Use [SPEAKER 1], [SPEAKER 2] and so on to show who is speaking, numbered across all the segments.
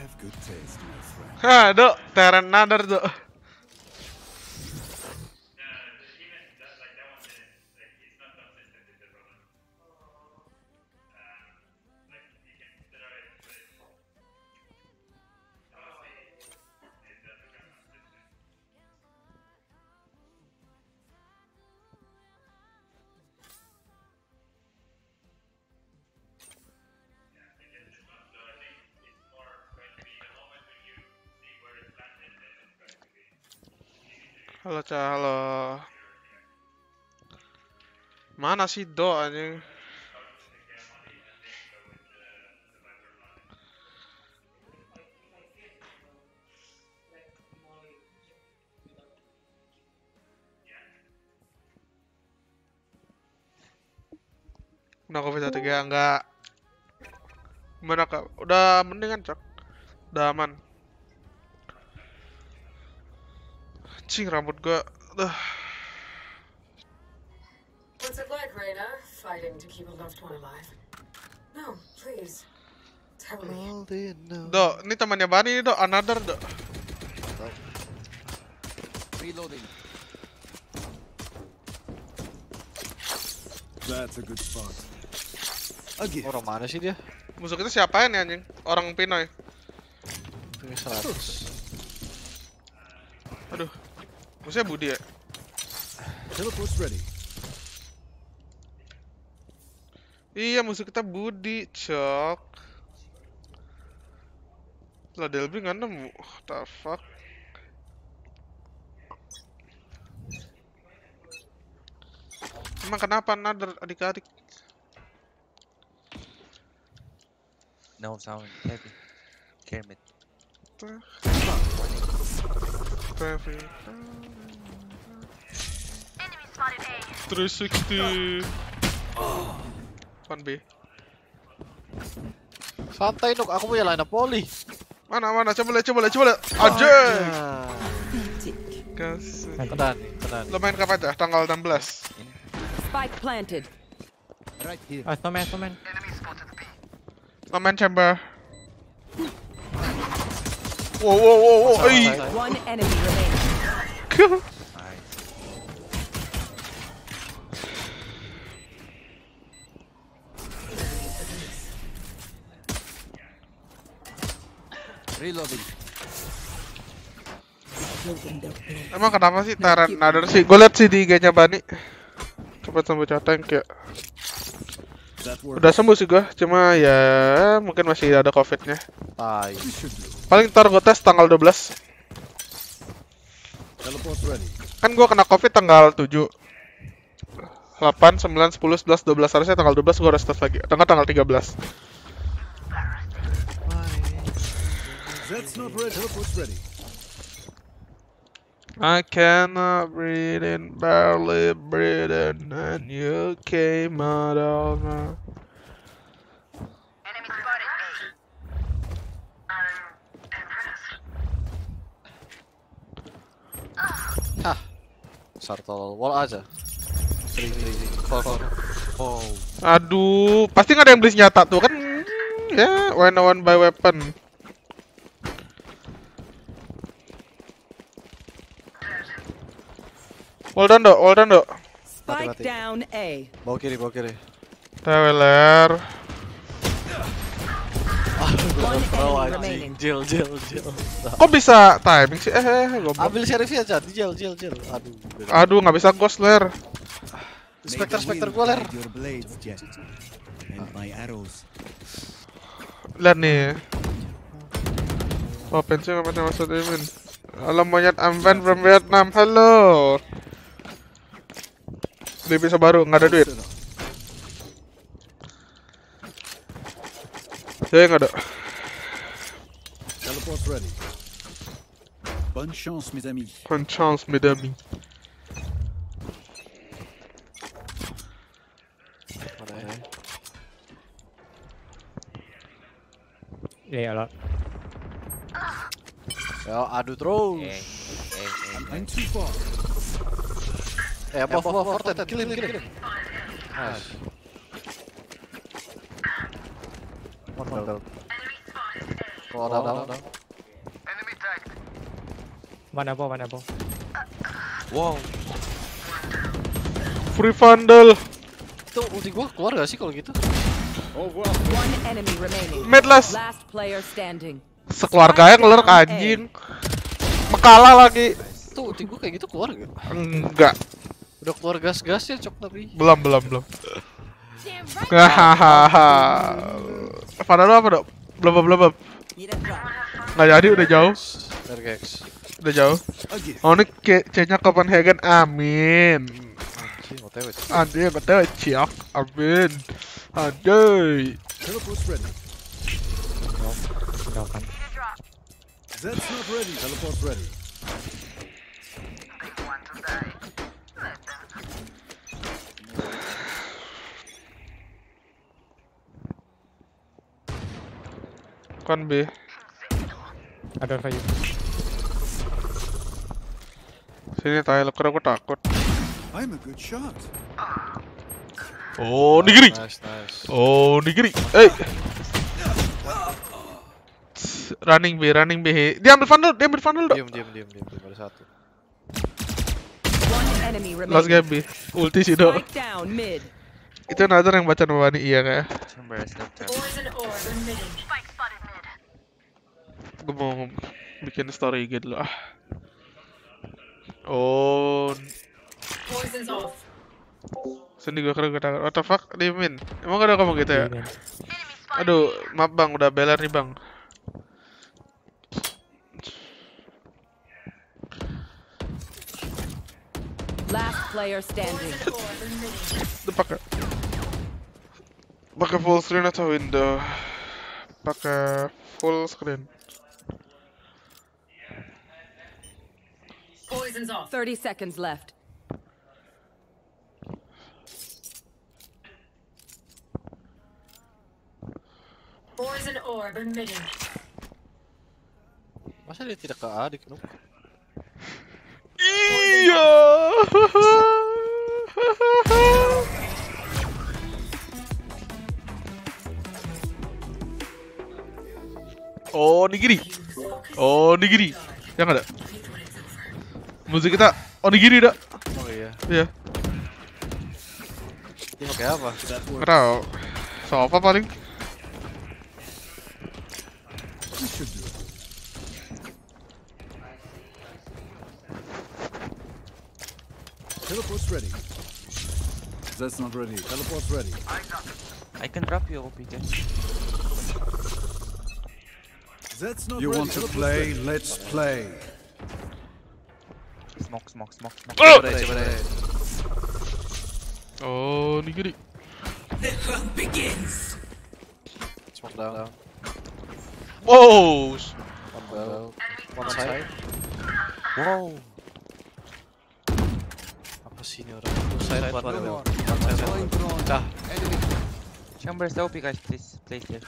[SPEAKER 1] have good taste, my friend.
[SPEAKER 2] Hah, Dok, Terran Nader, Dok. Halo, halo. Mana sih Do anjing? Udah COVID-3 enggak. Gimana Kak? Udah mendingan, Cok. Udah aman. Cing, rambut gua.
[SPEAKER 3] What's it like, Reyna? Fighting to keep a loved one alive? No, please. Tell me.
[SPEAKER 2] Do, ini temannya Bani, Do. Another, Do.
[SPEAKER 1] Reloading. That's a good spot. Again.
[SPEAKER 4] Orang mana sih dia?
[SPEAKER 2] Musuh kita siapa nih anjing? Orang Pinoy.
[SPEAKER 4] Ini 100.
[SPEAKER 2] Aduh. Musuhnya Budi ya?
[SPEAKER 1] Teleport's ready.
[SPEAKER 2] Iya, musuh kita Budi, Cok. Lah, Delby nggak nemu. What the fuck? Emang kenapa Nader adik-adik?
[SPEAKER 5] No sound heavy. Kermit.
[SPEAKER 2] Traffic. 360. Pan B.
[SPEAKER 4] Santai Nuk, aku punya line up volley.
[SPEAKER 2] Mana? Coba lihat. Anjay. Gas.
[SPEAKER 4] Kedan.
[SPEAKER 2] Lo main kapan aja? Tanggal 16.
[SPEAKER 6] Spike planted.
[SPEAKER 1] Right here.
[SPEAKER 7] Ah, snowman.
[SPEAKER 2] Lo main chamber. Wow. Ih.
[SPEAKER 6] One enemy remaining.
[SPEAKER 5] Nice.
[SPEAKER 1] Reloading.
[SPEAKER 2] Emang kenapa sih Terran Nader sih? Gue liat sih di IG-nya Bani. Cepet sembuh tank ya.
[SPEAKER 1] That works.
[SPEAKER 2] Udah sembuh sih gue, cuma ya mungkin masih ada COVID-nya.
[SPEAKER 4] Tai.
[SPEAKER 1] We should do.
[SPEAKER 2] Paling ntar gue tes tanggal 12.
[SPEAKER 1] Teleport's ready.
[SPEAKER 2] Kan gue kena COVID tanggal 7. 8, 9, 10, 11, 12. Harusnya tanggal 12 gue harus tes lagi. Tanggal 13.
[SPEAKER 1] That's not ready. Teleport's ready.
[SPEAKER 2] I cannot breathe in, barely breathing, and you came out of my...
[SPEAKER 4] Hah. Sartol wall aja. Sering. Oh.
[SPEAKER 2] Aduh, pasti nggak ada yang beli senjata tuh kan? Ya, one by weapon. Well done, Dok.
[SPEAKER 6] Spike
[SPEAKER 4] Mati.
[SPEAKER 6] down A.
[SPEAKER 4] Bawa kiri.
[SPEAKER 2] Teweler.
[SPEAKER 6] One
[SPEAKER 4] Oh,
[SPEAKER 6] enemy remaining.
[SPEAKER 4] anjing. Jil.
[SPEAKER 2] Kok bisa timing sih? Goblok.
[SPEAKER 4] Ambil sheriffnya aja, di jil. Aduh.
[SPEAKER 2] Aduh, nggak bisa ghost ler.
[SPEAKER 4] Spectre gua ler.
[SPEAKER 1] Your blades, Jet. And my arrows.
[SPEAKER 2] Lihat nih. Oh, pensiun apa maksud Imin? Halo monyet, I'm Van from Vietnam. Halo. Beli pisau baru, nggak ada duit. Ya nggak ada.
[SPEAKER 1] Teleport's ready. Bonne chance, mes amis.
[SPEAKER 2] Bonne chance, mes amis.
[SPEAKER 4] Mana ya?
[SPEAKER 7] Iya lah.
[SPEAKER 4] Ya, adu terus.
[SPEAKER 1] I'm too far.
[SPEAKER 4] Above, Fortet, kill him. Nice. One belt. down.
[SPEAKER 7] One above.
[SPEAKER 5] Wow.
[SPEAKER 2] Free Vandal.
[SPEAKER 4] Tuh ulti gua keluar gak sih kalau gitu?
[SPEAKER 6] One enemy remaining.
[SPEAKER 2] Mid last.
[SPEAKER 6] Last player standing.
[SPEAKER 2] Sekeluarganya ngelerk anjing. Mekalah lagi.
[SPEAKER 4] Tuh ulti gua kayak gitu keluar gak?
[SPEAKER 2] Enggak.
[SPEAKER 4] Udah keluar gas-gasnya cok tapi.
[SPEAKER 2] Belum. Hahaha. Pada lu apa dok? Belum. Nggak jadi, udah jauh.
[SPEAKER 4] Guys.
[SPEAKER 2] Udah jauh. Oh ini C-nya Copenhagen, amin.
[SPEAKER 4] Anjing, OTW.
[SPEAKER 2] Anjing, ciak, amin. Anjay.
[SPEAKER 1] Teleport's ready.
[SPEAKER 7] Tinggalkan.
[SPEAKER 1] Zed's not ready. Teleport's ready.
[SPEAKER 2] Kan B.
[SPEAKER 7] Ada for you.
[SPEAKER 2] Sini Tyler, aku takut.
[SPEAKER 1] I'm a good shot.
[SPEAKER 2] Oh, nigiri.
[SPEAKER 4] Nice.
[SPEAKER 2] Oh, nigiri. Running B. Dia ambil funnel dok.
[SPEAKER 4] Diam. Ada satu.
[SPEAKER 6] One enemy
[SPEAKER 2] Last
[SPEAKER 6] remaining.
[SPEAKER 2] game B. Ulti sih dok.
[SPEAKER 6] Spike down mid.
[SPEAKER 2] Itu Nazar yang baca nama Wani, iya kayak.
[SPEAKER 5] Chamber is left turret.
[SPEAKER 3] Poison orb emitting.
[SPEAKER 2] Gue mau bikin story gitu loh. Oh,
[SPEAKER 3] Poison's off.
[SPEAKER 2] sini gue kira gue takut. What the fuck, Dimin? Emang ada kamu gitu ya?
[SPEAKER 7] Amen.
[SPEAKER 2] Aduh, maaf bang, udah beler nih bang.
[SPEAKER 6] Last player standing.
[SPEAKER 3] Poison orb emitting.
[SPEAKER 2] Itu pakai full screen atau window? Pakai full screen.
[SPEAKER 3] Poison's off.
[SPEAKER 6] 30 seconds left.
[SPEAKER 3] Poison orb emitting.
[SPEAKER 4] Masa dia tidak ke A di Knoop?
[SPEAKER 2] Iya. Oh, nigiri. Yang ada. Musik kita onigiri dah.
[SPEAKER 4] Oh iya.
[SPEAKER 2] Iya.
[SPEAKER 4] Dia pakai apa?
[SPEAKER 2] Nggak tahu. Sofa paling.
[SPEAKER 1] This should do it. Teleport's ready. Zed's not ready. Teleport's ready.
[SPEAKER 5] I can drop you, OPJ.
[SPEAKER 1] Zed's not ready. You want to play? Let's play.
[SPEAKER 5] Smoke.
[SPEAKER 2] Oh!
[SPEAKER 4] Coba deh.
[SPEAKER 2] Oh, nigiri.
[SPEAKER 4] Smoke down.
[SPEAKER 2] Oh.
[SPEAKER 4] One bell. One side.
[SPEAKER 5] Wow.
[SPEAKER 4] Apa sih ini orang? Two side, one bell. One side. Dah.
[SPEAKER 5] Chamber is OP, guys. Please place here.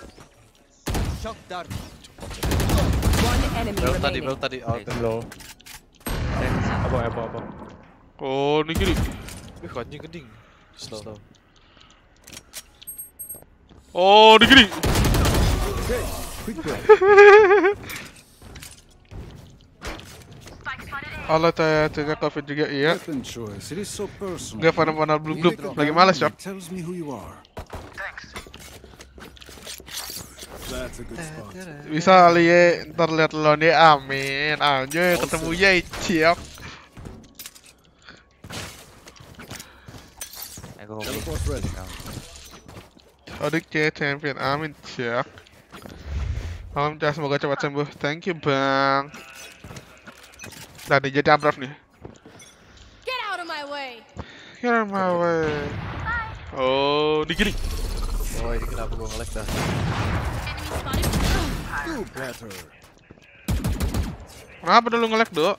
[SPEAKER 6] One enemy
[SPEAKER 4] Bell
[SPEAKER 6] remaining.
[SPEAKER 4] tadi. Out.
[SPEAKER 7] Low. Above.
[SPEAKER 2] Oh, nigiri.
[SPEAKER 4] Wih, anjing geding. Slow.
[SPEAKER 2] Oh, nigiri.
[SPEAKER 1] Quick break.
[SPEAKER 2] Allah tanya Covid juga iya.
[SPEAKER 1] Weapon choice. It is so personal.
[SPEAKER 2] Gak panah blue blue. Lagi males ya.
[SPEAKER 1] It tells me who you are. That's a good spot.
[SPEAKER 2] Bisa kali ya, ntar liat lo nih, amin. Anjay, ketemu ya, ciak.
[SPEAKER 5] I go away.
[SPEAKER 1] Teleport's ready.
[SPEAKER 2] Adik C champion, amin ciak. Malam Cah, semoga cepat sembuh. Thank you bang. Nah, nih jadi Amraf nih.
[SPEAKER 8] Get out of my way.
[SPEAKER 2] Get out of my way. Oh, digini.
[SPEAKER 4] Oh, ini kenapa gua nge-lag dah?
[SPEAKER 1] Do better.
[SPEAKER 2] Kenapa dulu nge-lag, Dok?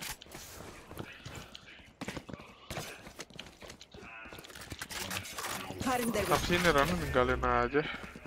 [SPEAKER 2] Apa sih ini Rana, ninggalin aja.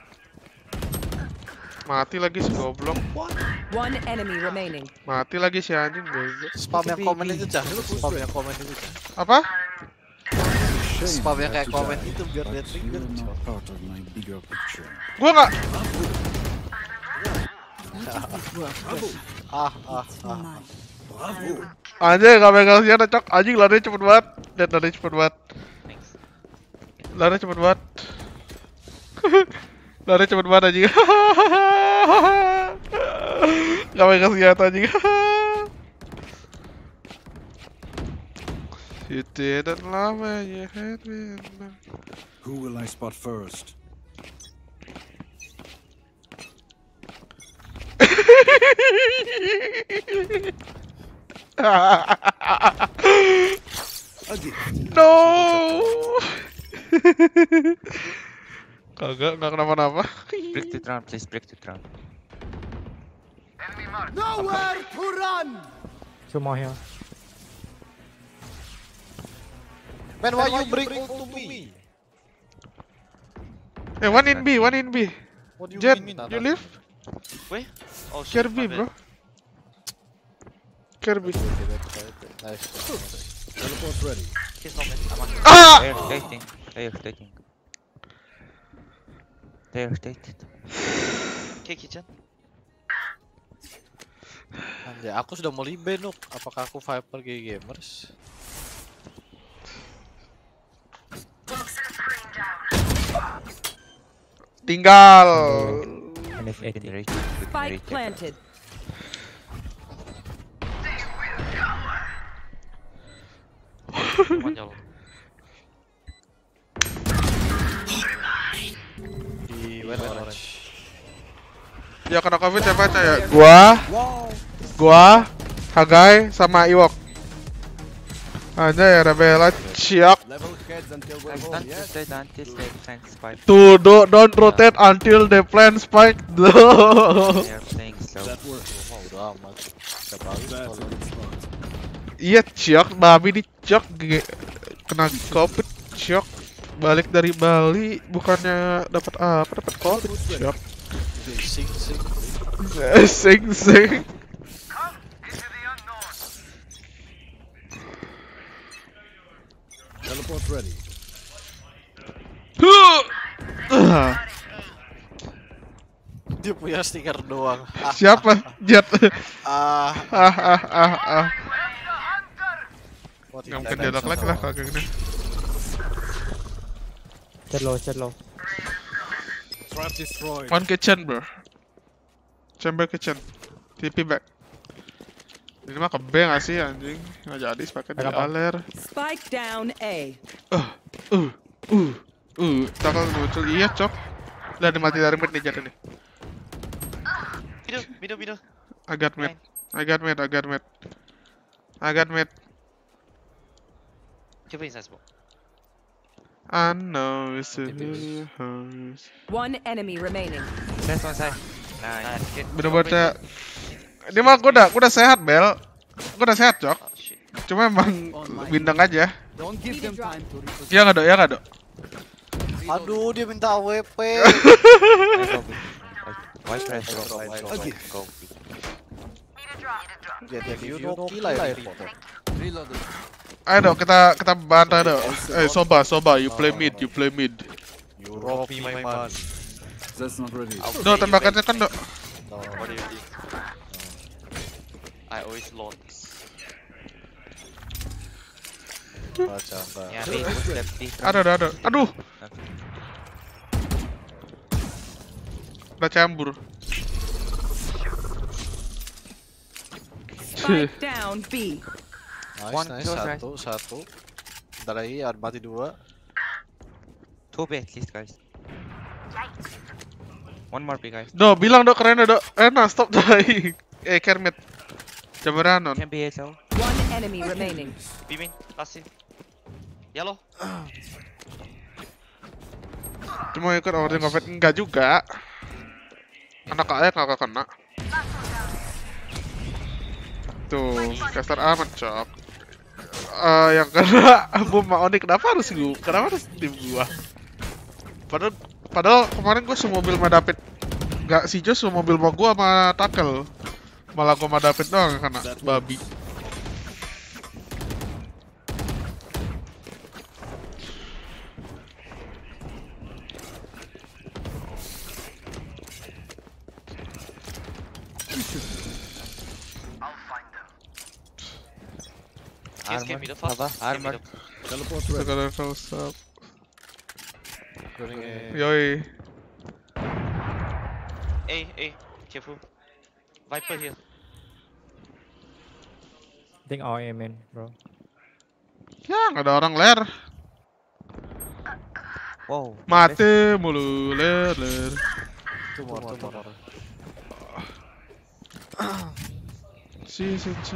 [SPEAKER 2] Mati lagi si goblok.
[SPEAKER 6] One enemy remaining.
[SPEAKER 2] Mati lagi si anjing bego.
[SPEAKER 4] Spam yang komen itu, Cah. Spam yang komen itu, Cah.
[SPEAKER 2] Apa?
[SPEAKER 4] Spam yang kayak komen itu biar dia trigger.
[SPEAKER 1] You're not part of my bigger picture.
[SPEAKER 2] Gua nggak. Anjing gak megang senjata cok. Anjing lari cepet banget. Lihat lari cepet banget.
[SPEAKER 5] Thanks.
[SPEAKER 2] Lari cepet banget. Lari cepet banget anjing. Gak megang senjata anjing. You didn't love me, you had me.
[SPEAKER 1] Who will I spot first? A gift.
[SPEAKER 2] No. Kagak, nggak kenapa-napa.
[SPEAKER 5] Break the round, please break the round.
[SPEAKER 1] Nowhere to run!
[SPEAKER 7] Two more here.
[SPEAKER 9] Man, why you bring ult to me?
[SPEAKER 2] One in B, one in B.
[SPEAKER 9] What do you
[SPEAKER 2] Jet,
[SPEAKER 9] mean?
[SPEAKER 2] you live?
[SPEAKER 4] Wait. Oh shit.
[SPEAKER 2] Kirby,
[SPEAKER 4] my
[SPEAKER 2] bro.
[SPEAKER 4] bad.
[SPEAKER 2] Kirby.
[SPEAKER 9] Nice.
[SPEAKER 1] Teleport ready.
[SPEAKER 4] He's not mid. I'm on.
[SPEAKER 2] Ah!
[SPEAKER 5] They're rotating. They're rotating. They're rotated.
[SPEAKER 4] Okay, kitchen.
[SPEAKER 9] Anjay, aku sudah mau libe Nuk. Apakah aku Viper GG Gamers?
[SPEAKER 2] Tinggal.
[SPEAKER 6] Spike planted.
[SPEAKER 4] One yellow.
[SPEAKER 9] Di orange.
[SPEAKER 2] Ya kena covid siapa aja ya? Gua, Hagai, sama Iwok. Anjay, Rebella ciak.
[SPEAKER 1] Level heads until we're
[SPEAKER 5] Guys,
[SPEAKER 1] home,
[SPEAKER 5] don't
[SPEAKER 1] yes?
[SPEAKER 5] rotate until they plant spike.
[SPEAKER 2] Tuh, don't rotate until they plant spike.
[SPEAKER 5] They're playing slow.
[SPEAKER 1] That works.
[SPEAKER 9] Oh, udah amat. Siapa lagi?
[SPEAKER 1] That's a good spot.
[SPEAKER 2] Iya ciak, babi di ciak kena covid ciak. Balik dari Bali bukannya dapat apa? Dapat covid ciak.
[SPEAKER 9] Sing.
[SPEAKER 2] Sing.
[SPEAKER 1] Teleport ready.
[SPEAKER 9] Dia punya stiker doang.
[SPEAKER 2] Siapa? Jet.
[SPEAKER 9] Ah.
[SPEAKER 2] Nggak mungkin dia lock lagi lah kalau kayak gini.
[SPEAKER 7] Jet low.
[SPEAKER 1] Trap destroyed.
[SPEAKER 2] One kitchen bro. Chamber kitchen. TP back. Ini mah ke B nggak sih anjing? Nggak jadi pakai di aler.
[SPEAKER 6] Spike down A.
[SPEAKER 2] Takal muncul iya cok. Udah dimati dari mid nih Jet ini.
[SPEAKER 4] Middle.
[SPEAKER 2] I got mid.
[SPEAKER 4] Coba inside smoke.
[SPEAKER 2] I know it's a new house.
[SPEAKER 6] One enemy remaining.
[SPEAKER 5] Last one side.
[SPEAKER 4] Nice. Get.
[SPEAKER 2] Bener-bener ini mah gue udah sehat Bel. Gue udah sehat cok.
[SPEAKER 4] Oh shit.
[SPEAKER 2] Cuma emang bintang aja.
[SPEAKER 1] Don't give them time to reposition.
[SPEAKER 2] Ya nggak dok.
[SPEAKER 9] Aduh, dia minta AWP.
[SPEAKER 5] Why press go?
[SPEAKER 9] Dia Yunoki lah ya.
[SPEAKER 1] Reloading.
[SPEAKER 2] Ayo dok kita bantai dok. Soba, you play mid.
[SPEAKER 9] Europe my man.
[SPEAKER 1] That's not ready.
[SPEAKER 2] Dok tembakannya kan dok.
[SPEAKER 4] What do you think? I always lost.
[SPEAKER 9] Baca enggak.
[SPEAKER 5] Yeah, B, step B.
[SPEAKER 2] Ada. Aduh. Udah campur.
[SPEAKER 6] Spike down B.
[SPEAKER 9] Nice. Satu. Bentar lagi ada mati dua.
[SPEAKER 5] 2 B at least, guys. One more B, guys.
[SPEAKER 2] Dok bilang dok keren dok. Stop dying. Kermit. Coba ranon.
[SPEAKER 5] Can be A so.
[SPEAKER 6] One enemy remaining.
[SPEAKER 4] Beaming. Passing. Yellow.
[SPEAKER 2] Cuma ikut ordering covid enggak juga. Anak ayah kagak kena. Tuh, caster aman cok. Yang kena bom Maoni kenapa harus tim gua? Padahal kemarin gua semobil sama David. Enggak si Jos semobil sama gua sama Takel. Malah gua sama David doang yang kena babi.
[SPEAKER 4] Case gave me the fast.
[SPEAKER 5] Apa? Armor.
[SPEAKER 1] Teleport's
[SPEAKER 2] Kita
[SPEAKER 1] ready.
[SPEAKER 2] level up.
[SPEAKER 9] Going A.
[SPEAKER 2] Yoi.
[SPEAKER 4] Careful. Viper here.
[SPEAKER 7] I think all amen, bro.
[SPEAKER 2] Ya, nggak ada orang ler.
[SPEAKER 5] Wow.
[SPEAKER 2] Mati mulu ler.
[SPEAKER 9] Two more.
[SPEAKER 2] Si.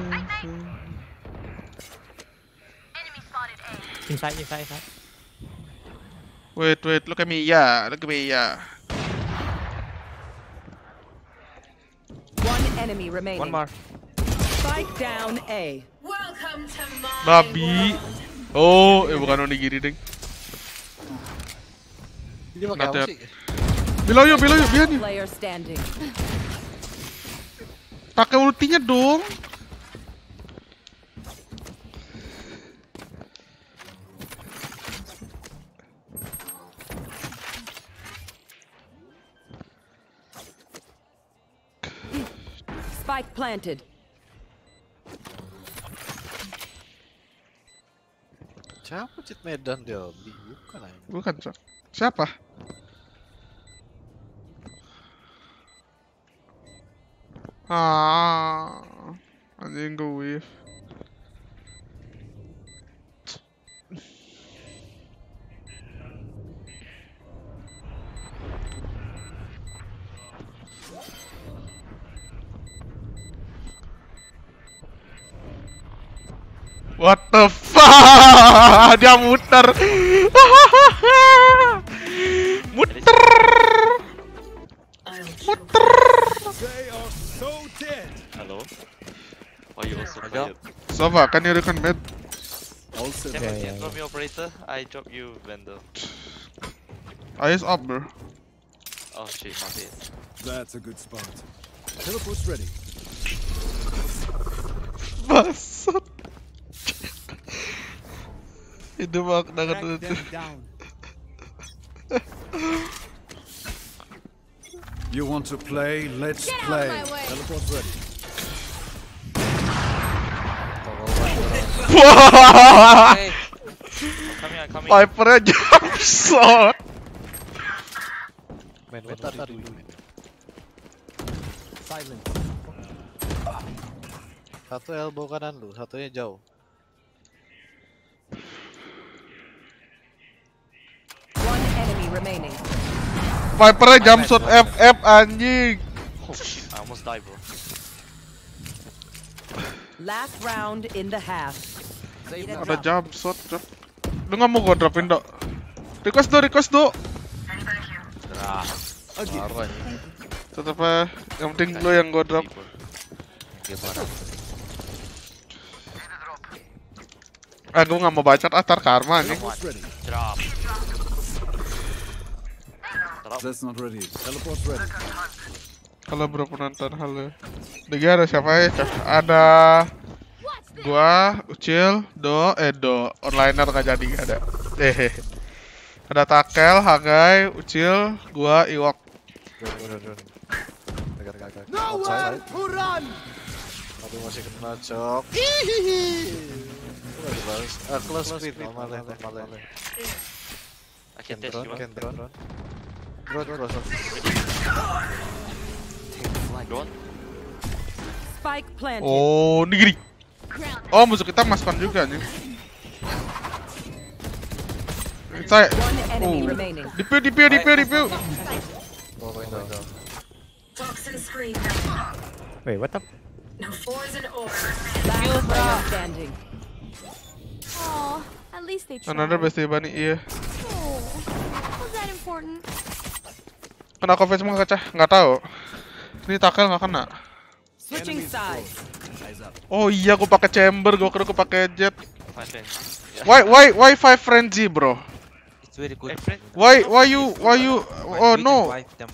[SPEAKER 7] Inside.
[SPEAKER 2] Wait, look at me, yeah.
[SPEAKER 6] One enemy remaining.
[SPEAKER 5] One more.
[SPEAKER 6] Spike down A.
[SPEAKER 3] Welcome to my
[SPEAKER 2] Babi.
[SPEAKER 3] world.
[SPEAKER 2] Oh, bukan onigiri ding.
[SPEAKER 9] Ini pakai apa
[SPEAKER 2] Mati.
[SPEAKER 9] sih?
[SPEAKER 2] Below you, biar nih.
[SPEAKER 6] Player standing.
[SPEAKER 2] Pakai ultinya dong.
[SPEAKER 6] Spike planted.
[SPEAKER 9] Siapa cheat Medan dia? Bukan aja.
[SPEAKER 2] Bukan, Cok. Siapa? Anjing gue whiff. What the fuck? Dia muter. Muter.
[SPEAKER 1] They are so dead.
[SPEAKER 4] Hello. Why you also
[SPEAKER 5] Hello?
[SPEAKER 4] quiet?
[SPEAKER 2] Sova, kan you recommend?
[SPEAKER 1] All set.
[SPEAKER 4] Chamber,
[SPEAKER 7] yeah.
[SPEAKER 4] drop me operator. I drop you vendor.
[SPEAKER 2] Eyes up, bro.
[SPEAKER 4] Oh shit, my bad.
[SPEAKER 1] That's a good spot. Teleport's ready.
[SPEAKER 2] Bangsat. Itu makna
[SPEAKER 1] Track
[SPEAKER 2] itu.
[SPEAKER 1] them down. You want to play? Let's
[SPEAKER 8] Get out of
[SPEAKER 1] play.
[SPEAKER 8] my way.
[SPEAKER 1] Teleport's ready.
[SPEAKER 5] Hey.
[SPEAKER 4] Come here.
[SPEAKER 2] Viper-nya jump shot.
[SPEAKER 9] Meta dulu.
[SPEAKER 1] Silence.
[SPEAKER 9] Satu elbow kanan lu, satunya jauh.
[SPEAKER 6] One enemy remaining.
[SPEAKER 2] Viper-nya jump shot FF anjing.
[SPEAKER 4] Oh shit, I almost died, bro.
[SPEAKER 6] Last round in the half.
[SPEAKER 2] Ada jump shot, Cok. Lu nggak mau gua dropin, Dok? Request do.
[SPEAKER 9] Baru aja.
[SPEAKER 2] Tetep yang penting lu yang gua drop. Gua nggak mau bacot tar karma nih.
[SPEAKER 1] Teleport's ready.
[SPEAKER 4] Drop.
[SPEAKER 1] That's not ready. Teleport's ready.
[SPEAKER 2] Kalau bro penonton halo. Degi ada siapa ya? Cok? Ada gua, Ucil, Do. Onliner nggak jadi nggak ada. Ada Takel, Hagai, Ucil, gua, Iwok.
[SPEAKER 9] Run. Agak. Outside. Aduh masih kena cok. Close speed. Normal.
[SPEAKER 4] I can test you.
[SPEAKER 9] Drone.
[SPEAKER 4] Drone.
[SPEAKER 6] Spike planted.
[SPEAKER 2] Oh, Nigiri. Oh, musuh kita maspan juga nih. Saya.
[SPEAKER 6] One enemy remaining.
[SPEAKER 2] Dipiu.
[SPEAKER 3] Toxin screen.
[SPEAKER 7] Wait, what the?
[SPEAKER 3] No fours in order.
[SPEAKER 6] Last player standing.
[SPEAKER 8] Oh, at least they tried.
[SPEAKER 2] Another best bunny, iya.
[SPEAKER 8] Oh, was that important?
[SPEAKER 2] Kena covid semua kaca, nggak tahu. Ini Takel nggak kena.
[SPEAKER 6] Switching sides.
[SPEAKER 1] Eyes up.
[SPEAKER 2] Oh iya, gua pakai chamber, gua kira gua pakai jet.
[SPEAKER 4] My friend.
[SPEAKER 2] Why 5 frenzy, bro?
[SPEAKER 5] It's very good.
[SPEAKER 4] Friend.
[SPEAKER 2] Why you? Oh no.
[SPEAKER 5] Wipe them.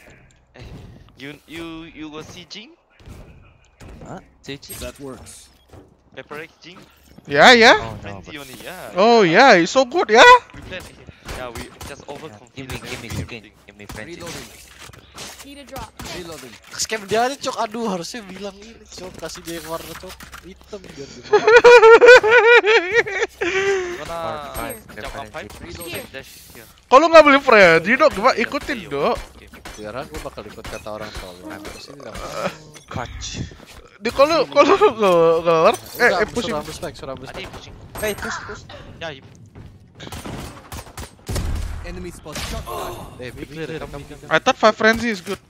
[SPEAKER 4] You go see Jing?
[SPEAKER 5] Huh? Cici?
[SPEAKER 1] That works.
[SPEAKER 4] Pepper X Jing?
[SPEAKER 2] Yeah.
[SPEAKER 5] Oh no.
[SPEAKER 4] Frenzy only, yeah.
[SPEAKER 2] Oh yeah, it's so good, yeah.
[SPEAKER 4] We planned it. Yeah, we just overconfident.
[SPEAKER 5] Give me friends.
[SPEAKER 8] Need a drop.
[SPEAKER 1] Reloading.
[SPEAKER 9] Scam dia aja cok. Aduh harusnya bilang ini cok. Kasih dia yang warna cok hitam biar dia
[SPEAKER 4] Gonna jump up pipe, reload and dash here.
[SPEAKER 2] Kalau nggak beli Freddy dok, gimana ikutin dok?
[SPEAKER 9] Biar gue bakal ikut kata orang tua lu. Terus ini lah.
[SPEAKER 5] Catch.
[SPEAKER 2] Di kalau ngelar, pusing.
[SPEAKER 9] Surambus back.
[SPEAKER 4] I think pushing.
[SPEAKER 5] Wait, push.
[SPEAKER 4] Yeah, you
[SPEAKER 1] Enemy spot. Shot down.
[SPEAKER 9] Be clear.
[SPEAKER 2] I thought 5 frenzy is good.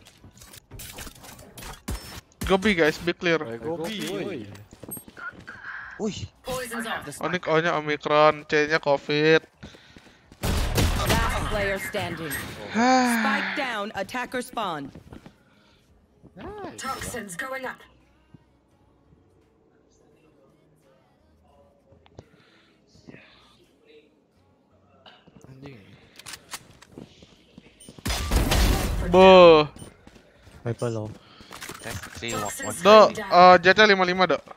[SPEAKER 2] Go B guys, be clear.
[SPEAKER 9] Go B, woi.
[SPEAKER 5] Wih,
[SPEAKER 3] Poison's off.
[SPEAKER 2] Onik O-nya Omicron, C-nya COVID.
[SPEAKER 6] Last player standing. Spike down. Attacker spawn.
[SPEAKER 3] Toxins going up.
[SPEAKER 9] Anjing.
[SPEAKER 2] Boh.
[SPEAKER 7] Viper low.
[SPEAKER 5] that's 3-1.
[SPEAKER 2] Dok, Jetnya 55 dok.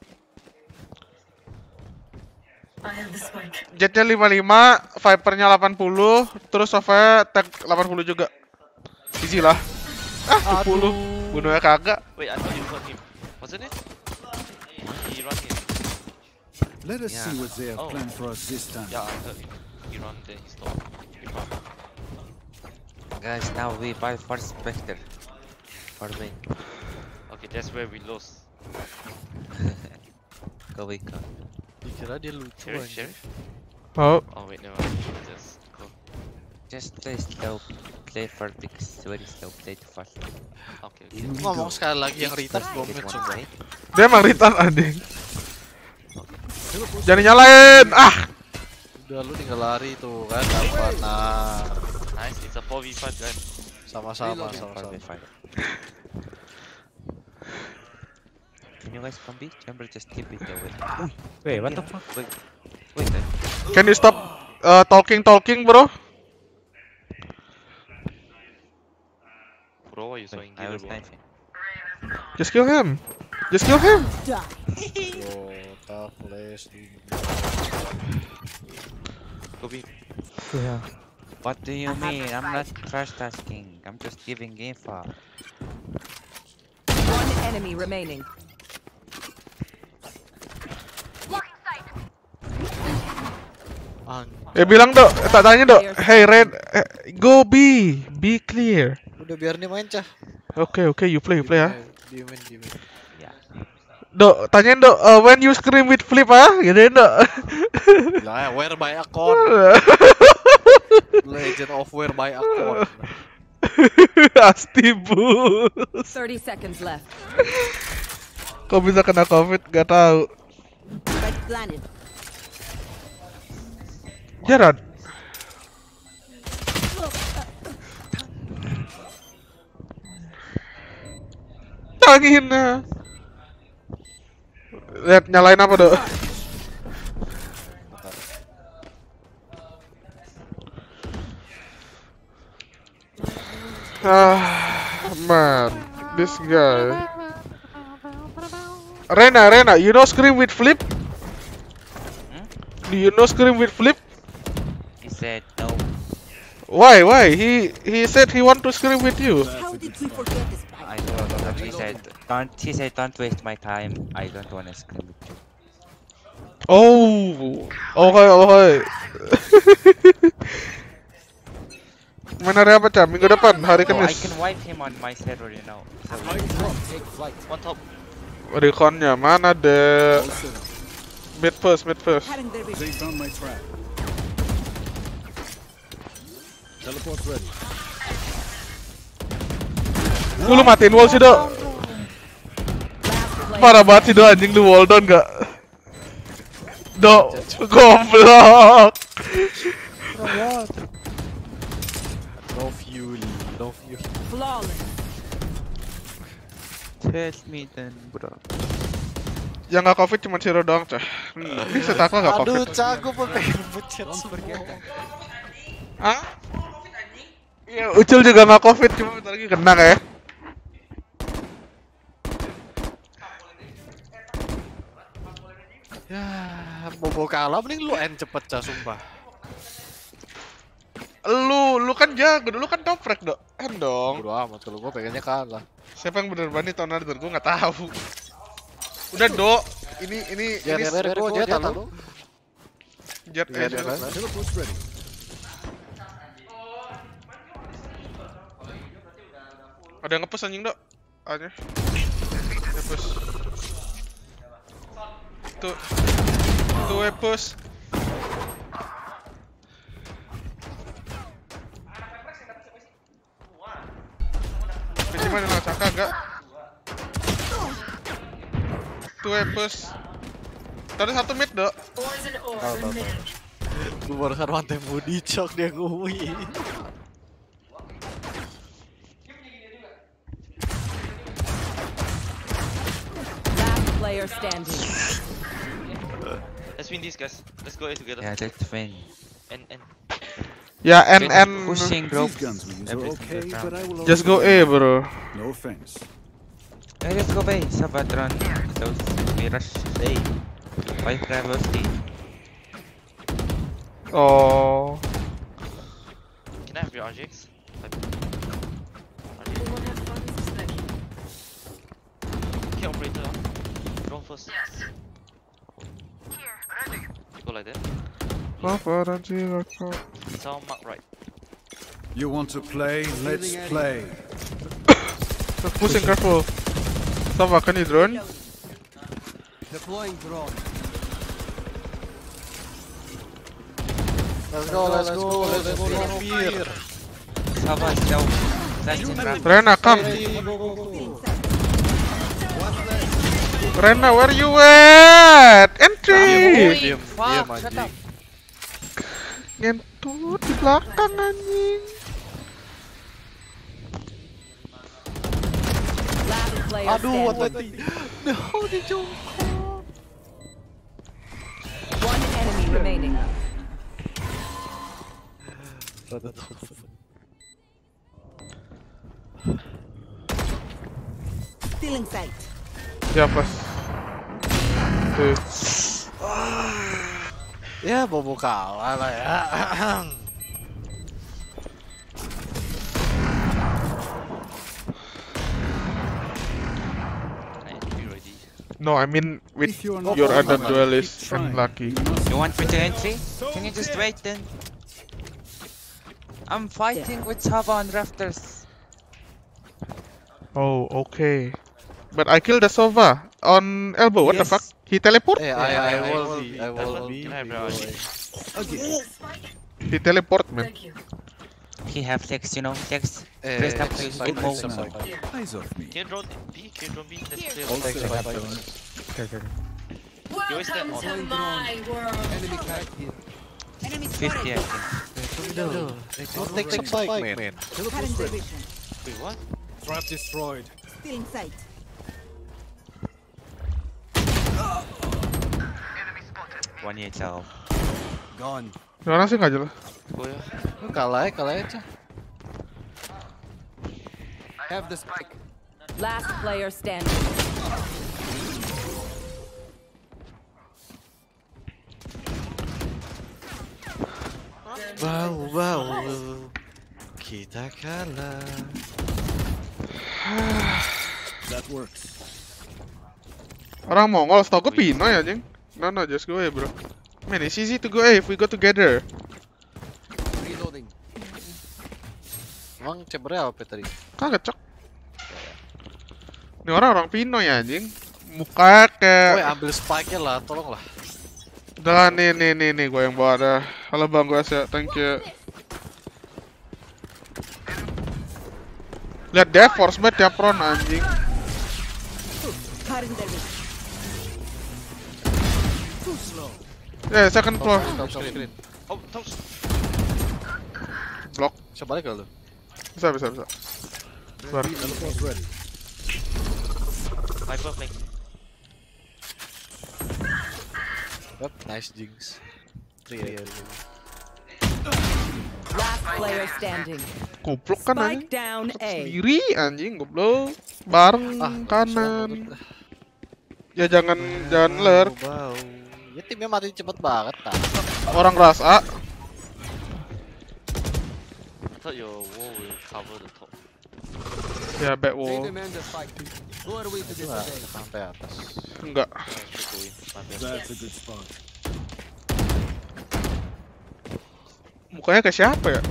[SPEAKER 3] I have the spike.
[SPEAKER 2] Jetnya 55, Vipernya 80, terus Sova tag 80 juga. Easy lah. 10. Bunuhnya kagak.
[SPEAKER 4] wait. I thought you got him. Wasn't it? He run here.
[SPEAKER 1] Let us
[SPEAKER 5] Yeah.
[SPEAKER 1] see what they have
[SPEAKER 4] Oh.
[SPEAKER 1] planned for us this time.
[SPEAKER 4] Yeah, I heard him. He run then he stopped. He run.
[SPEAKER 5] Guys, now we buy first Spectre. For win.
[SPEAKER 4] Okay, that's where we lost.
[SPEAKER 5] Go we go.
[SPEAKER 9] Dikira dia lucu
[SPEAKER 4] Sheriff,
[SPEAKER 9] anjing.
[SPEAKER 4] Sheriff.
[SPEAKER 2] Oh,
[SPEAKER 4] Oh wait, never mind. Just go.
[SPEAKER 5] Just play slow. Play for picks. Very slow. Play too fast.
[SPEAKER 4] Okay, okay.
[SPEAKER 1] Here we
[SPEAKER 9] Ngomong
[SPEAKER 1] go.
[SPEAKER 9] sekali lagi yang retard
[SPEAKER 5] Get
[SPEAKER 9] gomet
[SPEAKER 5] one
[SPEAKER 9] sumpah.
[SPEAKER 5] right.
[SPEAKER 2] dia emang retard anjing. Jangan nyalain. Ah,
[SPEAKER 9] Udah lu tinggal lari tuh kan dapat. Nah,
[SPEAKER 4] Nice. It's a 4v5 guys.
[SPEAKER 9] sama-sama.
[SPEAKER 5] 5v5. Can you guys come B? Chamber just keep it away.
[SPEAKER 7] Wait, what the fuck?
[SPEAKER 5] Wait,
[SPEAKER 2] can you stop talking bro?
[SPEAKER 4] Bro, why you so
[SPEAKER 5] I was
[SPEAKER 4] engaged?
[SPEAKER 5] knifing.
[SPEAKER 2] Just kill him. Just kill him.
[SPEAKER 9] Kota flash di.
[SPEAKER 4] Go B.
[SPEAKER 7] Yeah.
[SPEAKER 5] What do you mean? I'm not trash tasking. I'm just giving info.
[SPEAKER 6] One enemy remaining.
[SPEAKER 2] Bilang dok, tak tanya dok. Hey Red, go B, be clear.
[SPEAKER 9] Udah biar nih main cah.
[SPEAKER 2] Okay, you play ya.
[SPEAKER 9] Diemin.
[SPEAKER 5] Yeah.
[SPEAKER 2] Dok, tanyain dok, when you scream with flip gituin dok.
[SPEAKER 9] Lah, where by account? Legend of where by account.
[SPEAKER 2] Asti bu.
[SPEAKER 6] 30 seconds left.
[SPEAKER 2] Kok bisa kena COVID? Gak tahu.
[SPEAKER 6] Spike planted.
[SPEAKER 2] Jaran. Tangin. Lihat nyalain apa dok? Man, this guy. Rena, you know scream with flip? Do you know scream with flip?
[SPEAKER 5] He said no.
[SPEAKER 2] Why? He said he want to scream with you.
[SPEAKER 6] How did we forget this spike?
[SPEAKER 5] I don't know. But he said don't waste my time. I don't wanna scream with you.
[SPEAKER 2] Oh, okay. Main hari apa cah? Minggu depan, hari
[SPEAKER 5] Oh, I
[SPEAKER 2] Kamis.
[SPEAKER 5] can wipe him on my server, you know. So
[SPEAKER 4] One top.
[SPEAKER 2] Reconnya mana deh? Mid first.
[SPEAKER 1] They found my trap. Teleport ready.
[SPEAKER 2] Lu matiin wall sih dok. Parah banget sih dok, anjing lu wall down gak? Dok, goblok.
[SPEAKER 9] Love you.
[SPEAKER 6] Flawless.
[SPEAKER 5] test me then, bro.
[SPEAKER 2] Yang gak covid cuma Ciro doang cah. Bisa tak gak covid?
[SPEAKER 9] Aduh, cah, gue pengen pencet semua.
[SPEAKER 2] Hah? Iya, Ucil juga gak covid, cuma bentar lagi kena ya.
[SPEAKER 9] Ya, bobo kalah mending lu end cepet cah sumpah.
[SPEAKER 2] Lu kan jago, lu kan toprek dok. End dong.
[SPEAKER 9] Bodo amat kalau gue pengennya kalah.
[SPEAKER 2] Siapa yang bener bani tahun lalu? Gue nggak tahu. Udah dok, ini
[SPEAKER 9] Jet lalu.
[SPEAKER 2] Jet
[SPEAKER 1] Teleport's ready.
[SPEAKER 2] Ada yang nge-push anjing, Dok. A-nya. Nge-push. Tuh push. Ini mana nak cakap enggak? Tuh push. Tadi satu mid, Dok.
[SPEAKER 3] Poison orb in mid.
[SPEAKER 9] Gue baru one time body shock dia ngui.
[SPEAKER 6] Last player standing.
[SPEAKER 4] Let's win this, guys. Let's go A together.
[SPEAKER 5] Yeah, that's fine.
[SPEAKER 4] And
[SPEAKER 2] Ya, and
[SPEAKER 5] Pushing, bro.
[SPEAKER 1] These guns we use are okay, but I will
[SPEAKER 2] just go A, bro.
[SPEAKER 1] No offense.
[SPEAKER 5] Hey, let's go bay. Sabatron. Those mirrors. Hey. 5 levels D.
[SPEAKER 2] Oh.
[SPEAKER 4] can I have your RGX?
[SPEAKER 3] We won't have fun with this thing.
[SPEAKER 4] Okay, operator. Drone first. Yes. Go like that. Sound mark right.
[SPEAKER 1] You want to play? Let's play.
[SPEAKER 2] Pushing, careful. Sava, can you drone?
[SPEAKER 1] Deploying drone.
[SPEAKER 9] Let's go. Here.
[SPEAKER 5] Sabat, jauh. That's in ramp.
[SPEAKER 2] Rena, come. Rena, where you at? Entry.
[SPEAKER 9] Diam anjing.
[SPEAKER 2] Ngentut di belakang anjing.
[SPEAKER 6] Last player
[SPEAKER 9] Aduh,
[SPEAKER 6] standing.
[SPEAKER 9] No, dia jongkok.
[SPEAKER 6] One enemy remaining. Still in sight.
[SPEAKER 2] Ya pas. Tuh.
[SPEAKER 9] Ya, bobo kalah lah ya.
[SPEAKER 4] Be ready.
[SPEAKER 2] No, I mean with
[SPEAKER 1] If you're not
[SPEAKER 2] your
[SPEAKER 1] on
[SPEAKER 2] other
[SPEAKER 1] the
[SPEAKER 2] duelist
[SPEAKER 1] keep
[SPEAKER 2] and
[SPEAKER 1] trying.
[SPEAKER 2] lucky.
[SPEAKER 5] You want me to entry? Can you just wait then? I'm fighting with Sava on rafters.
[SPEAKER 2] Oh, okay. But I killed the Sova on elbow. What the
[SPEAKER 7] Yes.
[SPEAKER 2] fuck? He teleport?
[SPEAKER 9] I will be.
[SPEAKER 4] Can I have your RGX?
[SPEAKER 1] Again.
[SPEAKER 2] He teleport, man.
[SPEAKER 3] Thank you.
[SPEAKER 5] He have Lex, you know, Lex. Press up to
[SPEAKER 9] side,
[SPEAKER 5] get more.
[SPEAKER 9] side, side.
[SPEAKER 1] Eyes off me.
[SPEAKER 4] Can you drone B? Can you drone B? Let's play.
[SPEAKER 1] All set.
[SPEAKER 7] Okay.
[SPEAKER 3] Welcome to my world.
[SPEAKER 5] 50, I think.
[SPEAKER 9] Take spike, man.
[SPEAKER 1] Teleport's ready.
[SPEAKER 4] Wait, what?
[SPEAKER 1] Trap destroyed.
[SPEAKER 6] Still in sight.
[SPEAKER 5] One year jauh.
[SPEAKER 1] Gone.
[SPEAKER 2] Orang sih nggak jelas.
[SPEAKER 4] Go ya.
[SPEAKER 9] Lu kalah aja.
[SPEAKER 1] Have the spike.
[SPEAKER 6] Last player standing.
[SPEAKER 9] Bau. Kita kalah.
[SPEAKER 1] That works.
[SPEAKER 2] Orang Mongol, setahu gue Pino ya, anjing. No, just go A, bro. Man, it's easy to go A if we go together.
[SPEAKER 1] Reloading.
[SPEAKER 9] Emang chambernya apa tadi?
[SPEAKER 2] Kagak cok. Ini orang Pino ya, anjing. Muka
[SPEAKER 9] Woi,
[SPEAKER 2] kayak...
[SPEAKER 9] ambil spike-nya lah, tolong lah.
[SPEAKER 2] Udah lah, nih, gue yang bawa dah. Halo bang, gue Asia, thank you. Lihat dia force mate ya pron anjing.
[SPEAKER 6] Cutting the reach.
[SPEAKER 2] Second floor.
[SPEAKER 9] Top screen.
[SPEAKER 4] Oh, top.
[SPEAKER 2] Block.
[SPEAKER 9] Bisa balik gak lu?
[SPEAKER 2] Bisa. Keluar.
[SPEAKER 1] Teleport's ready.
[SPEAKER 4] Viper flank.
[SPEAKER 9] Yep, nice jinx. Iya.
[SPEAKER 6] Last player standing.
[SPEAKER 2] Goblok kan
[SPEAKER 6] Spike
[SPEAKER 2] anjing.
[SPEAKER 6] down A.
[SPEAKER 2] Sendiri anjing goblok. Bareng kanan. Ya jangan lurk.
[SPEAKER 9] Bau. Ya timnya mati cepet banget tak.
[SPEAKER 2] Orang ras A.
[SPEAKER 4] I thought your wall will cover the top.
[SPEAKER 2] Ya back wall.
[SPEAKER 1] They demand a fight. Who are we to disobey?
[SPEAKER 9] Sampai atas.
[SPEAKER 2] Enggak.
[SPEAKER 4] Alright, go in.
[SPEAKER 1] That's a good spot.
[SPEAKER 2] Mukanya kayak siapa ya?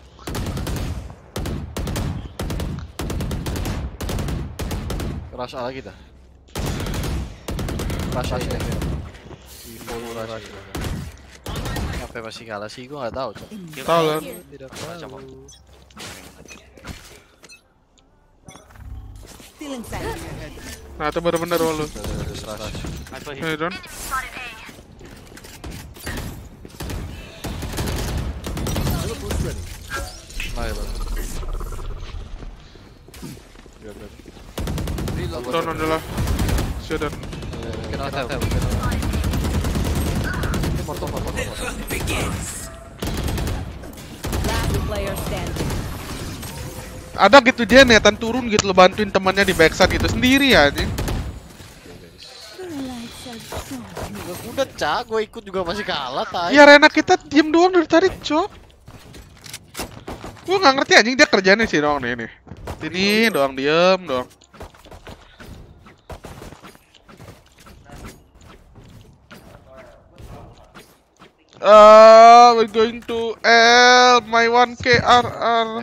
[SPEAKER 9] Rush A lagi dah. Rush A ya. Full rush. Apa masih kalah sih? Gua nggak tahu. Cok.
[SPEAKER 2] Tahu kan?
[SPEAKER 9] Tidak tahu.
[SPEAKER 6] Stealing sight.
[SPEAKER 2] Nah itu bener-bener lu.
[SPEAKER 9] Terus rush.
[SPEAKER 4] Hyper hit.
[SPEAKER 2] Hey Don.
[SPEAKER 9] Nah, ya, Bang.
[SPEAKER 2] Don on the left. Sudah.
[SPEAKER 9] Kita tahu.
[SPEAKER 6] Last player standing.
[SPEAKER 2] Ada gitu dia niatan turun gitu lo bantuin temannya di backside gitu sendiri ya anjing.
[SPEAKER 9] Udah cak, gue ikut juga masih kalah tay.
[SPEAKER 2] Ya Rena kita diem doang dari tadi cok. Gue nggak ngerti anjing dia kerjanya sih doang nih ini. Ini doang diem doang. We're going to L my 1K RR.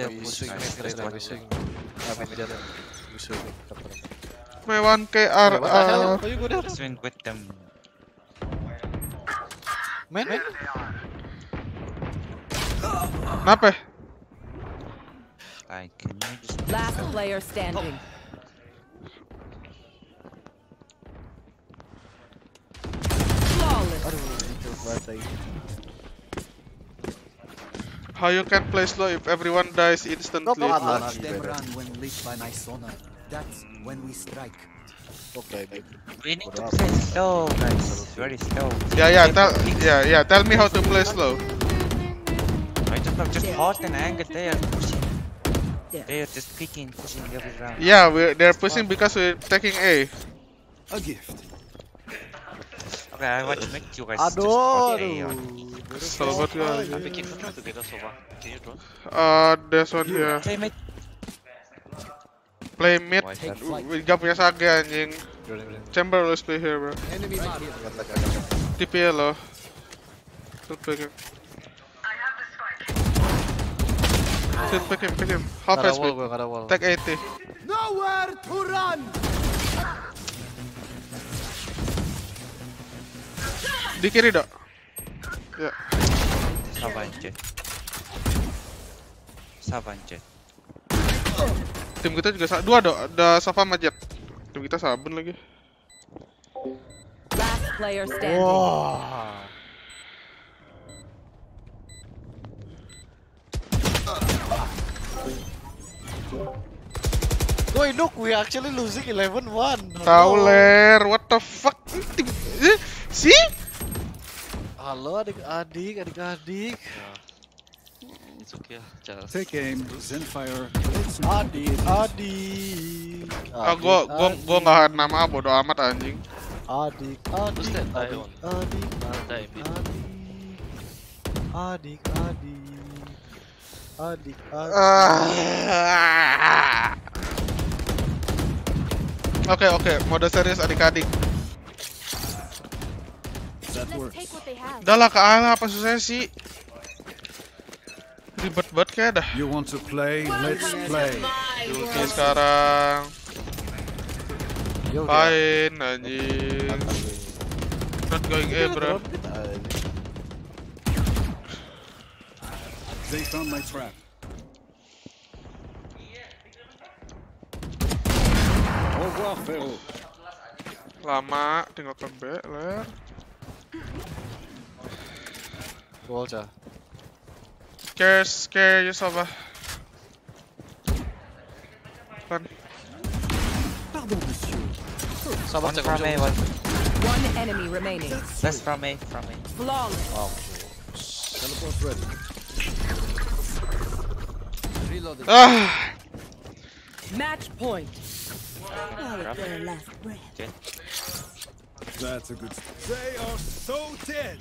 [SPEAKER 2] My 1K RR.
[SPEAKER 5] Swing with them.
[SPEAKER 9] Men?
[SPEAKER 2] Kenapa?
[SPEAKER 5] I can just
[SPEAKER 6] Last player standing. Flawless.
[SPEAKER 2] How you can play slow if everyone dies instantly?
[SPEAKER 1] Watch them run when lit by my sonar. That's when we strike.
[SPEAKER 9] Oke, baik.
[SPEAKER 5] we need to play slow, guys. Very slow.
[SPEAKER 2] Tell me how to play slow.
[SPEAKER 5] I just hold an angle. They are pushing. They are just pushing every round.
[SPEAKER 2] Yeah, they're pushing because we're taking A.
[SPEAKER 1] A gift.
[SPEAKER 5] Okay, I want to make you guys just
[SPEAKER 9] Aduh,
[SPEAKER 5] hold A on.
[SPEAKER 2] Salah banget ya.
[SPEAKER 4] I'm making food together so far. Can you drone?
[SPEAKER 2] There's one here.
[SPEAKER 5] Play mate.
[SPEAKER 2] Play mid.
[SPEAKER 5] Why is that?
[SPEAKER 2] Gak punya saga anjing. Chamber always play here bro.
[SPEAKER 1] Enemy marked.
[SPEAKER 2] TP lo. Shoot pick him. Shoot pick him. Half
[SPEAKER 9] Ada
[SPEAKER 2] HP.
[SPEAKER 9] wall, gue nggak ada wall.
[SPEAKER 2] Tag 80.
[SPEAKER 1] Nowhere to run.
[SPEAKER 2] Di kiri dok. Ya.
[SPEAKER 5] Sabanjet.
[SPEAKER 2] Tim kita juga dua dok. Ada Safa sama Jet. Tim kita sabun lagi.
[SPEAKER 6] Last player standing.
[SPEAKER 9] Wah. Woi, look, we actually losing 11-1.
[SPEAKER 2] Tahu ler, what the fuck? See?
[SPEAKER 9] Halo adik-adik.
[SPEAKER 4] It's okay, Charles.
[SPEAKER 1] Take aim. Zenfire.
[SPEAKER 9] Adik.
[SPEAKER 2] Gua nggak nama bodo amat anjing.
[SPEAKER 9] Adik.
[SPEAKER 4] Who's that? I own.
[SPEAKER 9] Adik.
[SPEAKER 2] Oke, mode serius adik-adik.
[SPEAKER 1] That
[SPEAKER 8] Let's
[SPEAKER 1] works.
[SPEAKER 8] take what they have.
[SPEAKER 2] Udah lah ke ala apa susahnya sih? Ribet banget kayak dah.
[SPEAKER 1] You want to play? Let's play.
[SPEAKER 2] Ulti sekarang. Fine anjing. Not going A bro.
[SPEAKER 1] They found my trap. Au revoir, Pharaoh.
[SPEAKER 2] Lama tinggalkan B ler.
[SPEAKER 9] Wall cah.
[SPEAKER 2] Scare yourself ah. Kan.
[SPEAKER 1] Pardon, monsieur.
[SPEAKER 9] Sabar
[SPEAKER 5] One
[SPEAKER 9] cek
[SPEAKER 5] from A, one.
[SPEAKER 6] One enemy remaining.
[SPEAKER 5] Less from A.
[SPEAKER 6] Flawless.
[SPEAKER 1] Teleport ready. Reloading.
[SPEAKER 6] Match point.
[SPEAKER 1] That's a good. They are so dead.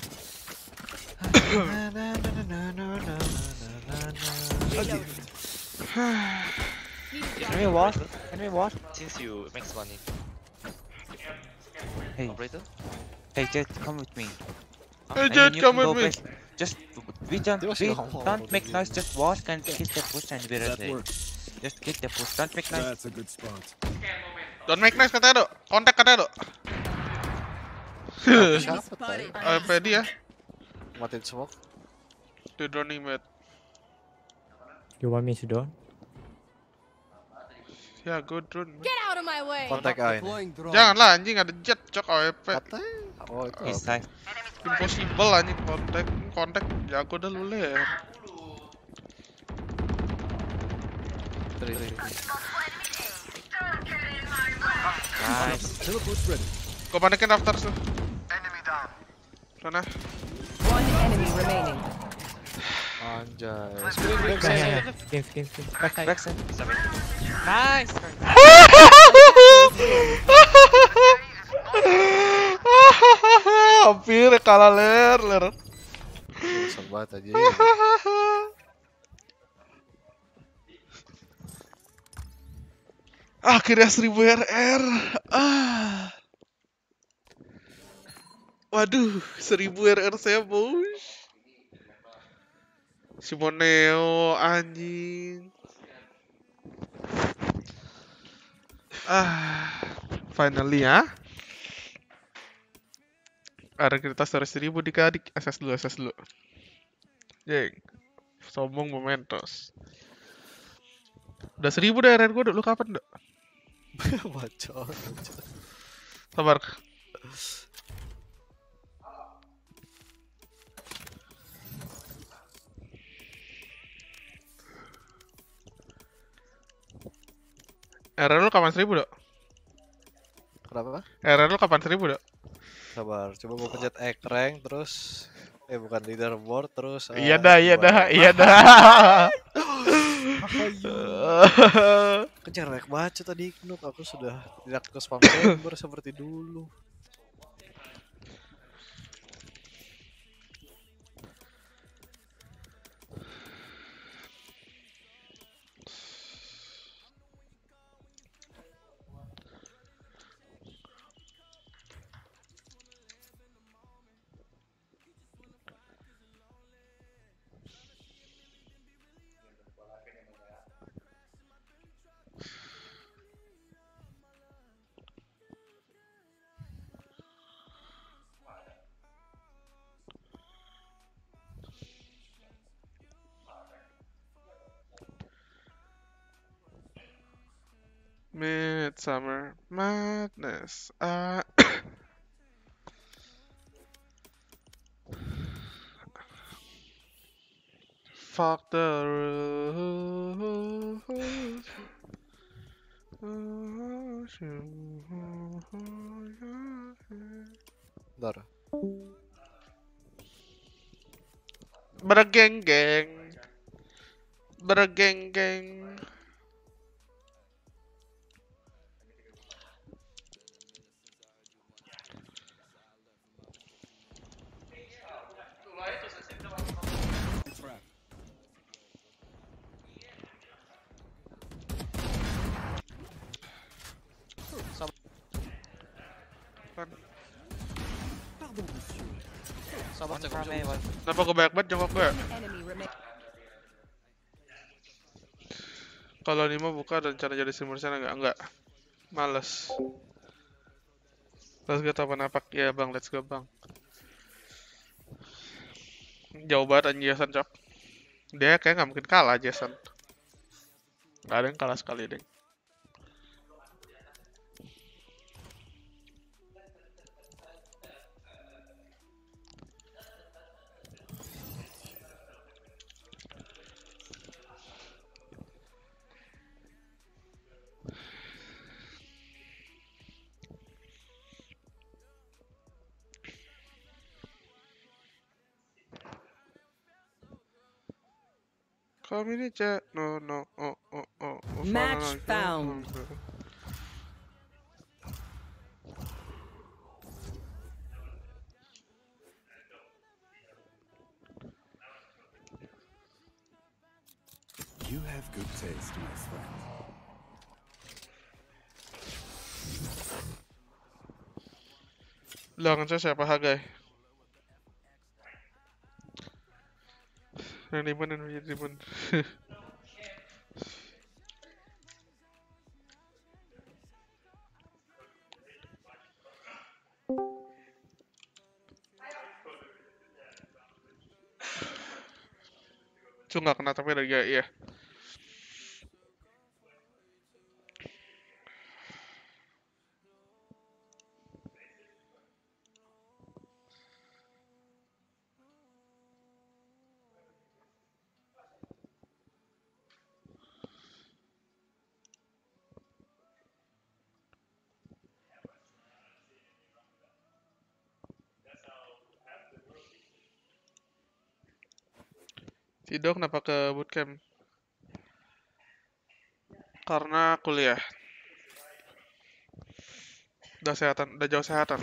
[SPEAKER 1] A gift.
[SPEAKER 5] Can we watch?
[SPEAKER 4] Since you max money.
[SPEAKER 5] Hey,
[SPEAKER 9] Operator?
[SPEAKER 5] hey, Jet, come with me.
[SPEAKER 2] Hey,
[SPEAKER 5] And
[SPEAKER 2] Jet,
[SPEAKER 5] you
[SPEAKER 2] come
[SPEAKER 5] can
[SPEAKER 2] with
[SPEAKER 5] go
[SPEAKER 2] me.
[SPEAKER 5] first. Just we don't
[SPEAKER 9] Dia masih
[SPEAKER 5] we
[SPEAKER 9] ngomong
[SPEAKER 5] don't
[SPEAKER 9] sama
[SPEAKER 5] make
[SPEAKER 9] dia.
[SPEAKER 5] noise. Just walk and hit the push and we're
[SPEAKER 10] That
[SPEAKER 5] ready.
[SPEAKER 10] works.
[SPEAKER 5] Just hit the push. Don't make noise.
[SPEAKER 10] That's a good spot.
[SPEAKER 2] Don't make noise katanya, Dok. Kontak katanya, Dok.
[SPEAKER 9] Siapa tadi?
[SPEAKER 2] AWP dia.
[SPEAKER 9] Matiin smoke.
[SPEAKER 2] Di droning mate.
[SPEAKER 7] You want me to do?
[SPEAKER 2] Ya, go drone. Mate.
[SPEAKER 8] Get out of my way.
[SPEAKER 9] Kontak A ini.
[SPEAKER 10] Deploying drone.
[SPEAKER 2] Janganlah anjing, ada jet cok AWP.
[SPEAKER 9] Katanya. Oh itu.
[SPEAKER 5] He's safe.
[SPEAKER 2] Impossible anjing kontak jago dah lu ler.
[SPEAKER 5] Nice.
[SPEAKER 10] Teleport's ready.
[SPEAKER 2] Gua panikin after tuh. Sana.
[SPEAKER 6] One enemy remaining.
[SPEAKER 9] Anjay.
[SPEAKER 7] Skin.
[SPEAKER 5] Backside. Nice.
[SPEAKER 2] Hampir kalah ler.
[SPEAKER 9] Kesel banget aja.
[SPEAKER 2] Akhirnya 1000 RR. Waduh, 1000 RR saya, bos. Simoneo anjing. Finally ya. Ada kita story 1000 dikadik. SS dulu. Jeng. Sombong Momentos. Udah 1000 deh RR gue, lu kapan, Dok?
[SPEAKER 9] Bacot.
[SPEAKER 2] Sabar. RR lu kapan 1000, Dok?
[SPEAKER 9] Kenapa?
[SPEAKER 2] RR lu kapan 1000, Dok?
[SPEAKER 9] Sabar, coba gue pencet egg rank terus bukan leaderboard terus
[SPEAKER 2] Iya dah.
[SPEAKER 9] Kejar banyak banget tadi Nuk, aku sudah tidak ke spam chamber seperti dulu.
[SPEAKER 2] Midsummer Madness. Fuck the rules.
[SPEAKER 9] Bentar.
[SPEAKER 2] Bergeng-geng.
[SPEAKER 9] Sabar cek.
[SPEAKER 2] Kenapa gue banyak banget jongkok gue?
[SPEAKER 6] Enemy remaining.
[SPEAKER 2] Kalau Nimo buka rencana jadi streamer sana enggak? Males. Let's go tapan apak ya bang, let's go bang. Jauh banget anjing Jason cok. Dia kayak nggak mungkin kalah Jason. Nggak ada yang kalah sekali deh. Come in chat. No.
[SPEAKER 6] Match found.
[SPEAKER 10] You have good taste, my friend.
[SPEAKER 2] Belakang saya siapa Hagai? Yang dimana yang dimana? Cuma nggak kena tapi lagi ya. Tido kenapa ke bootcamp? Karena kuliah. Udah sehatan, udah jauh sehatan.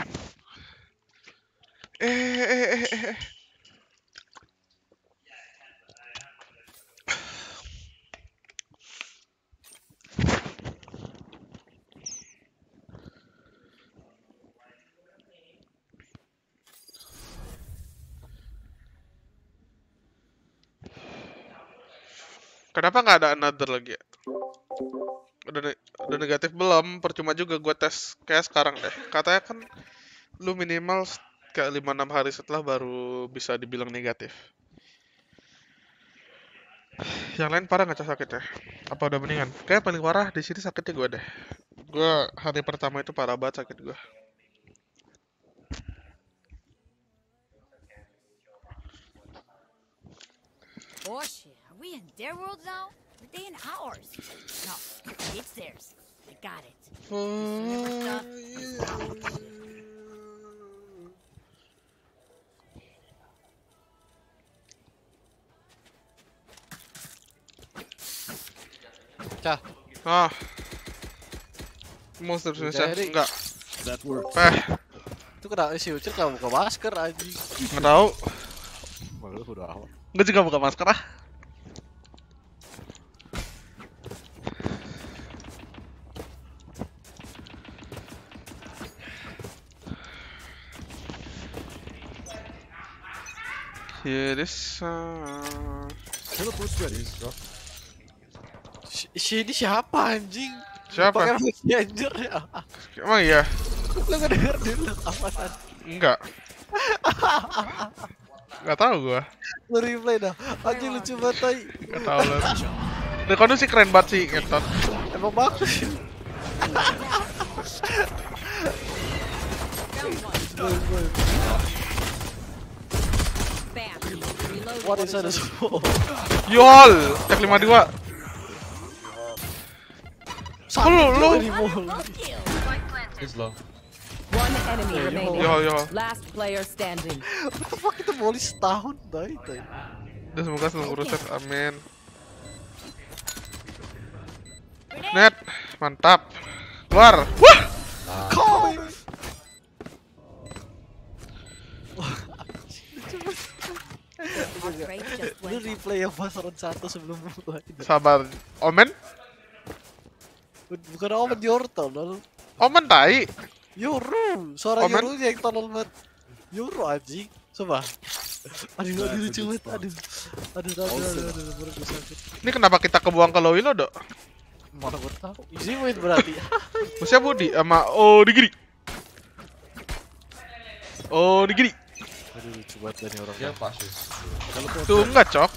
[SPEAKER 2] Kenapa nggak ada another lagi ya? Udah negatif belum? Percuma juga gue tes kayak sekarang deh. Katanya kan lu minimal kayak 5-6 hari setelah baru bisa dibilang negatif. Yang lain parah nggak sakitnya? Apa udah mendingan? Kayak paling parah di sini sakitnya gue deh. Gue hari pertama itu parah banget sakit gue.
[SPEAKER 11] Oh shit, are we in their world now? Are they in ours? No, it's theirs. I got it.
[SPEAKER 9] Cah.
[SPEAKER 2] Ah. Monster susah. Enggak.
[SPEAKER 10] That works.
[SPEAKER 9] Itu kenapa si Ucil gak buka masker anjing?
[SPEAKER 2] Nggak tahu.
[SPEAKER 9] Malu udah amat.
[SPEAKER 2] Gue juga buka masker ah. Here is
[SPEAKER 10] Teleport's ready.
[SPEAKER 9] Ini siapa anjing?
[SPEAKER 2] Siapa?
[SPEAKER 9] Pakai Messenger ya?
[SPEAKER 2] Emang iya?
[SPEAKER 9] Lu gak denger dulu apaan?
[SPEAKER 2] Enggak. Enggak tahu gua.
[SPEAKER 9] Lu replay dah. Anjing lucu banget tai.
[SPEAKER 2] Enggak tahu lu. Dekono sih keren banget sih, ngentot.
[SPEAKER 9] Emang bagus. What is that?
[SPEAKER 2] Yol, cek 52. Lu.
[SPEAKER 7] He's low.
[SPEAKER 6] One enemy remaining.
[SPEAKER 2] Yo.
[SPEAKER 6] Last player standing.
[SPEAKER 9] What the fuck itu molly setahun tai.
[SPEAKER 2] Udah semoga seneng urusan, amin. Net, mantap. Keluar. Wah.
[SPEAKER 9] Lu replay yang pas round 1 sebelum mulai.
[SPEAKER 2] Sabar. Omen?
[SPEAKER 9] Bukan Omen Yorto lol.
[SPEAKER 2] Omen tai.
[SPEAKER 9] Yoru, suara
[SPEAKER 2] Omen?
[SPEAKER 9] Yorunya yang tolol banget. Yoru anjing. Coba. Aduh lucu banget. Aduh, baru gue sakit.
[SPEAKER 2] Ini kenapa kita kebuang ke Lowilo, Dok?
[SPEAKER 9] Mana gue tahu. Easy win berarti.
[SPEAKER 2] Musuhnya Budi sama Digiri. Digiri.
[SPEAKER 9] Aduh lucu banget dari orang.
[SPEAKER 7] Dia pasti.
[SPEAKER 2] Tuh enggak, Cok.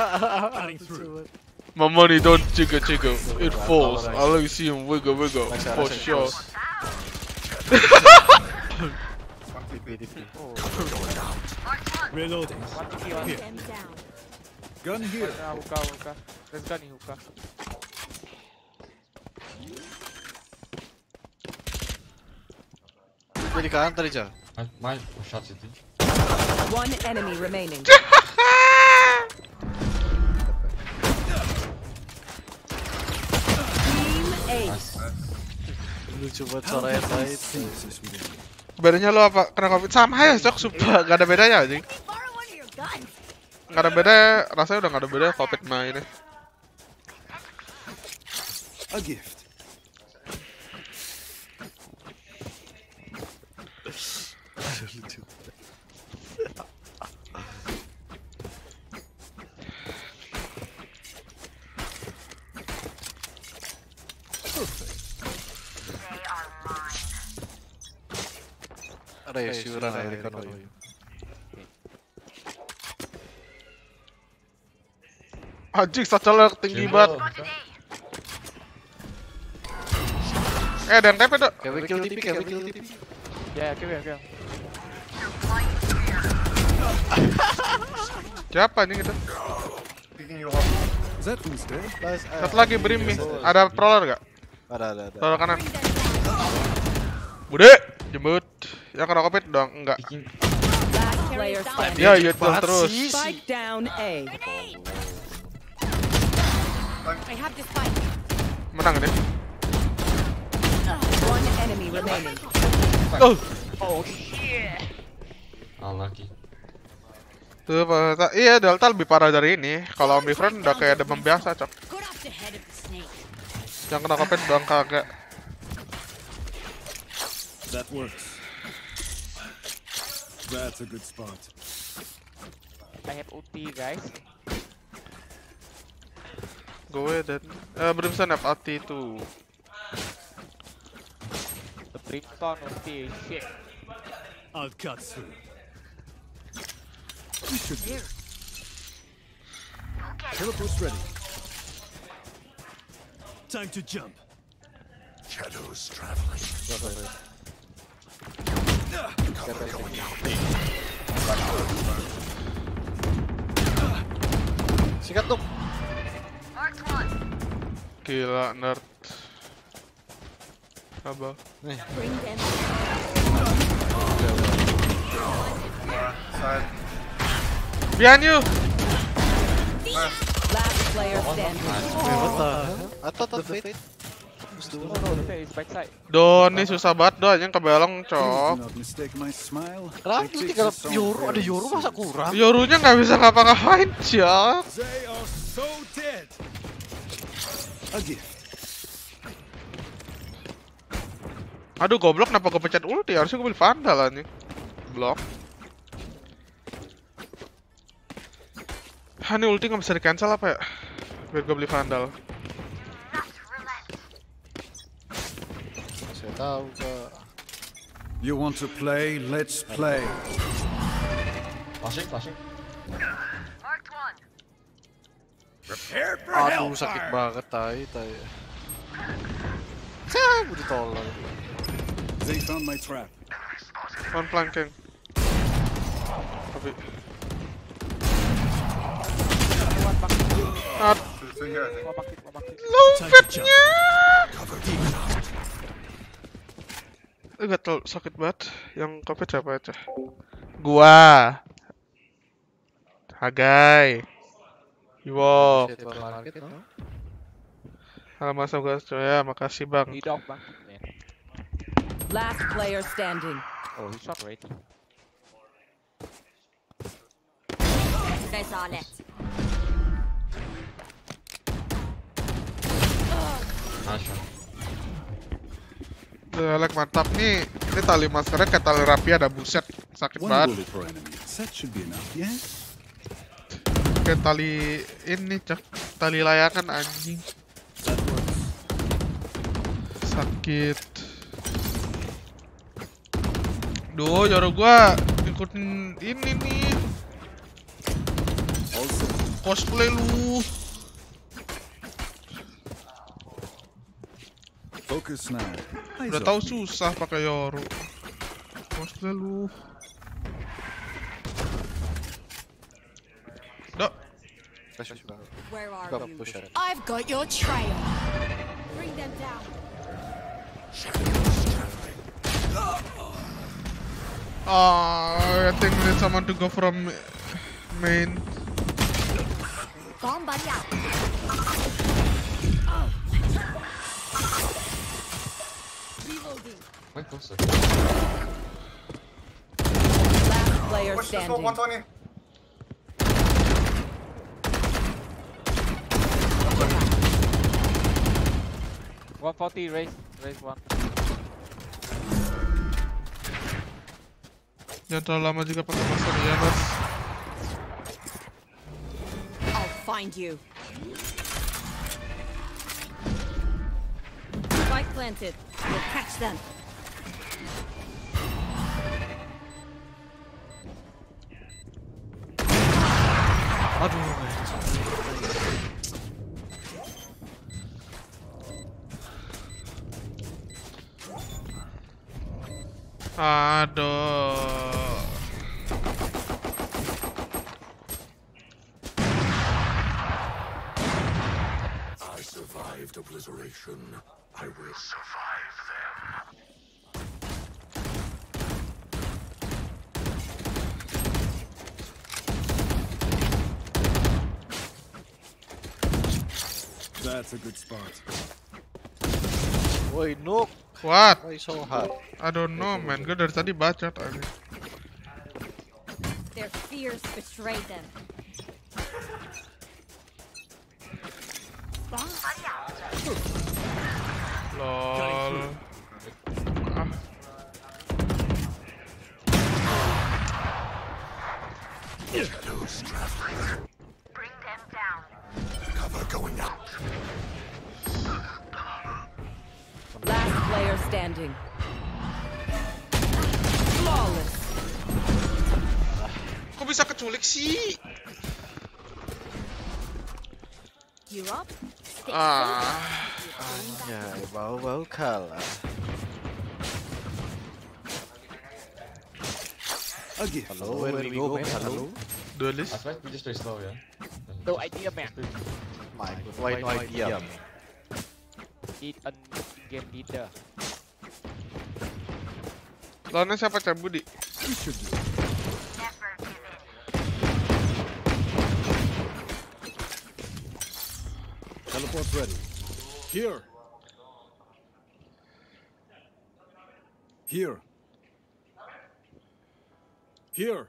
[SPEAKER 2] My money don't jiggle. It falls. I like see him wiggle for sure.
[SPEAKER 10] Reloading. Here. Gun here.
[SPEAKER 4] Hookah. There's gun in hookah.
[SPEAKER 9] Jadi kanan tadi Cal.
[SPEAKER 7] My shot city.
[SPEAKER 6] One enemy remaining. Team Ace.
[SPEAKER 9] Lucu banget suaranya tai.
[SPEAKER 2] Bedanya lo apa? Kena COVID? Sama ya, Cok. Sumpah, gak ada bedanya anjing. Gak ada beda, rasanya udah gak ada beda COVID mah ini.
[SPEAKER 10] A gift.
[SPEAKER 9] Raise, you run, I recon you.
[SPEAKER 2] Anjing, satchel tinggi banget. Ada yang TP, Dok.
[SPEAKER 9] Can we kill TP?
[SPEAKER 4] Yeah, kill.
[SPEAKER 2] Siapa nih gitu?
[SPEAKER 10] That who's there?
[SPEAKER 2] Satu lagi Brim nih. Ada prowler gak?
[SPEAKER 9] Ada.
[SPEAKER 2] Prowler kanan. Bude, jemput. Yang kena covid dong, enggak.
[SPEAKER 6] Last player standing.
[SPEAKER 2] Ya, betul terus.
[SPEAKER 6] Spike down A.
[SPEAKER 11] I have this fight.
[SPEAKER 2] Menang deh.
[SPEAKER 6] One enemy remaining.
[SPEAKER 11] Oh shit.
[SPEAKER 7] Lagi.
[SPEAKER 2] Tuh, iya Delta lebih parah dari ini. Kalau Omnifront udah kayak demam biasa, Cok.
[SPEAKER 11] Cut off the head of the snake.
[SPEAKER 2] Yang kena covid doang kagak.
[SPEAKER 10] That works. That's a good spot.
[SPEAKER 4] I have ulti, guys.
[SPEAKER 2] Gue dan Brimstone have ulti tuh.
[SPEAKER 4] The Brimstone ulti, shit.
[SPEAKER 10] I'll cut through. We should be. Teleport's ready. Time to jump. Shadows traveling.
[SPEAKER 9] Sikat tuh.
[SPEAKER 2] Gila nerd. Apa?
[SPEAKER 11] Bring them.
[SPEAKER 2] Behind you.
[SPEAKER 6] Last player standing.
[SPEAKER 9] What the hell? I thought the fate was the one.
[SPEAKER 4] Okay, it's backside.
[SPEAKER 2] Don, ini susah banget doanya kebelong,
[SPEAKER 10] Please
[SPEAKER 2] Cok.
[SPEAKER 10] do not mistake my smile.
[SPEAKER 9] Kenapa lu tinggal Yoru? Ada Yoru masa kurang?
[SPEAKER 2] Yorunya nggak bisa ngapa-ngapain, Cok.
[SPEAKER 10] They are so dead. A gift.
[SPEAKER 2] Aduh, goblok, kenapa gue pencet ulti? Harusnya gue beli Vandal anjing. Blok. Ini ulti nggak bisa di-cancel apa ya? Biar gue beli Vandal.
[SPEAKER 9] Saya tahu Kak.
[SPEAKER 10] You want to play? Let's play.
[SPEAKER 7] Flashing.
[SPEAKER 10] Prepare for
[SPEAKER 9] Aduh, sakit banget tai. Udah tolong.
[SPEAKER 10] They found my trap.
[SPEAKER 2] One flanking. Tapi. Lompetnya. Gatel sakit banget. Yang covid siapa aja? Gua. Hagai. Iwo. Halo Mas Agus, ya makasih Bang.
[SPEAKER 4] Hidok bangkit, man.
[SPEAKER 6] Last player standing.
[SPEAKER 4] Oh, he shot right.
[SPEAKER 11] Rezalet.
[SPEAKER 7] Nice.
[SPEAKER 2] Like mantap nih. Ini tali maskernya kayak tali rapi ada buset. Sakit
[SPEAKER 10] One
[SPEAKER 2] banget.
[SPEAKER 10] bullet per enemy. That should be enough, yeah?
[SPEAKER 2] Kayak tali ini, Cok. Tali layangan anjing.
[SPEAKER 10] That works.
[SPEAKER 2] Sakit. Duh, Yoru gua ikutin ini nih.
[SPEAKER 10] Also,
[SPEAKER 2] Cosplay lu.
[SPEAKER 10] focus now. Eyes
[SPEAKER 2] Udah
[SPEAKER 10] off
[SPEAKER 2] tahu
[SPEAKER 10] me.
[SPEAKER 2] susah pakai Yoru. Cosplay lu. Dok.
[SPEAKER 11] Where are
[SPEAKER 9] Got
[SPEAKER 11] you?
[SPEAKER 9] push it.
[SPEAKER 11] I've got your trail. Bring them down.
[SPEAKER 2] I think we need someone to go from main.
[SPEAKER 11] Bomb buddy out. Reloading.
[SPEAKER 7] Wait, closer.
[SPEAKER 6] Last player standing.
[SPEAKER 4] One 40, raise one.
[SPEAKER 2] Jangan terlalu lama juga pakai masker ya, Mas.
[SPEAKER 11] I'll find you. Spike planted. We'll catch them.
[SPEAKER 9] Aduh.
[SPEAKER 2] Aduh.
[SPEAKER 10] I survived obliteration. I will survive them. That's a good spot.
[SPEAKER 9] Woi, Nook.
[SPEAKER 2] What?
[SPEAKER 9] Why so hard?
[SPEAKER 2] I don't know, man. Gue dari tadi bacot aja.
[SPEAKER 11] Their fears betrayed them.
[SPEAKER 2] Lol. Ah.
[SPEAKER 10] Shadows traveling. Bring them down. Cover going out.
[SPEAKER 6] Last player standing. Flawless.
[SPEAKER 2] Kok bisa keculik sih?
[SPEAKER 11] You up? Stay
[SPEAKER 9] Ya, bau-bau kalah. Hello, where we go, man? Hello.
[SPEAKER 2] Duelist.
[SPEAKER 7] I tried to just play slow, yeah.
[SPEAKER 12] No idea, man.
[SPEAKER 9] My God, why no idea?
[SPEAKER 12] Need a game leader.
[SPEAKER 2] Lawannya siapa, Cak Budi?
[SPEAKER 10] Teleport ready. Here. Here. Here.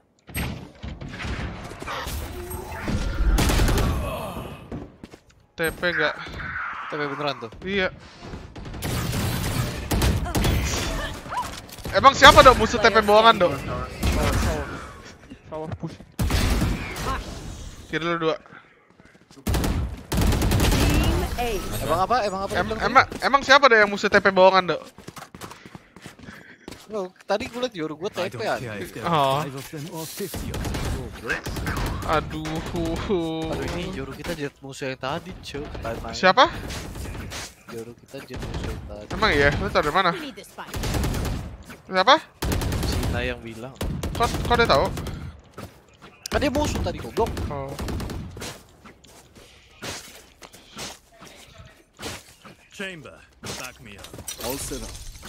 [SPEAKER 2] TP gak?
[SPEAKER 9] TP beneran tuh?
[SPEAKER 2] Iya. Emang siapa dok musuh TP bohongan dok?
[SPEAKER 12] Power push.
[SPEAKER 2] Kiri lu 2.
[SPEAKER 9] Emang apa?
[SPEAKER 2] Emang siapa dok yang musuh TP bohongan dok?
[SPEAKER 9] Oh, tadi gue liat Yoru gue TP ya.
[SPEAKER 2] Oh. Aduh.
[SPEAKER 9] Aduh, ini Yoru kita jet musuh yang tadi, cuy.
[SPEAKER 2] Siapa?
[SPEAKER 9] Yoru kita jet musuh yang tadi.
[SPEAKER 2] Emang iya? Lu tau dari mana? Siapa?
[SPEAKER 9] Cina yang bilang.
[SPEAKER 2] Kok dia tahu?
[SPEAKER 9] Kan dia musuh tadi, goblok.
[SPEAKER 2] Oh.
[SPEAKER 10] Chamber, back me up. All set up.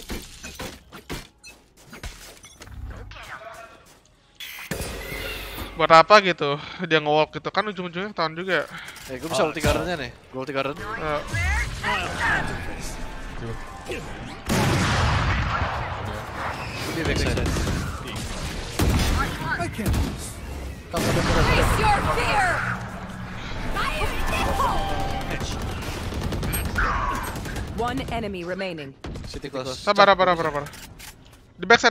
[SPEAKER 2] Buat apa gitu? Dia nge-walk gitu kan ujung-ujungnya ketahuan juga.
[SPEAKER 9] Gue bisa ulti gardennya nih. Gue ulti garden. Dia backside.
[SPEAKER 10] I can't lose.
[SPEAKER 11] Face your fear!
[SPEAKER 6] One enemy remaining.
[SPEAKER 9] City close.
[SPEAKER 2] Sabar. Di backside.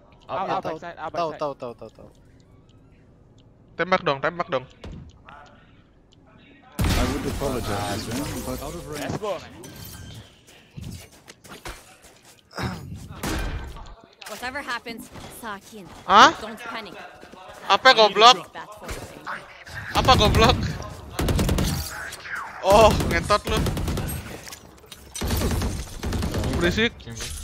[SPEAKER 9] Tahu.
[SPEAKER 2] Tembak dong.
[SPEAKER 10] I would apologize, but out of range.
[SPEAKER 12] Let's go, man.
[SPEAKER 11] Whatever happens, Sakin.
[SPEAKER 2] Hah?
[SPEAKER 11] Don't panic.
[SPEAKER 2] Apa goblok?
[SPEAKER 11] Bad for you.
[SPEAKER 2] Apa goblok? Oh, ngetot lu. Berisik.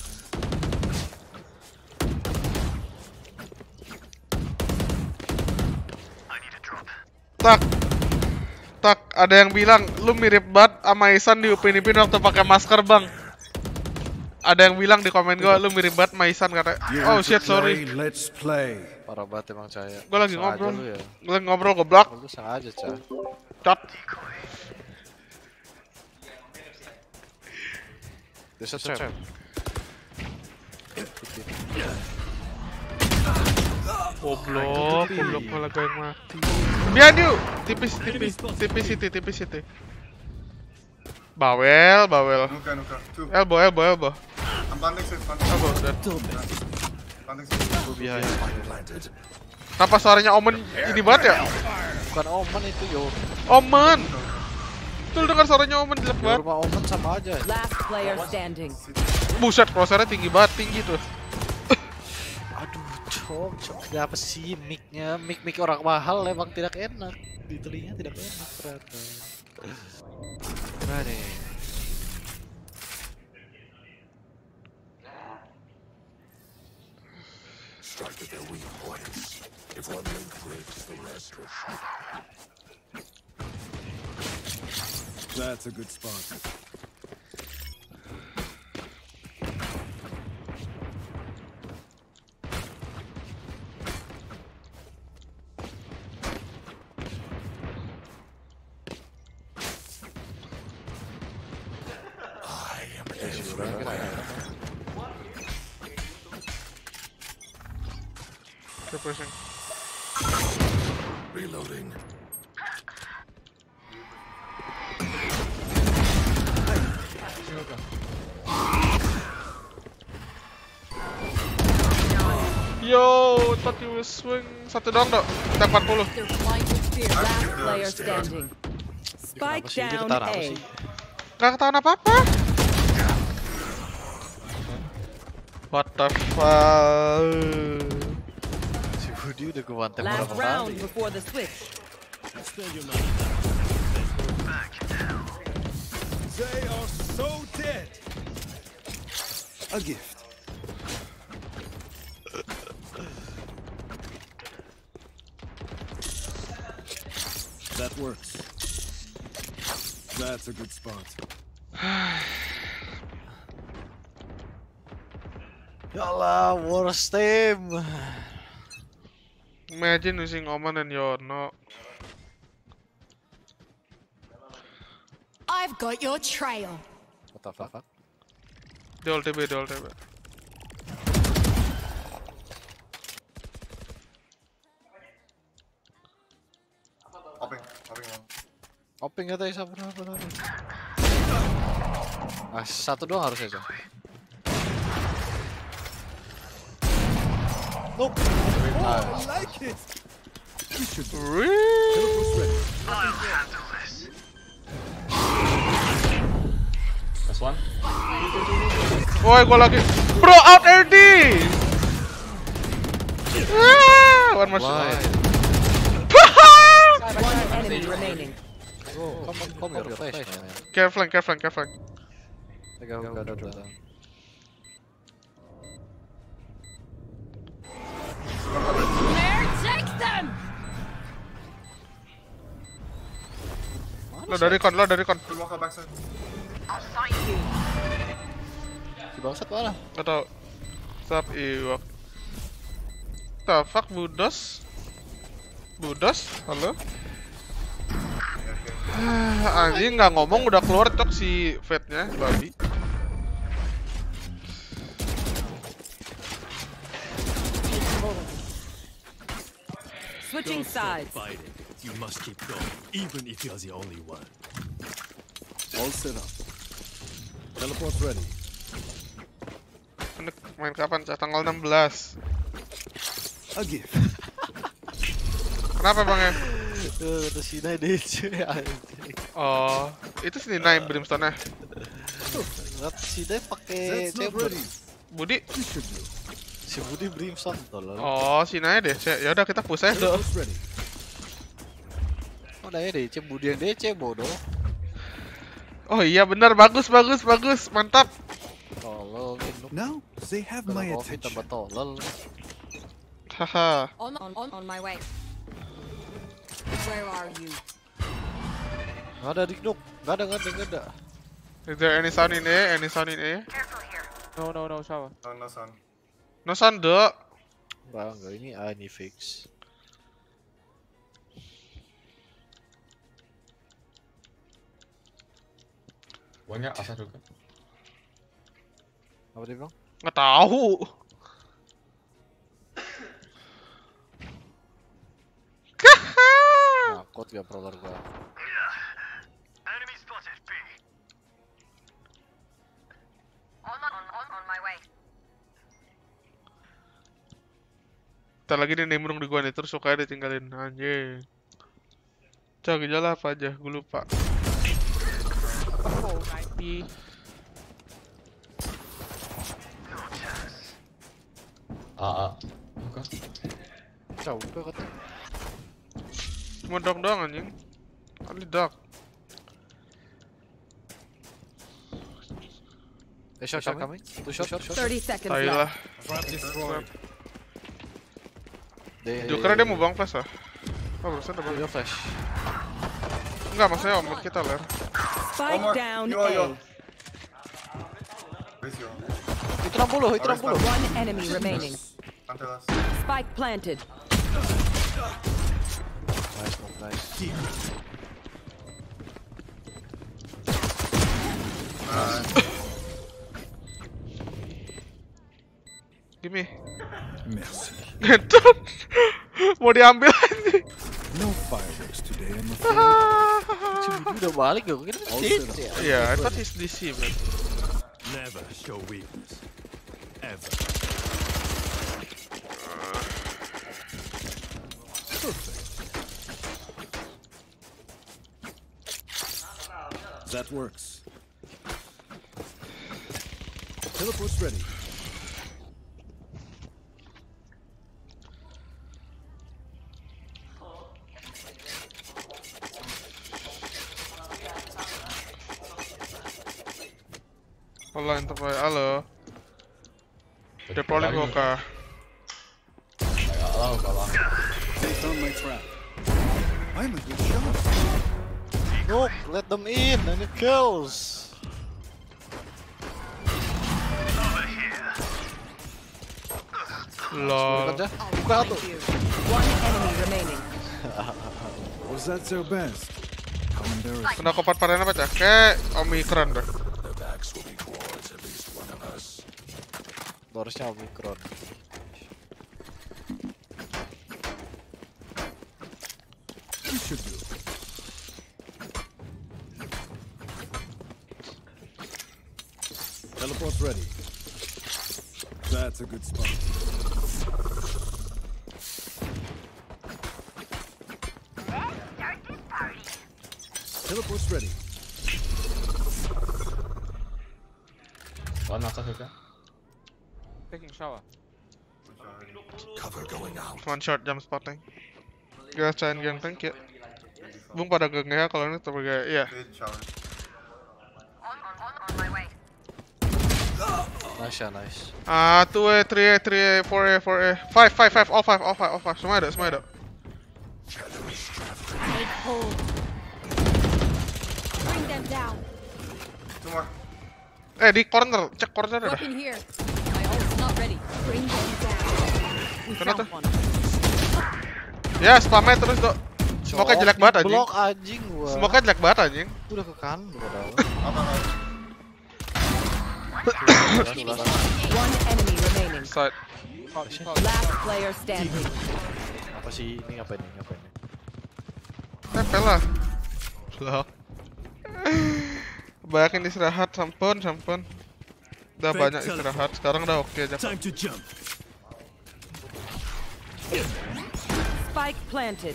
[SPEAKER 2] Tak, ada yang bilang lu mirip banget sama Isan di Upin Ipin waktu pakai masker, Bang. Ada yang bilang di komen gua lu mirip banget sama Isan kata. Oh shit, sorry.
[SPEAKER 10] Let's play.
[SPEAKER 9] Parah banget emang Cahaya.
[SPEAKER 2] Gua lagi
[SPEAKER 9] Sengaja
[SPEAKER 2] ngobrol.
[SPEAKER 9] lu ya.
[SPEAKER 2] Gua lagi ngobrol goblok.
[SPEAKER 9] Lu sengaja, Cah.
[SPEAKER 2] Cot.
[SPEAKER 9] There's a trap.
[SPEAKER 2] Goblok malah gue yang mati. Behind you. Tipis City. Bawel. Elbow.
[SPEAKER 13] I'm planting safe.
[SPEAKER 2] Elbow, dead.
[SPEAKER 9] Gue behind.
[SPEAKER 2] Kenapa suaranya Omen ini banget ya?
[SPEAKER 9] Bukan Omen itu, yo.
[SPEAKER 2] Omen. Tuh dengar suaranya Omen jelek banget.
[SPEAKER 9] Rumah Omen sama aja.
[SPEAKER 6] Last player standing.
[SPEAKER 2] Buset, crosshairnya tinggi tuh.
[SPEAKER 9] Aduh, cok. Kenapa sih mic-nya? Mic orang mahal emang tidak enak. Di telinga tidak enak ternyata.
[SPEAKER 4] Ready.
[SPEAKER 10] Strike at their weak points. If one link breaks, the rest will shatter. That's a good spot.
[SPEAKER 2] They're pushing.
[SPEAKER 10] Reloading.
[SPEAKER 2] Yo, thought you will swing. Satu doang dok. Kita 40.
[SPEAKER 6] Last player standing. Spike down A.
[SPEAKER 2] Gak ketahuan apa-apa. What the fuck?
[SPEAKER 9] Si Budi udah ke one tap
[SPEAKER 6] Last
[SPEAKER 9] berapa
[SPEAKER 6] round
[SPEAKER 9] kali?
[SPEAKER 6] before the switch.
[SPEAKER 10] They are so dead. A gift. That works. That's a good spot.
[SPEAKER 9] Ya Allah, worst team.
[SPEAKER 2] Imagine using Omen and Yorno.
[SPEAKER 11] I've got your trail.
[SPEAKER 9] What the fuck?
[SPEAKER 2] Di LTB, di LTB.
[SPEAKER 13] Hopping one.
[SPEAKER 9] Oping katanya siapa benar. Ah, satu doang harusnya Jong. Nope.
[SPEAKER 10] Oh, I like it. You should Teleport's ready.
[SPEAKER 7] I'll handle this. That's one.
[SPEAKER 2] Woi, gua lagi. Bro, out RD. One more shot.
[SPEAKER 6] One enemy remaining.
[SPEAKER 9] Oh, come your flash, man.
[SPEAKER 2] Careful.
[SPEAKER 9] I got it.
[SPEAKER 11] There, take them.
[SPEAKER 2] Lo dari kon.
[SPEAKER 13] Two more backside.
[SPEAKER 9] Si bangsat mana?
[SPEAKER 2] Gak tau. Stop Iwak. The fuck, Budos? Halo? Anjing nggak ngomong udah keluar cok si Fate-nya, babi.
[SPEAKER 6] Switching sides.
[SPEAKER 10] Fighting. You must keep going, even if you're the only one. All set up. Teleport's ready.
[SPEAKER 2] Main kapan? Tanggal 16.
[SPEAKER 10] A gift.
[SPEAKER 2] Kenapa bang ya?
[SPEAKER 9] Terus Sinai DC.
[SPEAKER 2] Oh, itu sini naik Brimstone-nya.
[SPEAKER 9] Sinai pakai cebol.
[SPEAKER 2] Budi?
[SPEAKER 9] Si Budi Brimstone tolong.
[SPEAKER 2] Oh, Sinai deh. Ya udah kita push aja dong.
[SPEAKER 9] Oh, nah ya DC Budi yang DC bodoh.
[SPEAKER 2] Oh iya benar, bagus. Mantap.
[SPEAKER 9] Tolong.
[SPEAKER 10] Now they have my attention.
[SPEAKER 9] Tambah tolol.
[SPEAKER 2] Haha.
[SPEAKER 11] On my way. Where are you?
[SPEAKER 9] Nggak ada Dikduk. Nggak ada.
[SPEAKER 2] Is there any sound in A?
[SPEAKER 12] No, shower.
[SPEAKER 13] No sound.
[SPEAKER 2] No sound, dok.
[SPEAKER 9] Enggak, ini fix.
[SPEAKER 7] Banyak asal juga.
[SPEAKER 9] Apa dia bilang?
[SPEAKER 2] Nggak tahu.
[SPEAKER 9] Nakut gak prolor gua.
[SPEAKER 10] Enemy spotted B.
[SPEAKER 11] On my way.
[SPEAKER 2] Ntar lagi dia nimbrung di gua nih, terus sukanya ditinggalin. Anjing. Coba gejala apa aja, gue lupa.
[SPEAKER 12] Oh, 90.
[SPEAKER 7] Bukan.
[SPEAKER 9] Jauh kata.
[SPEAKER 2] Cuma dog doang anjing. Kali dog.
[SPEAKER 9] Shot coming. 2 shot.
[SPEAKER 6] 30 seconds
[SPEAKER 2] Tai lah.
[SPEAKER 6] left.
[SPEAKER 2] Joker dia mau bang flash ah? Oh barusan udah bang
[SPEAKER 9] flash.
[SPEAKER 2] Enggak maksudnya omit kita ler.
[SPEAKER 6] Spike down A.
[SPEAKER 9] Itu 60.
[SPEAKER 6] One enemy remaining.
[SPEAKER 13] Until us.
[SPEAKER 6] Spike planted.
[SPEAKER 9] Nice.
[SPEAKER 2] Gimme.
[SPEAKER 10] Merci.
[SPEAKER 2] Ngentot. Mau diambil anjing.
[SPEAKER 10] No fireworks today, I'm afraid.
[SPEAKER 9] Udah balik gak? Kita
[SPEAKER 2] Yeah, I thought he's DC man.
[SPEAKER 10] Never show weakness. Ever. Perfect. That works. Teleport's ready.
[SPEAKER 2] Halo Enterprise, halo. Deploying Hoka.
[SPEAKER 10] They found my trap. I'm a good shot.
[SPEAKER 9] Look, let them in. I need kills.
[SPEAKER 2] Lol.
[SPEAKER 9] Buka tuh.
[SPEAKER 6] One enemy remaining.
[SPEAKER 10] Was that their best? How embarrassing.
[SPEAKER 2] Kena kopat paren apa cak? Kayak Omicron dah.
[SPEAKER 9] Harusnya Omicron.
[SPEAKER 10] We should do. Teleport's ready. That's a good spot. Teleport's ready.
[SPEAKER 7] One outside hookah.
[SPEAKER 12] Taking shower.
[SPEAKER 10] Cover going out.
[SPEAKER 2] One shot jump spotting. Guys, cain gang tank ya. Bung pada geng ya kalau ini terbagai iya.
[SPEAKER 9] Nice.
[SPEAKER 2] 2A, 3A, 3A, 4A, 4A, 5, all 5. Semua ada.
[SPEAKER 8] Take hold. Bring them down.
[SPEAKER 13] Two more.
[SPEAKER 2] Di corner, cek corner ada.
[SPEAKER 8] Weapon here. My ult's not ready. Bring them down. We
[SPEAKER 2] Kena tuh.
[SPEAKER 8] found one.
[SPEAKER 2] Ya, spamnya terus dok. Smoke-nya jelek banget anjing.
[SPEAKER 9] Blok anjing gua.
[SPEAKER 2] Smoke-nya jelek banget anjing.
[SPEAKER 9] Udah ke kanan padahal.
[SPEAKER 6] One enemy remaining.
[SPEAKER 2] Side.
[SPEAKER 6] Last player standing.
[SPEAKER 9] Apa sih ini ngapain?
[SPEAKER 2] Tempel lah. Loh. Banyakin istirahat, sampun. Udah banyak istirahat, sekarang udah oke aja.
[SPEAKER 10] Time to jump.
[SPEAKER 6] Spike planted.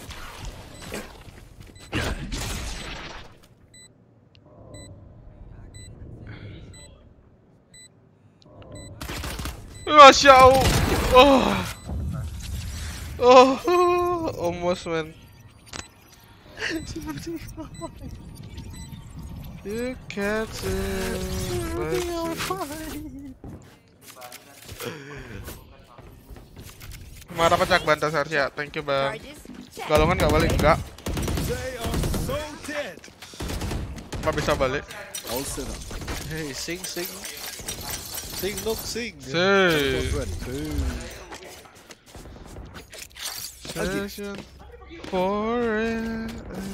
[SPEAKER 2] Masya Allah. Almost man. You can't Marah pecak bantas Arsya, thank you bang. Galongan gak balik, enggak. Apa bisa balik?
[SPEAKER 9] Hey, sing. Look, sing.
[SPEAKER 2] Session for it.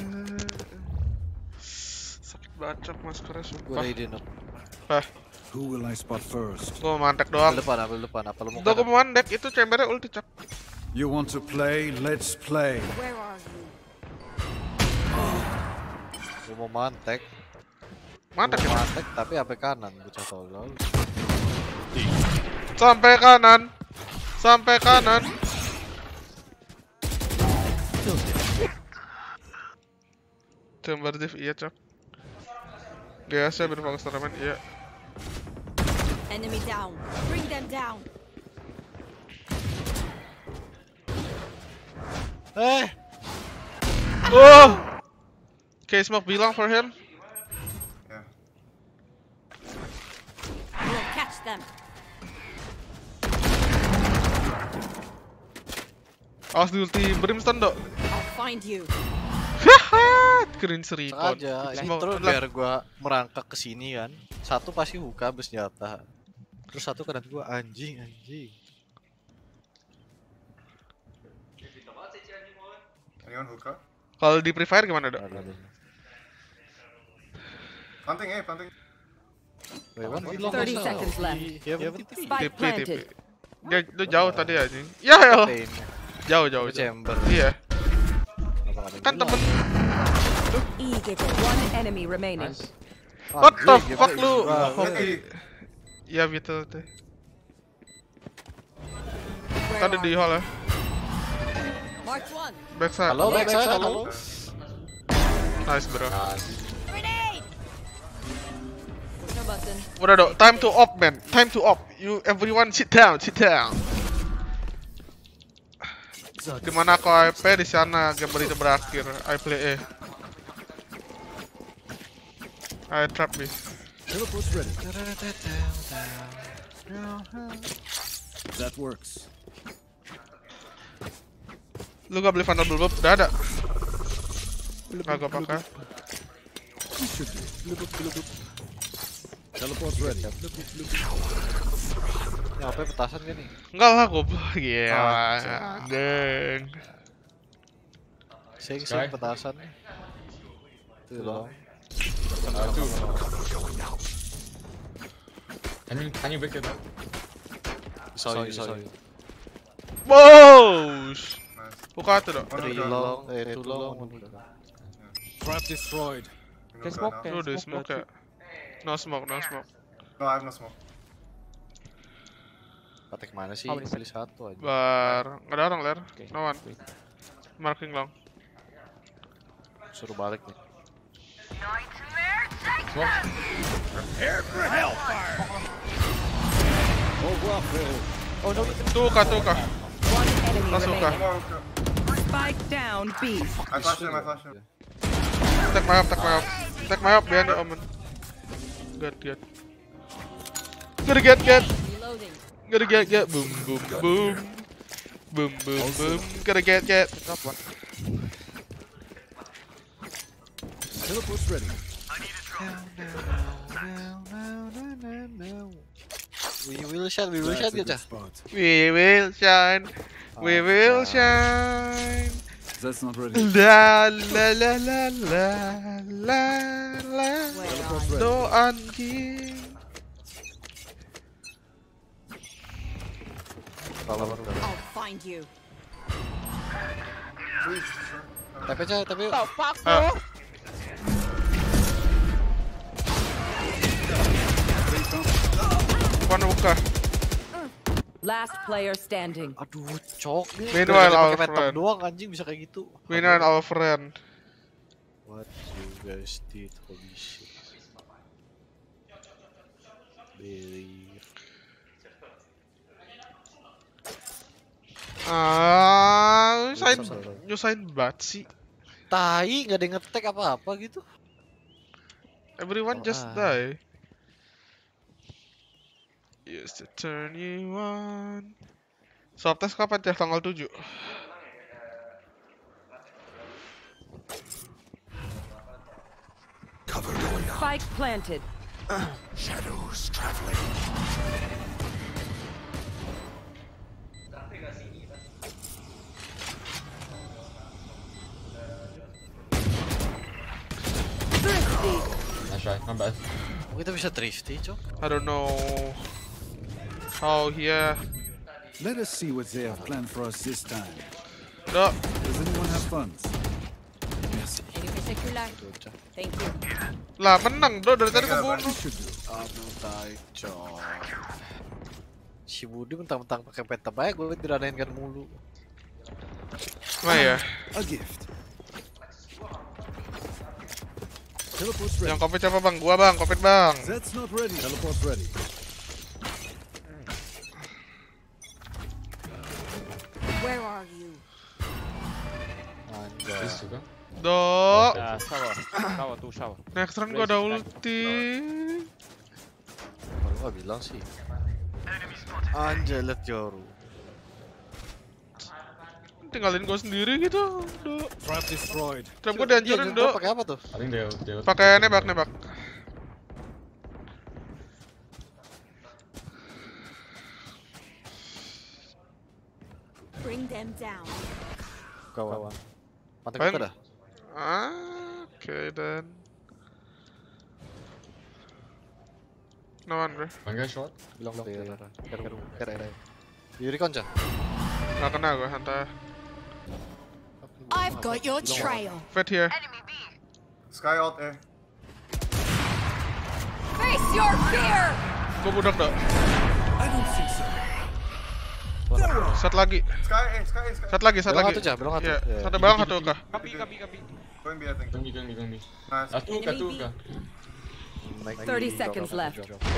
[SPEAKER 2] Sakit banget maskernya sumpah.
[SPEAKER 9] Gua ready nok.
[SPEAKER 10] Who will I spot first?
[SPEAKER 2] Gua mandek doang.
[SPEAKER 9] Ambil depan. Apa lu mau?
[SPEAKER 2] Udah gua mandek, itu chambernya ulti cak.
[SPEAKER 10] You want to play? Let's play.
[SPEAKER 8] Where are you?
[SPEAKER 9] Gua mau mantek.
[SPEAKER 2] Mantek ya?
[SPEAKER 9] Mantek tapi HP kanan, bocah tolol.
[SPEAKER 2] Sampai kanan. Chamber div iya cak. GS-nya berfokus turnamen iya.
[SPEAKER 8] Enemy down. Bring them down.
[SPEAKER 2] Oh! Okay, smoke belong for him.
[SPEAKER 13] Yeah.
[SPEAKER 11] We'll catch them.
[SPEAKER 2] Awas di ulti Brimstone dok.
[SPEAKER 11] I'll find you.
[SPEAKER 2] Haha, keren seripot.
[SPEAKER 9] Sengaja, ini
[SPEAKER 2] Smoke,
[SPEAKER 9] terus
[SPEAKER 2] good luck.
[SPEAKER 9] biar gua merangkak ke sini kan. Satu pasti buka bersenjata. Terus satu kanan gua anjing.
[SPEAKER 13] Anyone hookah?
[SPEAKER 2] Kalau di Free Fire gimana dok?
[SPEAKER 13] Planting, planting.
[SPEAKER 9] Wait,
[SPEAKER 6] 30 seconds left. Spike
[SPEAKER 2] TP.
[SPEAKER 6] planted.
[SPEAKER 2] Dia jauh tadi anjing. Ya elah. Jauh.
[SPEAKER 9] Chamber.
[SPEAKER 2] Iya. Kan temen.
[SPEAKER 6] One enemy remaining.
[SPEAKER 2] What the fuck lu? Iya betul tuh. Tadi di hall ya.
[SPEAKER 11] Mark one.
[SPEAKER 2] Backside.
[SPEAKER 9] Halo, backside, halo.
[SPEAKER 2] Nice bro.
[SPEAKER 11] Grenade. Push no button.
[SPEAKER 2] Udah dok, time to op man. Time to op. You everyone sit down. Gimana kau IP di sana? Game itu berakhir. I play A. I trap B.
[SPEAKER 10] Teleport's ready. That works.
[SPEAKER 2] Lu gak beli Vandal Bulb? Udah ada. Gak gua pakai.
[SPEAKER 10] Teleport's ready.
[SPEAKER 9] Ya, apa petasan gak nih?
[SPEAKER 2] Enggak lah goblok. Gila. Deng.
[SPEAKER 9] Sing petasan. Tuh loh.
[SPEAKER 7] Can you break it up?
[SPEAKER 9] Sorry.
[SPEAKER 2] Wow. Buka tuh dok.
[SPEAKER 9] Too long.
[SPEAKER 10] Trap destroyed.
[SPEAKER 12] Can smoke,
[SPEAKER 2] Tuh di smoke ya. No smoke.
[SPEAKER 13] No, I have no smoke.
[SPEAKER 9] Patek mana sih? Pilih satu aja.
[SPEAKER 2] Bar. Nggak ada orang ler. No one. Marking long.
[SPEAKER 9] Suruh balik nih.
[SPEAKER 10] Prepare for hellfire.
[SPEAKER 2] Oh no. Tuh kah.
[SPEAKER 6] One enemy
[SPEAKER 2] Masuk kah.
[SPEAKER 6] remaining. Spike down B.
[SPEAKER 13] I flashed him.
[SPEAKER 2] Take my up behind the omen. Good. Gotta get.
[SPEAKER 11] Reloading.
[SPEAKER 2] Gotta get. Boom. Gotta get.
[SPEAKER 10] Teleport's ready.
[SPEAKER 9] We will shine gitu.
[SPEAKER 2] We will shine.
[SPEAKER 10] That's not ready.
[SPEAKER 2] La. Doan king.
[SPEAKER 11] I'll find you.
[SPEAKER 9] Tapi.
[SPEAKER 2] Mana buka?
[SPEAKER 6] Last player standing.
[SPEAKER 9] Aduh, cok.
[SPEAKER 2] Meanwhile our
[SPEAKER 9] pakai top
[SPEAKER 2] friend.
[SPEAKER 9] doang anjing bisa kayak gitu.
[SPEAKER 2] Meanwhile our friend.
[SPEAKER 9] What you guys did, holy shit. Believe.
[SPEAKER 2] Nyusahin banget sih.
[SPEAKER 9] Tai, nggak ada yang ngetek apa-apa gitu.
[SPEAKER 2] Everyone just die. Used to turn you on. Swab test kapan ya? Tanggal 7.
[SPEAKER 6] Spike planted.
[SPEAKER 10] Shadows traveling.
[SPEAKER 7] Nice try, not bad.
[SPEAKER 9] Kita bisa thrifty, cok.
[SPEAKER 2] I don't know. Oh yeah.
[SPEAKER 10] Let us see what they have planned for us this time.
[SPEAKER 2] Dok.
[SPEAKER 10] Does anyone have funds?
[SPEAKER 11] Anything secular? Thank you.
[SPEAKER 2] Lah menang dok dari tadi kebunuh.
[SPEAKER 9] Aduh, tai, cok. Si Budi mentang-mentang pakai peta baik, gue diradainkan mulu.
[SPEAKER 2] Nah ya.
[SPEAKER 10] A gift.
[SPEAKER 2] Yang covid siapa bang? Gua bang, covid bang.
[SPEAKER 10] That's not ready. Teleport's ready.
[SPEAKER 11] Where are you?
[SPEAKER 9] Anjay.
[SPEAKER 2] Do.
[SPEAKER 12] Yeah, shower. Shower, two shower.
[SPEAKER 2] Next round gua ada ulti.
[SPEAKER 9] Baru gua bilang sih. Anjay, liat Yoru.
[SPEAKER 2] Tinggalin gua sendiri gitu. Do.
[SPEAKER 10] Trap destroyed.
[SPEAKER 2] Trap gua dihancurin, Do.
[SPEAKER 9] Pakai apa tuh?
[SPEAKER 7] I think they
[SPEAKER 2] Pakai nebak.
[SPEAKER 11] Bring them down.
[SPEAKER 9] Kawan. Mantap
[SPEAKER 2] Paling-
[SPEAKER 9] kita dah.
[SPEAKER 2] Okay then. No one, bro.
[SPEAKER 7] One guy short.
[SPEAKER 9] Bilang kere. Yuri konca.
[SPEAKER 2] Nggak kena gua, santai.
[SPEAKER 11] I've got your trail.
[SPEAKER 2] Fed here.
[SPEAKER 13] Sky ult A.
[SPEAKER 11] Face your fear.
[SPEAKER 2] Gua budak, Do.
[SPEAKER 10] I don't think so.
[SPEAKER 2] Satu lagi.
[SPEAKER 13] Sky A, Sky A, Sky A.
[SPEAKER 2] Satu lagi.
[SPEAKER 9] Belum satu.
[SPEAKER 2] Iya,
[SPEAKER 9] Iya.
[SPEAKER 2] satu bawah, satu kah?
[SPEAKER 12] Copy.
[SPEAKER 13] Going B, I think.
[SPEAKER 7] Going B.
[SPEAKER 13] Nice.
[SPEAKER 7] Two ka.
[SPEAKER 6] 30 seconds left.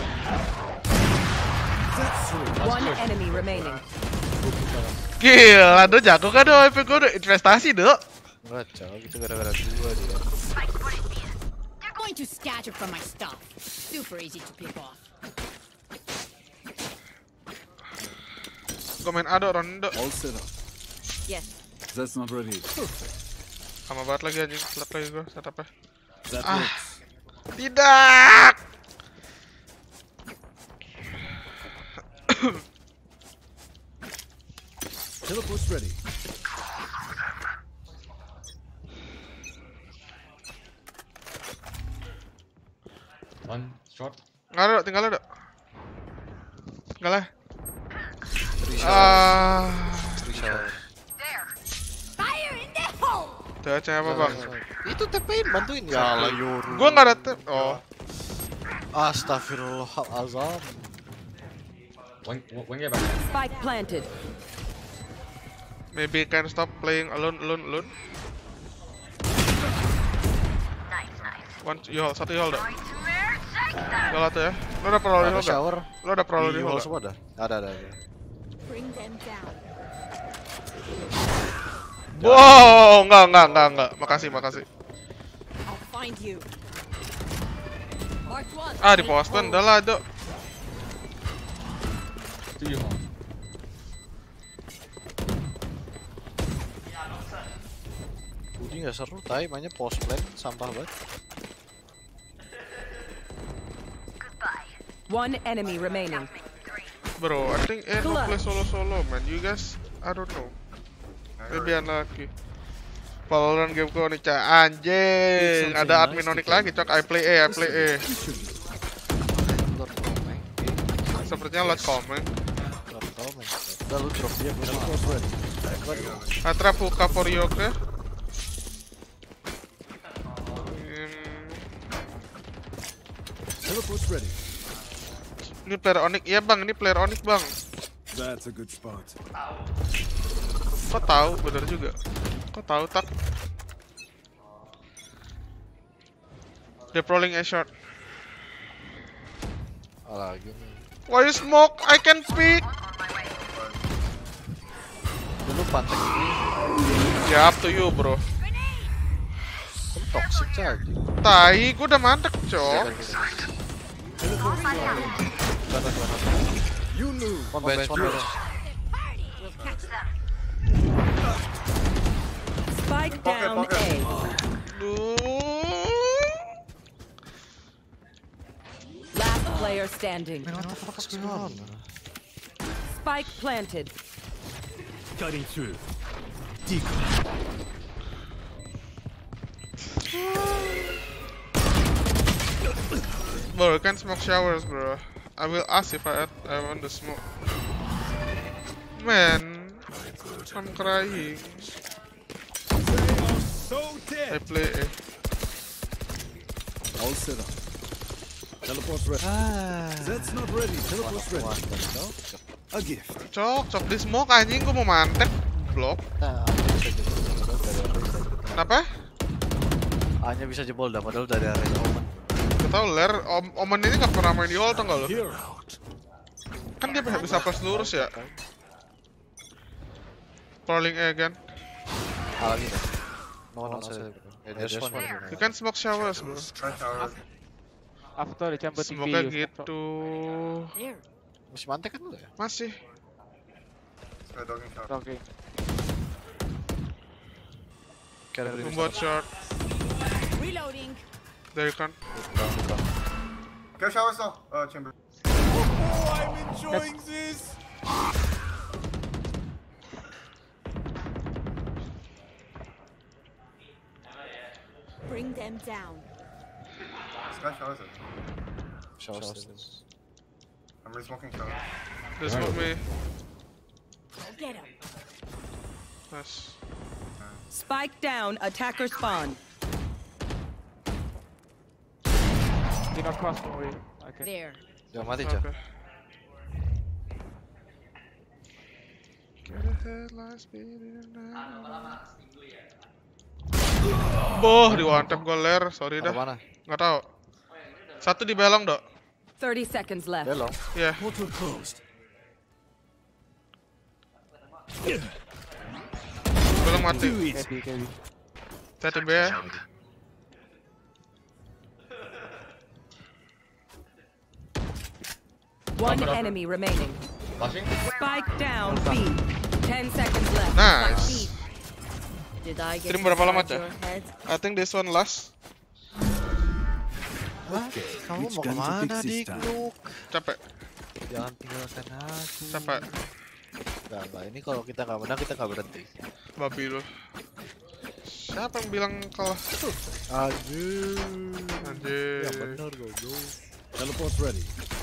[SPEAKER 10] That's true.
[SPEAKER 6] One enemy remaining.
[SPEAKER 2] Gila, Do jago kan, Do? IP gua udah investasi, Do.
[SPEAKER 9] Enggak, cowok. Itu gara-gara gua dia.
[SPEAKER 11] They're going to scatter from my stuff. Super easy to pick off.
[SPEAKER 2] Gua main Ado, Rondo.
[SPEAKER 10] All set up.
[SPEAKER 11] Yes.
[SPEAKER 10] That's not ready. Perfect.
[SPEAKER 2] Sama banget lagi anjing, telat lagi gua setupnya.
[SPEAKER 10] That
[SPEAKER 2] Ah.
[SPEAKER 10] works.
[SPEAKER 2] Tidak.
[SPEAKER 10] Teleport's ready.
[SPEAKER 7] One short.
[SPEAKER 2] Nggak ada, tinggal ada. Tinggal lah.
[SPEAKER 11] Fire in the hole.
[SPEAKER 2] Tuh, apa bang?
[SPEAKER 9] Itu TP-in, bantuin. Ya lah Yoru.
[SPEAKER 2] Gua nggak ada tap. Oh.
[SPEAKER 9] Astagfirullahalazim.
[SPEAKER 7] One guy back.
[SPEAKER 6] Spike planted.
[SPEAKER 2] Maybe can stop playing alone. One, you hold, satu you hold. Gak lah tuh ya. Lo udah pro di hold
[SPEAKER 9] Shower.
[SPEAKER 2] Lo udah pro di hold.
[SPEAKER 9] Semua dah. Ada.
[SPEAKER 11] Bring them down.
[SPEAKER 2] Wow, enggak. Makasih.
[SPEAKER 11] I'll find you. Mark one.
[SPEAKER 2] Ah, di Boston, udah lah, Do.
[SPEAKER 7] Two you hold.
[SPEAKER 9] Budi nggak seru, tai mainnya post plan sampah banget.
[SPEAKER 6] One enemy remaining.
[SPEAKER 2] Bro, I think no play solo, man. You guys, I don't know. Maybe unlucky. Valorant game ko nih, Cak. Anjing, ada admin Onyx lagi, Cok. I play A. Sepertinya lot comment.
[SPEAKER 9] Udah lu drop dia, gue
[SPEAKER 2] I trap hookah for you, okay?
[SPEAKER 10] Teleport's ready.
[SPEAKER 2] Ini player Onyx, iya bang, ini player Onyx bang.
[SPEAKER 10] That's a good spot.
[SPEAKER 2] Kok tahu? Bener juga. Kok tahu tak? They're prowling A short.
[SPEAKER 9] lagi nih.
[SPEAKER 2] Why you smoke? I can pick.
[SPEAKER 9] Dulu pantek ini.
[SPEAKER 2] Ya up to you bro.
[SPEAKER 9] Kan toxic aja.
[SPEAKER 2] Tai, gua udah mandek cok.
[SPEAKER 10] You lose.
[SPEAKER 9] One bench.
[SPEAKER 6] Spike down A. Last player standing. Spike planted.
[SPEAKER 10] Cutting through.
[SPEAKER 2] Bro, you can't smoke showers, bro. I will ask if I want to smoke. Man, I'm crying.
[SPEAKER 10] So dead.
[SPEAKER 2] I play A.
[SPEAKER 10] All set up. Teleport's ready. That's not ready. Teleport's ready. A gift.
[SPEAKER 2] Cok di smoke anjing, gua mau mantek. Blok. Kenapa?
[SPEAKER 9] A-nya bisa jebol dah, padahal dari area Omen.
[SPEAKER 2] Gak tau ler, Omen ini gak pernah main di wall tau gak lo?
[SPEAKER 10] Here out.
[SPEAKER 2] Kan dia bisa plus lurus ya. Crawling A kan.
[SPEAKER 9] A lagi dah. No one outside. There's one.
[SPEAKER 2] You can smoke showers, bro.
[SPEAKER 13] Shower.
[SPEAKER 12] After the chamber TV,
[SPEAKER 2] Semoga
[SPEAKER 12] you smoke
[SPEAKER 2] gitu.
[SPEAKER 11] There.
[SPEAKER 9] Masih mantek kan lu ya?
[SPEAKER 2] Masih.
[SPEAKER 13] Sky dogging shower.
[SPEAKER 12] shot. Okay.
[SPEAKER 2] Membuat short.
[SPEAKER 11] Reloading.
[SPEAKER 2] There you can.
[SPEAKER 13] Go showers now. Chamber.
[SPEAKER 10] I'm enjoying this.
[SPEAKER 11] Bring them down.
[SPEAKER 13] Sky showers.
[SPEAKER 9] Showers.
[SPEAKER 13] I'm re-smoking shower.
[SPEAKER 2] They smoke me.
[SPEAKER 11] Go get him.
[SPEAKER 2] Nice.
[SPEAKER 6] Spike down, attacker spawn.
[SPEAKER 12] Do not cross, don't worry. Okay.
[SPEAKER 11] There.
[SPEAKER 9] Jangan mati, Cah.
[SPEAKER 2] Okay. Get a headlight speeding now. Boh, di one tap gue ler, sorry dah.
[SPEAKER 9] Mana?
[SPEAKER 2] Nggak tahu. Satu di belong, Dok.
[SPEAKER 6] 30 seconds left.
[SPEAKER 9] Belong.
[SPEAKER 2] Iya.
[SPEAKER 10] Portal closed.
[SPEAKER 2] Belum mati.
[SPEAKER 12] Carry.
[SPEAKER 2] Tadi B.
[SPEAKER 6] One enemy remaining.
[SPEAKER 7] Flashing.
[SPEAKER 6] Spike down B. 10 seconds left.
[SPEAKER 2] Nice.
[SPEAKER 11] Did I get
[SPEAKER 2] Stream berapa lama,
[SPEAKER 11] inside
[SPEAKER 2] Cah?
[SPEAKER 11] your head?
[SPEAKER 2] I think this one last.
[SPEAKER 9] Kamu mau kemana, Diknuk?
[SPEAKER 2] Capek.
[SPEAKER 9] Jangan tinggalkan aku.
[SPEAKER 2] Capek.
[SPEAKER 9] Enggak. Ini kalau kita nggak menang, kita nggak berhenti.
[SPEAKER 2] Babi lu. Siapa yang bilang kalah?
[SPEAKER 9] Anjir.
[SPEAKER 2] Anjir.
[SPEAKER 9] Yang bener, goblok.
[SPEAKER 10] Teleport's ready.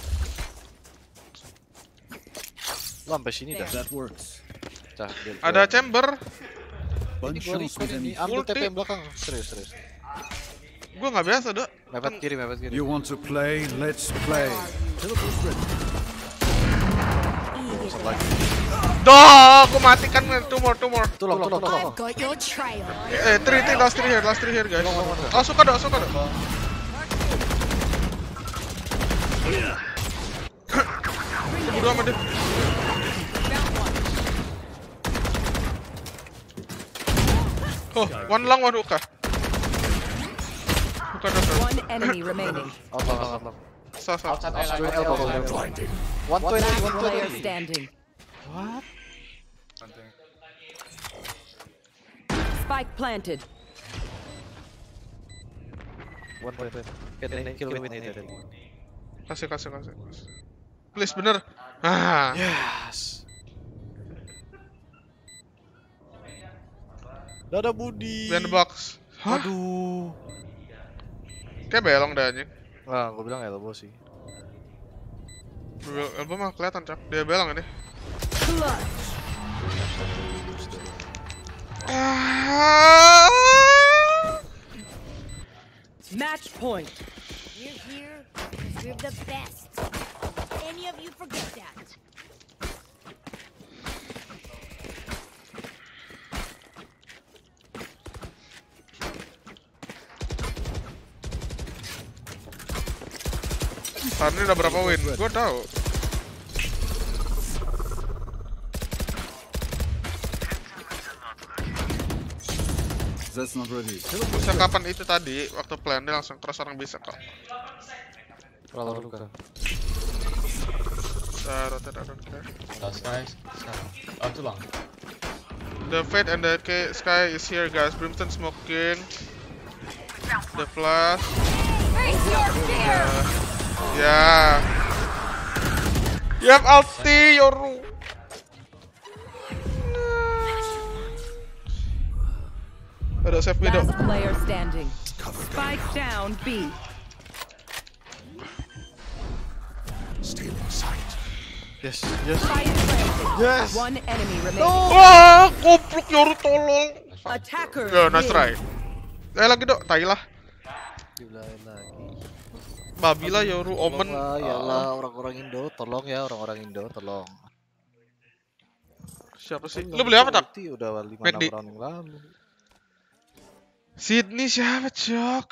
[SPEAKER 9] Lu sampai sini dah.
[SPEAKER 10] That works.
[SPEAKER 9] Cah,
[SPEAKER 2] Ada chamber.
[SPEAKER 9] Ini
[SPEAKER 10] Bunch
[SPEAKER 9] gua
[SPEAKER 10] shots
[SPEAKER 9] record
[SPEAKER 10] with
[SPEAKER 9] ini.
[SPEAKER 10] enemy.
[SPEAKER 9] Ambil
[SPEAKER 2] Ulti.
[SPEAKER 9] TP yang belakang. Serius.
[SPEAKER 2] Gue nggak biasa, Dok.
[SPEAKER 9] Mepet kiri.
[SPEAKER 10] You want to play? Let's play. Teleport's ready.
[SPEAKER 2] Duh, aku matikan tumor.
[SPEAKER 9] Tolong.
[SPEAKER 11] I've got your trail.
[SPEAKER 2] Last three here, guys. Oh, suka dok. Berdua sama dia. Oh, one long, one hookah.
[SPEAKER 6] One enemy remaining.
[SPEAKER 9] Out.
[SPEAKER 2] Sah.
[SPEAKER 7] Outside I
[SPEAKER 9] Straight
[SPEAKER 7] like.
[SPEAKER 9] elbow. 120.
[SPEAKER 6] Last player standing.
[SPEAKER 9] What?
[SPEAKER 13] Hunting.
[SPEAKER 6] Spike planted.
[SPEAKER 9] 120. Get kill with it.
[SPEAKER 2] Kasih. Please, bener. Ah.
[SPEAKER 9] Yes. Dadah Budi.
[SPEAKER 2] Behind the box. Hah?
[SPEAKER 9] Aduh.
[SPEAKER 2] Kayak belong dah anjing.
[SPEAKER 9] Wah, gue bilang elbow sih.
[SPEAKER 2] Elbow mah kelihatan, Cap. Dia belong ini.
[SPEAKER 6] Match point.
[SPEAKER 11] We're here because we're the best. Any of you forget that?
[SPEAKER 2] Sarni udah berapa win? Gue tahu.
[SPEAKER 10] That's not ready.
[SPEAKER 2] Bisa kapan itu tadi? Waktu plan dia langsung terus orang bisa kok.
[SPEAKER 9] Kalau luka.
[SPEAKER 2] Rotate, I don't care.
[SPEAKER 7] Sky. Oh, too long.
[SPEAKER 2] The Fate and the Sky is here, guys. Brimstone smoking. The flash.
[SPEAKER 8] Face your fear!
[SPEAKER 2] Yeah. You have ulti, Yoru. Ada save me dong.
[SPEAKER 6] Last player standing. Spike down B.
[SPEAKER 10] Stealing sight.
[SPEAKER 9] Yes.
[SPEAKER 6] Spike planted.
[SPEAKER 9] Yes.
[SPEAKER 6] One enemy remaining.
[SPEAKER 2] Wah, goblok Yoru tolol.
[SPEAKER 6] Attacker.
[SPEAKER 2] Yo, nice
[SPEAKER 6] win.
[SPEAKER 2] try. Lagi dok, tai lah.
[SPEAKER 9] Dibilangin lagi.
[SPEAKER 2] Babi lah Yoru, Omen.
[SPEAKER 9] Yalah orang-orang Indo, tolong ya orang-orang Indo, tolong.
[SPEAKER 2] Siapa sih? Lu beli apa tak?
[SPEAKER 9] Udah 5-6
[SPEAKER 2] McD.
[SPEAKER 9] round yang lalu.
[SPEAKER 2] Sydney siapa, Cok?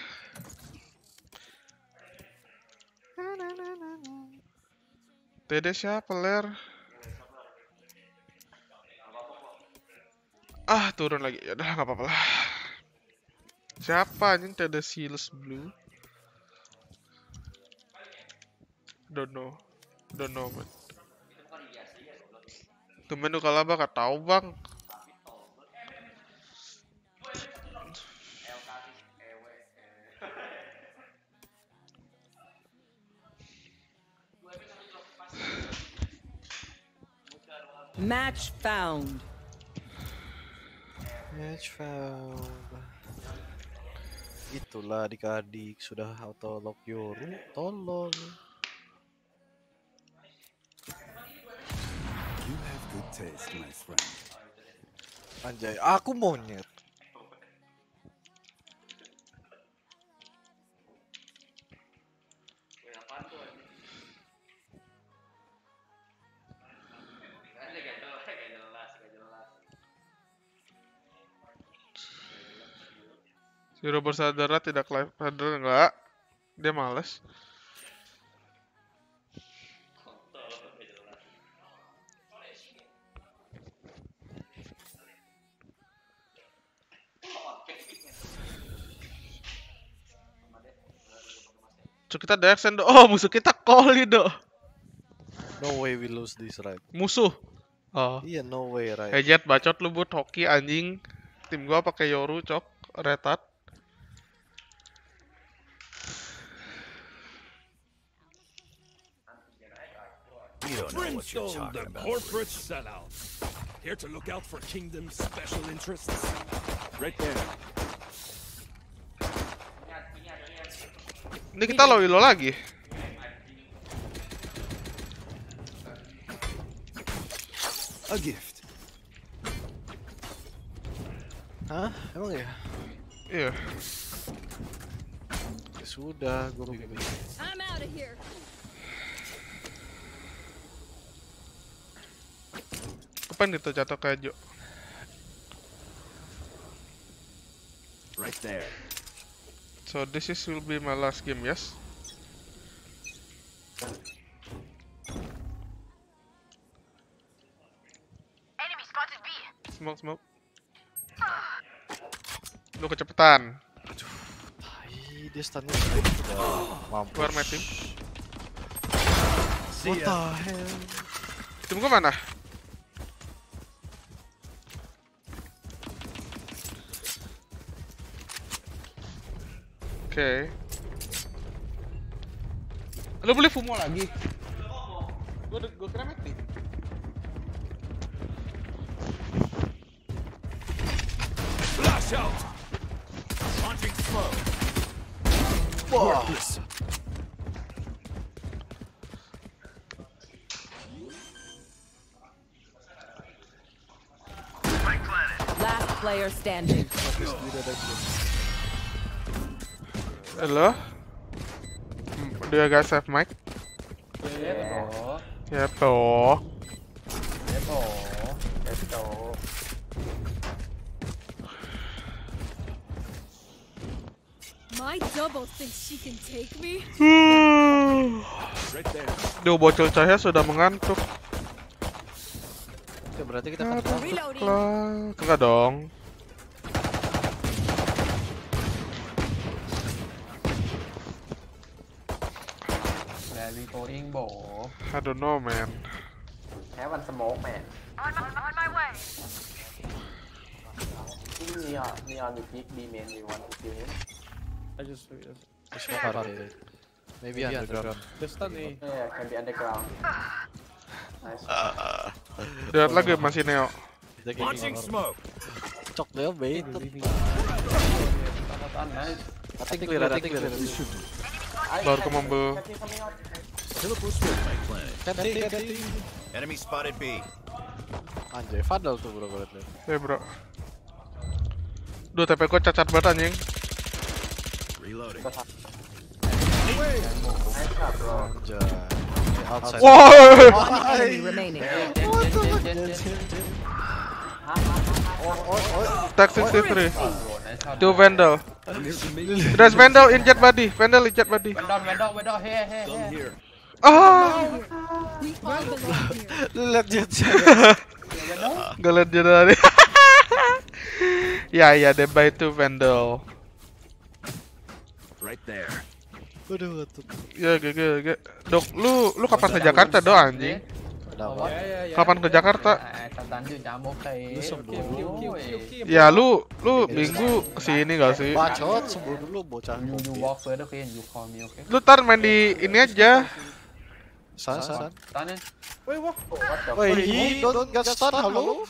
[SPEAKER 2] Dede siapa, Ler? Ah, turun lagi. Ya udah, nggak apa-apa lah. Siapa anjing ada Seals Blue? Don't know man. Tumen lu kalah bang, gak tau bang.
[SPEAKER 6] Match found.
[SPEAKER 9] Itulah adik-adik sudah auto lock Yoru, tolong.
[SPEAKER 10] You have good taste, my friend.
[SPEAKER 9] Anjay, aku monyet.
[SPEAKER 2] Si Robert Sadara tidak live padahal enggak. Dia males. Musuh kita Dexen do. Oh, musuh kita Koli do.
[SPEAKER 9] No way we lose this, right?
[SPEAKER 2] Musuh. Oh.
[SPEAKER 9] Iya, no way, right?
[SPEAKER 2] Hey Jet, bacot lu buat hoki anjing. Tim gua pakai Yoru, cok. Retat.
[SPEAKER 10] You don't know what you're talking about.
[SPEAKER 14] Corporate sellout. Here to look out for Kingdom's special interests. Right there.
[SPEAKER 2] Ini kita lo lagi.
[SPEAKER 10] A gift.
[SPEAKER 9] Hah? Emang ya?
[SPEAKER 2] Iya.
[SPEAKER 9] Ya sudah, gue
[SPEAKER 11] I'm out of here.
[SPEAKER 2] Kapan itu jatuh ke Jo?
[SPEAKER 10] Right there.
[SPEAKER 2] So this will be my last game, yes?
[SPEAKER 11] Enemy spotted B.
[SPEAKER 2] Smoke. Lu kecepatan.
[SPEAKER 9] Ih, dia stunnya udah mampus.
[SPEAKER 2] Where my team?
[SPEAKER 9] What the hell?
[SPEAKER 2] Tim gua mana? Oke. Lu beli Fumo lagi? Gua kira mati.
[SPEAKER 14] Flash out. Launching smoke.
[SPEAKER 9] Wah.
[SPEAKER 6] Last player standing.
[SPEAKER 2] Hello? Do you guys have mic? Ya toh.
[SPEAKER 8] My double thinks she can take me.
[SPEAKER 14] Right there.
[SPEAKER 2] Duh, bocil cahaya sudah mengantuk.
[SPEAKER 9] Oke, berarti kita kan
[SPEAKER 2] Enggak dong.
[SPEAKER 15] Going, bo.
[SPEAKER 2] I don't know, man.
[SPEAKER 15] Have one smoke, man.
[SPEAKER 11] On my way.
[SPEAKER 15] Neon with big B man, you want to kill him?
[SPEAKER 12] I just
[SPEAKER 9] maybe underground.
[SPEAKER 12] Just stun me.
[SPEAKER 15] Yeah, can be underground. Nice.
[SPEAKER 2] Lihat lagi masih Neo.
[SPEAKER 14] Launching smoke.
[SPEAKER 9] Cok Leo bait.
[SPEAKER 15] Nice.
[SPEAKER 9] Clear.
[SPEAKER 2] Baru ke mobil.
[SPEAKER 10] Teleport straight, my planet. Enemy spotted B.
[SPEAKER 9] Anjay, Fadal tuh bro berarti.
[SPEAKER 2] Ya bro. Duh, TP gua cacat banget anjing.
[SPEAKER 10] Reloading.
[SPEAKER 9] Anjay. Outside.
[SPEAKER 6] Enemy remaining.
[SPEAKER 2] Tag 63. Two Vandal. There's Vandal in jet body. Vandal in jet body.
[SPEAKER 15] Window, here.
[SPEAKER 2] Ah.
[SPEAKER 8] We all belong here.
[SPEAKER 9] Lu liat jet.
[SPEAKER 2] Gak liat dia dari. Ya, they buy two Vandal.
[SPEAKER 14] right there.
[SPEAKER 9] Waduh, tuh.
[SPEAKER 2] Ya, GG. Dok, lu kapan ke Jakarta, Dok, anjing? Kapan ke Jakarta? Ya, lu minggu kesini gak sih?
[SPEAKER 9] Bacot, sembuh dulu bocah.
[SPEAKER 2] Lu tar main di ini aja.
[SPEAKER 9] San.
[SPEAKER 15] Wait, what?
[SPEAKER 9] Wait, he don't get stun, halo?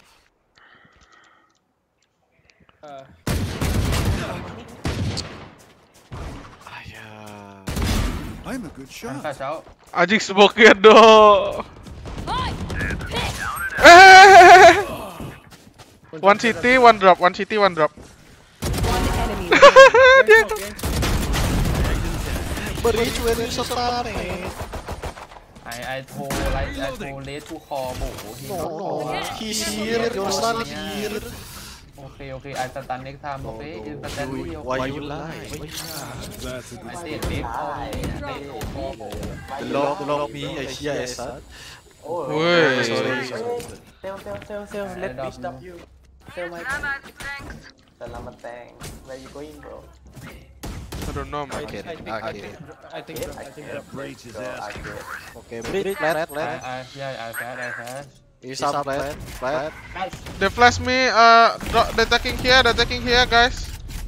[SPEAKER 10] I'm a good shot.
[SPEAKER 2] Anjing smoke-nya, Dok. One city, one drop.
[SPEAKER 6] One enemy.
[SPEAKER 2] Dia
[SPEAKER 9] Bridge when you start.
[SPEAKER 15] I told Red to call Bo.
[SPEAKER 9] No, he's here, your son here.
[SPEAKER 15] Okay, I stun next time, okay?
[SPEAKER 9] Why you lie?
[SPEAKER 15] I said next
[SPEAKER 9] Lock me, I hear I start.
[SPEAKER 2] Woi.
[SPEAKER 15] Tell, let me stop you. Tell my Selamat tank. Where you going, bro?
[SPEAKER 2] I don't know, man.
[SPEAKER 12] I think
[SPEAKER 14] Breach his ass.
[SPEAKER 9] Okay, bridge, let.
[SPEAKER 15] I fast.
[SPEAKER 9] Is up, let.
[SPEAKER 2] They flash me, they're taking here, guys.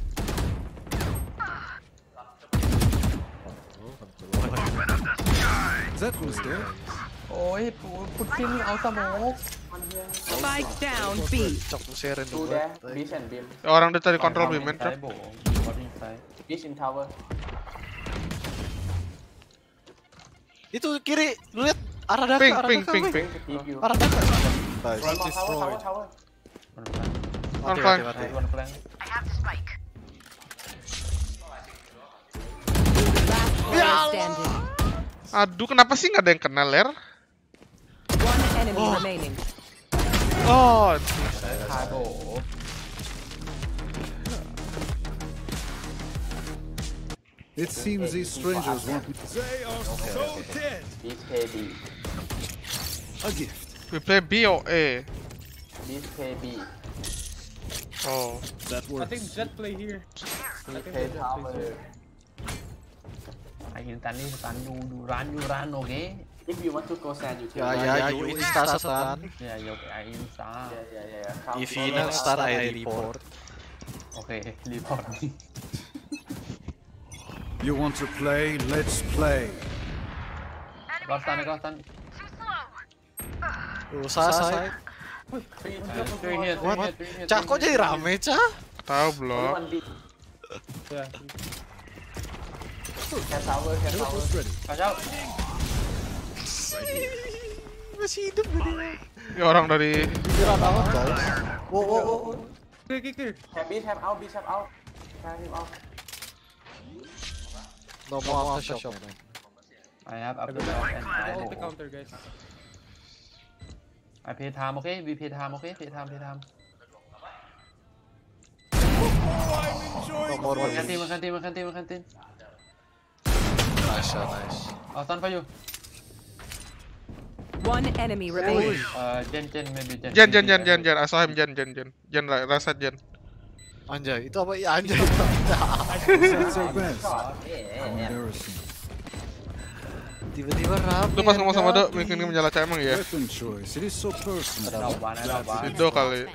[SPEAKER 10] That was there.
[SPEAKER 15] Oh, put him out of smoke.
[SPEAKER 6] Spike down B.
[SPEAKER 15] Two there, beach and beam.
[SPEAKER 2] Orang dia tadi kontrol beam, man.
[SPEAKER 15] Beach in tower.
[SPEAKER 9] Itu kiri, lu lihat arah daka.
[SPEAKER 2] Ping.
[SPEAKER 9] Arah daka.
[SPEAKER 15] Tower.
[SPEAKER 2] One flank.
[SPEAKER 15] One flank.
[SPEAKER 6] I have spike. Last player standing.
[SPEAKER 2] Aduh, kenapa sih nggak ada yang kena, Ler?
[SPEAKER 6] One enemy remaining.
[SPEAKER 2] Oh,
[SPEAKER 10] It seems these strangers want
[SPEAKER 14] They are so dead.
[SPEAKER 15] Beach KB.
[SPEAKER 10] a gift.
[SPEAKER 2] we play B or A?
[SPEAKER 15] Beach KB.
[SPEAKER 2] Oh.
[SPEAKER 10] That
[SPEAKER 12] I
[SPEAKER 10] works.
[SPEAKER 12] think Jet play here.
[SPEAKER 15] Beach tower. I can stun you run, okay? If you want to go sand, you can.
[SPEAKER 9] Ya, you insta stun.
[SPEAKER 15] Yeah, I insta. Yeah.
[SPEAKER 9] If he not stun, I report.
[SPEAKER 15] Okay, report me.
[SPEAKER 10] You want to play? Let's play.
[SPEAKER 15] Got stun.
[SPEAKER 9] Side.
[SPEAKER 15] Three here.
[SPEAKER 9] Cah, kok jadi rame, Cah?
[SPEAKER 2] Tahu belum?
[SPEAKER 12] Yeah.
[SPEAKER 15] Tower. Watch out.
[SPEAKER 9] Masih hidup dia.
[SPEAKER 2] Ya orang dari
[SPEAKER 9] Kira tahu, guys. Wow.
[SPEAKER 12] Clear.
[SPEAKER 15] Have out. Carry him out.
[SPEAKER 9] No more aftershock.
[SPEAKER 15] I have aftershock and I
[SPEAKER 12] I'll take counter, guys.
[SPEAKER 15] I pay time, okay? We pay time, okay? Pay time.
[SPEAKER 9] No more one.
[SPEAKER 15] Makan tim.
[SPEAKER 9] Nice.
[SPEAKER 15] Oh, stun for you.
[SPEAKER 6] One enemy remaining.
[SPEAKER 15] Jen, maybe Jen.
[SPEAKER 2] Jen. I saw him Jen. Jen, rasa Jen.
[SPEAKER 9] Anjay, itu apa? Ya, anjay.
[SPEAKER 10] That's our best. Embarrassing.
[SPEAKER 9] Tiba-tiba rame.
[SPEAKER 2] Lu pas ngomong sama Dok, mungkin dia menyala emang ya?
[SPEAKER 10] Weapon choice. It is so personal.
[SPEAKER 2] Si Dok kali.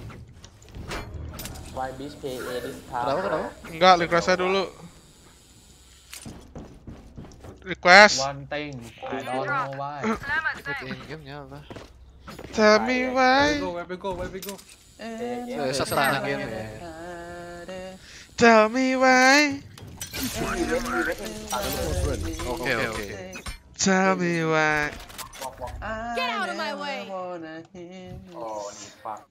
[SPEAKER 15] Why beach pay this time?
[SPEAKER 9] Kenapa?
[SPEAKER 2] Enggak, request dulu. Request.
[SPEAKER 15] One thing, I don't know why.
[SPEAKER 9] Game-nya apa?
[SPEAKER 2] Tell me why.
[SPEAKER 12] Where we go?
[SPEAKER 9] Satu game ya.
[SPEAKER 2] Tell me why.
[SPEAKER 9] Okay.
[SPEAKER 2] Tell me why.
[SPEAKER 11] Get out of my way!
[SPEAKER 15] Oh, fuck.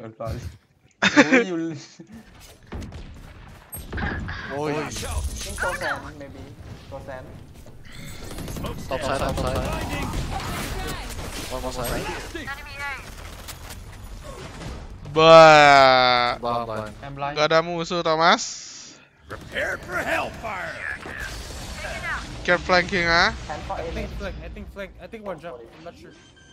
[SPEAKER 15] Think go sand, maybe. Go sand.
[SPEAKER 9] Top side. One more side.
[SPEAKER 2] Bah.
[SPEAKER 15] I'm blind.
[SPEAKER 2] Gak ada musuh, Thomas.
[SPEAKER 14] Prepare for hellfire.
[SPEAKER 2] Care flanking, ah?
[SPEAKER 12] I think flank. I think one drop. I'm not sure.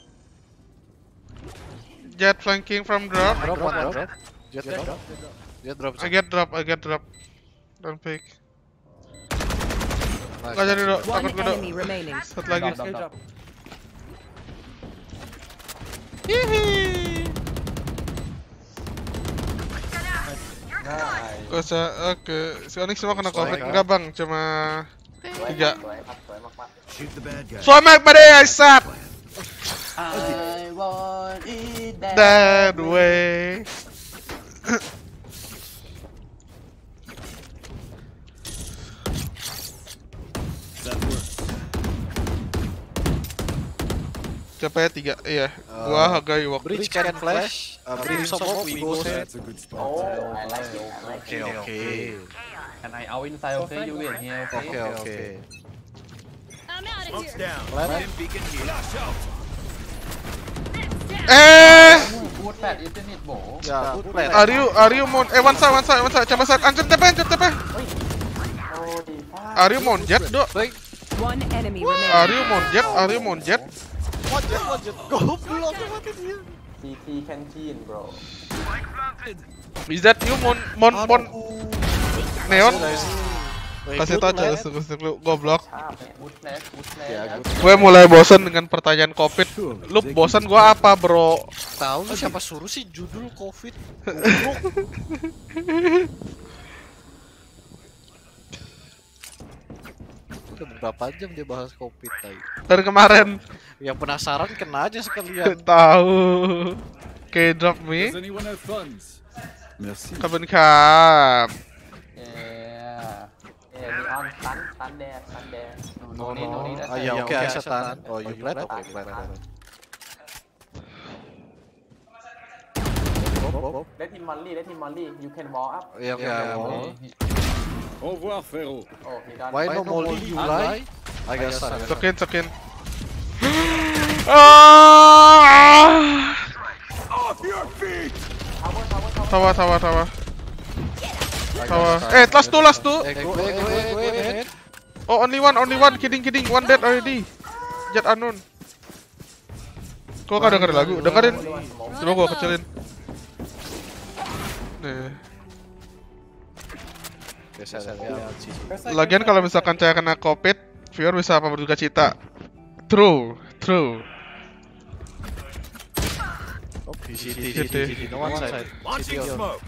[SPEAKER 2] Jet flanking from drop.
[SPEAKER 9] Drop. Jet drop.
[SPEAKER 2] I get drop. Don't pick. Nggak jadi dok,
[SPEAKER 6] One
[SPEAKER 2] takut gue dok.
[SPEAKER 6] enemy remaining.
[SPEAKER 2] Satu lagi.
[SPEAKER 12] Okay, drop.
[SPEAKER 2] Hihi.
[SPEAKER 15] Nice.
[SPEAKER 2] Oke, si Onyx semua kena covid. Enggak bang, cuma 3.
[SPEAKER 10] Shoot the bad guy.
[SPEAKER 2] Selamat pada ya, sat.
[SPEAKER 15] I want it
[SPEAKER 2] That way.
[SPEAKER 10] That works.
[SPEAKER 2] Siapa ya 3? Iya, gua Hagai Walk.
[SPEAKER 9] Bridge can flash. Bring smoke, we go set.
[SPEAKER 10] That's a good spot.
[SPEAKER 15] Oh, I like it. I like it.
[SPEAKER 9] Okay.
[SPEAKER 15] And I out inside, okay? You win here, okay?
[SPEAKER 9] Okay.
[SPEAKER 8] I'm out of
[SPEAKER 10] Smoke's
[SPEAKER 8] here.
[SPEAKER 10] down.
[SPEAKER 9] Left.
[SPEAKER 10] Dim beacon here. Flash out.
[SPEAKER 15] Good fat, isn't it, bro?
[SPEAKER 9] Ya, good plan.
[SPEAKER 2] Are you mon? One side. Coba side. Ancur TP.
[SPEAKER 15] Holy fuck.
[SPEAKER 2] Are you mon jet, dok?
[SPEAKER 6] One enemy remaining.
[SPEAKER 2] Are you mon jet?
[SPEAKER 9] Wajat. Goblok mati dia.
[SPEAKER 15] CT canteen, bro.
[SPEAKER 2] Is that you mon neon? Kasih tau aja lu goblok.
[SPEAKER 15] Good flash, good flash.
[SPEAKER 9] Ya, good.
[SPEAKER 2] Gue mulai bosan dengan pertanyaan covid. Lu bosan gua apa, bro?
[SPEAKER 9] Tahu lu siapa suruh sih judul covid? Udah berapa jam dia bahas covid tadi?
[SPEAKER 2] Dari kemarin.
[SPEAKER 9] Yang penasaran kena aja sekalian.
[SPEAKER 2] Tahu. Oke, drop me.
[SPEAKER 10] Does anyone have funds? Merci.
[SPEAKER 2] Kapan kap?
[SPEAKER 15] Yeah. Yeah, stun there. No need.
[SPEAKER 9] Ya oke, setan. Oh, you plant? Oke, plant.
[SPEAKER 15] Let him molly. You can wall up.
[SPEAKER 9] Ya, wall.
[SPEAKER 10] Au revoir, frérot.
[SPEAKER 15] Oh, he done.
[SPEAKER 9] Why no molly you lie? I got stun.
[SPEAKER 2] Sokin.
[SPEAKER 10] Off your feet.
[SPEAKER 2] Tawa. Last two.
[SPEAKER 9] Go.
[SPEAKER 2] Oh, only one. Kidding. One dead already. Jet unknown. Kok gak dengerin lagu? Dengerin. Coba gua kecilin. Nih. Lagian kalau misalkan saya kena covid, viewer bisa apa berduka cita. True.
[SPEAKER 9] Oh, CT. No one side.
[SPEAKER 10] Launching smoke.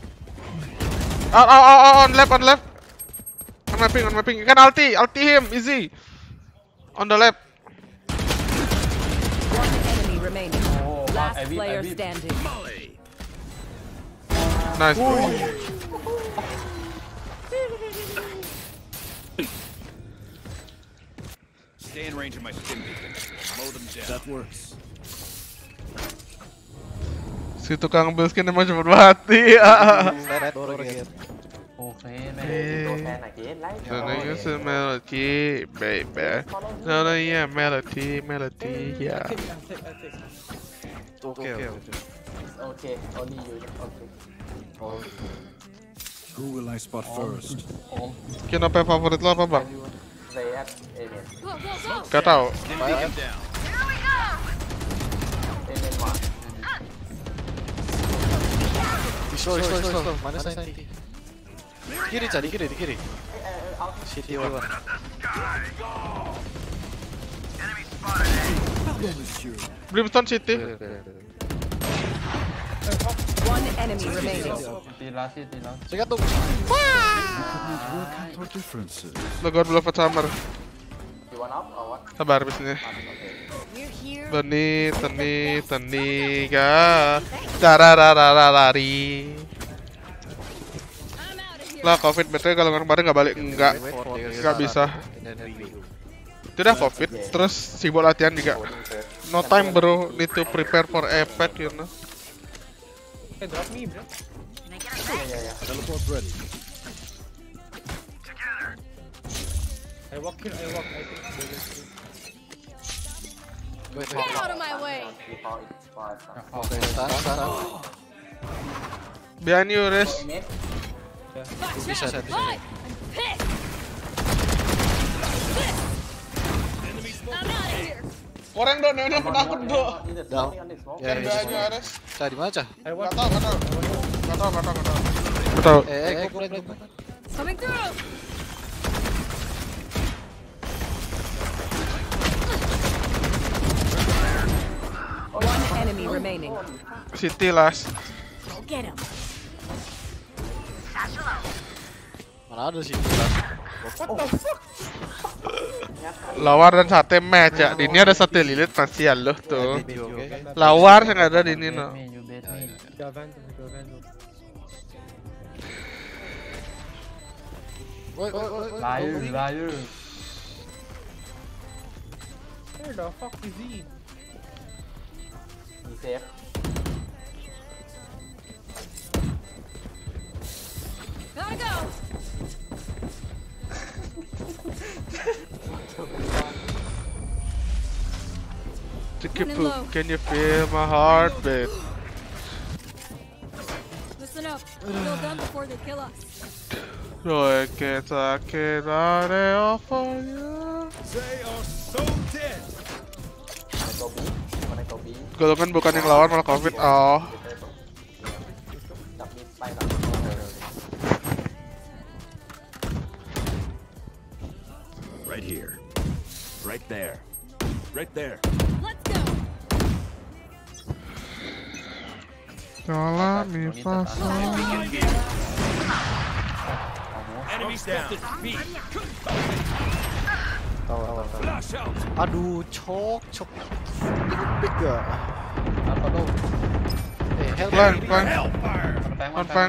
[SPEAKER 2] On left. On mapping. Kan ulti him, easy. On the left.
[SPEAKER 6] One enemy remaining.
[SPEAKER 15] Oh,
[SPEAKER 6] Last
[SPEAKER 15] I
[SPEAKER 6] player
[SPEAKER 15] beat.
[SPEAKER 6] standing.
[SPEAKER 2] Nice.
[SPEAKER 14] Stay in range of my stim beacon. Mow them down.
[SPEAKER 10] That works.
[SPEAKER 2] Si tukang build skin emang cepet mati.
[SPEAKER 15] Okay, man. Again, like.
[SPEAKER 2] Sonanya si Melody, baby. Sonanya Melody, yeah.
[SPEAKER 9] Okay.
[SPEAKER 15] Okay, only you. Okay.
[SPEAKER 10] Who will I spot first?
[SPEAKER 2] Kenapa favorit lo apa bang?
[SPEAKER 15] Zayat, Amen.
[SPEAKER 2] Gak tau.
[SPEAKER 14] Stim beacon down.
[SPEAKER 15] Amen, Mark.
[SPEAKER 9] Slow. Mana side? Kiri. City one.
[SPEAKER 2] Brimstone City.
[SPEAKER 6] One enemy remaining.
[SPEAKER 15] Tila.
[SPEAKER 9] Saya tuh.
[SPEAKER 10] For differences.
[SPEAKER 2] Logon belum summer.
[SPEAKER 15] You want up or what?
[SPEAKER 2] Sabar bisnya.
[SPEAKER 8] We're here.
[SPEAKER 2] Tani ga. Tararararari. Lah covid betul kalau kemarin nggak balik nggak bisa. Itu udah covid terus sibuk latihan juga. No time bro, need to prepare for epic you know.
[SPEAKER 12] Hey, drop me, bro.
[SPEAKER 15] Yeah.
[SPEAKER 10] Teleport ready.
[SPEAKER 12] I walk. I think.
[SPEAKER 8] Get out of my way.
[SPEAKER 2] Behind you, Res.
[SPEAKER 9] Bisa.
[SPEAKER 8] I'm pissed. I'm out of here.
[SPEAKER 2] Orang dong, nenek penakut dong.
[SPEAKER 9] Down. Ya.
[SPEAKER 2] Behind you, Res.
[SPEAKER 9] Cari mana cah?
[SPEAKER 2] Gak tau.
[SPEAKER 9] Go plan.
[SPEAKER 8] Coming through.
[SPEAKER 6] remaining.
[SPEAKER 2] City last.
[SPEAKER 11] Go get him.
[SPEAKER 9] Mana ada sih?
[SPEAKER 2] Lawar dan sate match ya. Di ini ada sate lilit pasti ya loh tuh. Lawar yang ada di ini no.
[SPEAKER 12] Go Vandal, go Vandal.
[SPEAKER 15] Liar.
[SPEAKER 12] Where the fuck is he?
[SPEAKER 15] He's safe.
[SPEAKER 11] Gotta go.
[SPEAKER 2] Can you feel my heartbeat?
[SPEAKER 11] Listen up. We'll done before they kill us.
[SPEAKER 2] Rồi kể ra để for you.
[SPEAKER 14] They are so dead.
[SPEAKER 2] Golongan bukan yang lawan malah COVID. Oh.
[SPEAKER 14] Right here. Right there. Right there.
[SPEAKER 11] Let's go.
[SPEAKER 2] Don't let me pass.
[SPEAKER 14] Enemies down. B. Flash out.
[SPEAKER 9] Aduh, cok. Ikut pick gak?
[SPEAKER 15] Apa tuh?
[SPEAKER 9] Help.
[SPEAKER 2] Plan. On fan.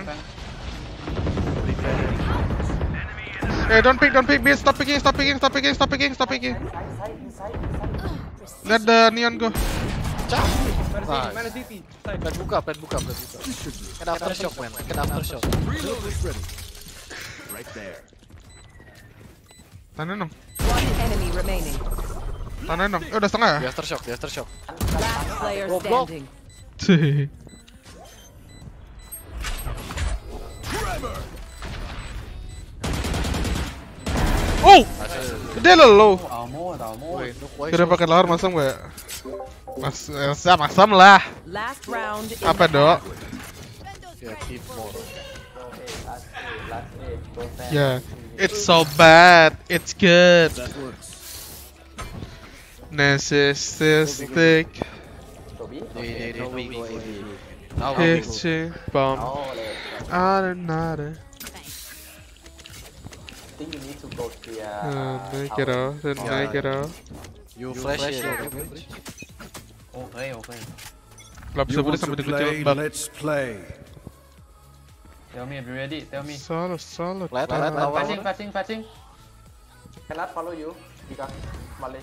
[SPEAKER 2] Hey, don't pick, bitch. Stop picking. Let the neon go.
[SPEAKER 12] Mana CT? Side.
[SPEAKER 9] Plan buka. Kan aftershock, man.
[SPEAKER 14] Reload is ready. Right there.
[SPEAKER 2] Tanan dong.
[SPEAKER 6] One enemy remaining.
[SPEAKER 2] Udah setengah ya?
[SPEAKER 9] Di aftershock.
[SPEAKER 6] Last player
[SPEAKER 9] Block.
[SPEAKER 6] standing.
[SPEAKER 2] Oh! Dia lo.
[SPEAKER 9] Woi,
[SPEAKER 2] Kira pakai lawar masam gak? Masam lah.
[SPEAKER 6] Last round.
[SPEAKER 2] Apa dok?
[SPEAKER 9] Ya, keep more.
[SPEAKER 2] Yeah, it's so bad. It's good.
[SPEAKER 10] That works.
[SPEAKER 2] Narcissistic.
[SPEAKER 9] No, we go AD.
[SPEAKER 2] Hitching bomb. Another.
[SPEAKER 15] I think you need to go to
[SPEAKER 2] Make it out.
[SPEAKER 9] You flash it.
[SPEAKER 15] Okay.
[SPEAKER 2] Gak bisa boleh sampai dikucil bak.
[SPEAKER 10] Let's play.
[SPEAKER 15] Tell me if you're ready. Tell me.
[SPEAKER 2] Solid.
[SPEAKER 9] Let.
[SPEAKER 15] Flashing. Cannot follow you. Dika. Balik.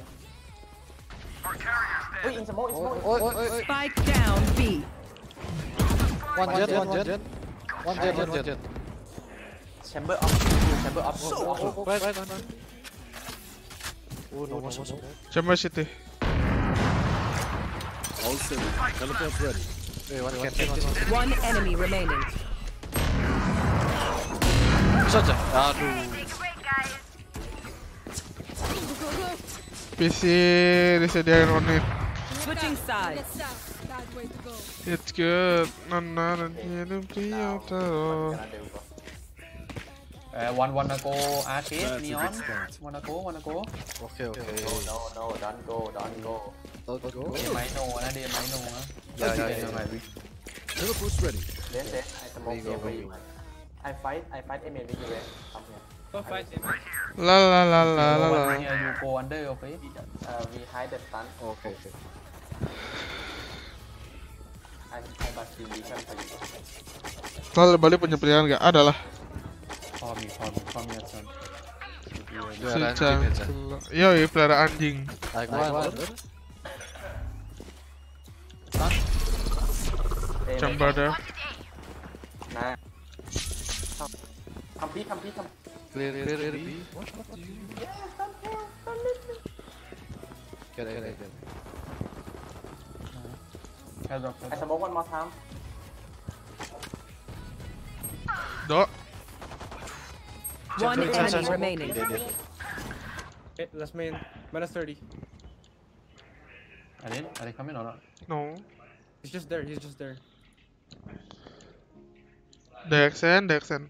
[SPEAKER 15] Wait, in smoke.
[SPEAKER 6] Spike down B.
[SPEAKER 9] One jet.
[SPEAKER 15] Chamber up.
[SPEAKER 9] Right. Oh, no.
[SPEAKER 2] Chamber City.
[SPEAKER 10] All set. Teleport ready.
[SPEAKER 6] One enemy remaining.
[SPEAKER 9] Saja. Aduh.
[SPEAKER 2] PC disediain on it.
[SPEAKER 6] Switching sides.
[SPEAKER 11] Bad way to go.
[SPEAKER 2] It's good. Nana hidup dia terus.
[SPEAKER 15] Wanna go arcade,
[SPEAKER 10] That's a
[SPEAKER 15] neon?
[SPEAKER 10] good start.
[SPEAKER 15] Wanna go?
[SPEAKER 9] Okay.
[SPEAKER 15] No, don't go. They might know na.
[SPEAKER 9] Yeah.
[SPEAKER 10] Teleport's ready.
[SPEAKER 15] Yes, I smoke everyone. I fight main with you, come here.
[SPEAKER 12] Go fight him.
[SPEAKER 2] La.
[SPEAKER 15] You go under, okay? We hide the stun.
[SPEAKER 9] Okay.
[SPEAKER 15] I must be vision for you.
[SPEAKER 2] Kalau balik punya pilihan nggak? Ada lah.
[SPEAKER 15] Call me, son.
[SPEAKER 2] Yoi, pelihara anjing.
[SPEAKER 9] Like one.
[SPEAKER 2] Chamber there.
[SPEAKER 15] Nah. Come.
[SPEAKER 9] Clear B. Get it.
[SPEAKER 15] I smoke one more time.
[SPEAKER 2] Dok.
[SPEAKER 6] One enemy remaining.
[SPEAKER 12] Okay, last main. Minus 30.
[SPEAKER 15] Are they coming or not?
[SPEAKER 2] No.
[SPEAKER 12] He's just there.
[SPEAKER 2] Dexen.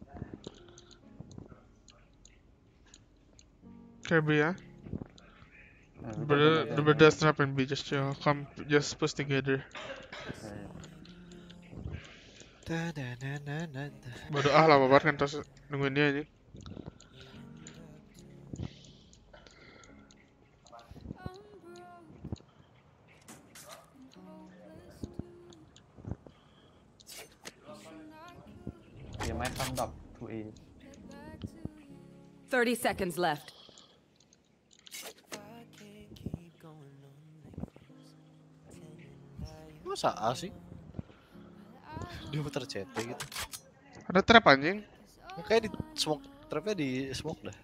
[SPEAKER 2] Kirby ya. The brothers trap and B just chill. Come, just push together. Bodoh ah, lama banget kan terus nungguin dia aja.
[SPEAKER 15] Dia main thumbs up to A.
[SPEAKER 6] 30 seconds left.
[SPEAKER 9] Masa A sih? Dia muter CT gitu.
[SPEAKER 2] Ada trap anjing.
[SPEAKER 9] Kayak di smoke, trapnya di smoke dah.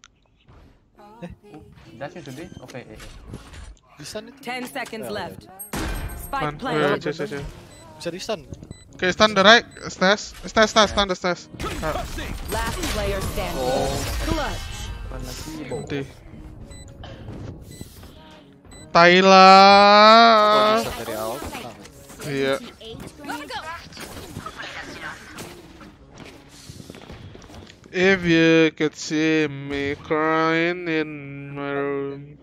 [SPEAKER 15] Dashing to B? Oke.
[SPEAKER 9] Di stun itu.
[SPEAKER 6] 10 seconds left.
[SPEAKER 2] Man,
[SPEAKER 6] Spike planted.
[SPEAKER 9] Bisa di stun.
[SPEAKER 2] Okay, stun the right. Stairs. Stun the stairs.
[SPEAKER 6] Last player standing. Clutch.
[SPEAKER 2] Nanti. Thailand.
[SPEAKER 9] Bisa dari out.
[SPEAKER 2] Iya. If you could see me crying in my room.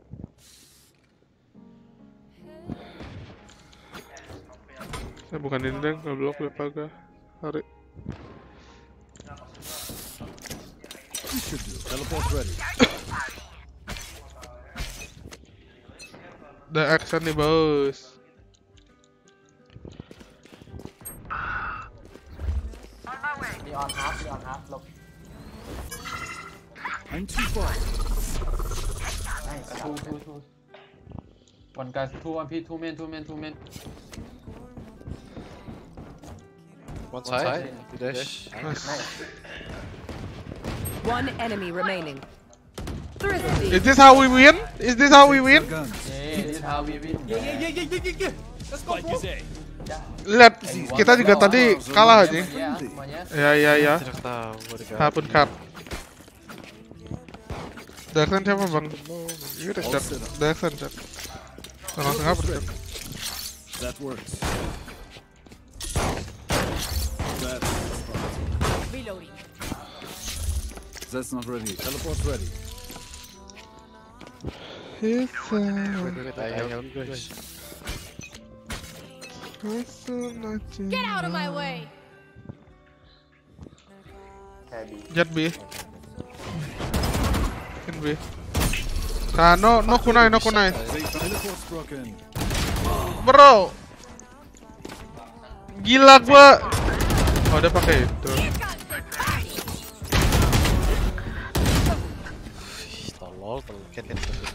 [SPEAKER 2] Saya bukan indeng, goblok lepaga. Hari.
[SPEAKER 10] Teleport ready.
[SPEAKER 2] The action nih, bos.
[SPEAKER 15] Di on half, look.
[SPEAKER 10] I'm too far.
[SPEAKER 15] Nice, two. One guys, two men.
[SPEAKER 9] One side. Dash.
[SPEAKER 15] Nice.
[SPEAKER 6] One enemy remaining. Thrifty.
[SPEAKER 2] Is this how we win? Is this how we win?
[SPEAKER 15] Yeah, this is how we win.
[SPEAKER 14] Yeah. Let's go, bro.
[SPEAKER 2] Lihat, kita juga tadi kalah aja. Ya.
[SPEAKER 9] Tidak tahu.
[SPEAKER 2] Hapun cup. Daxan siapa bang? Iya udah cak. Daxan cak. Langsung hapun cak.
[SPEAKER 10] That works.
[SPEAKER 11] Reloading.
[SPEAKER 10] That's not ready. Teleport ready.
[SPEAKER 11] Get out of my way.
[SPEAKER 2] Jet B. In B. No kunai.
[SPEAKER 10] Teleport's broken.
[SPEAKER 2] Bro. Gila gua. Oh, dia pakai itu.
[SPEAKER 9] Tolol, kan.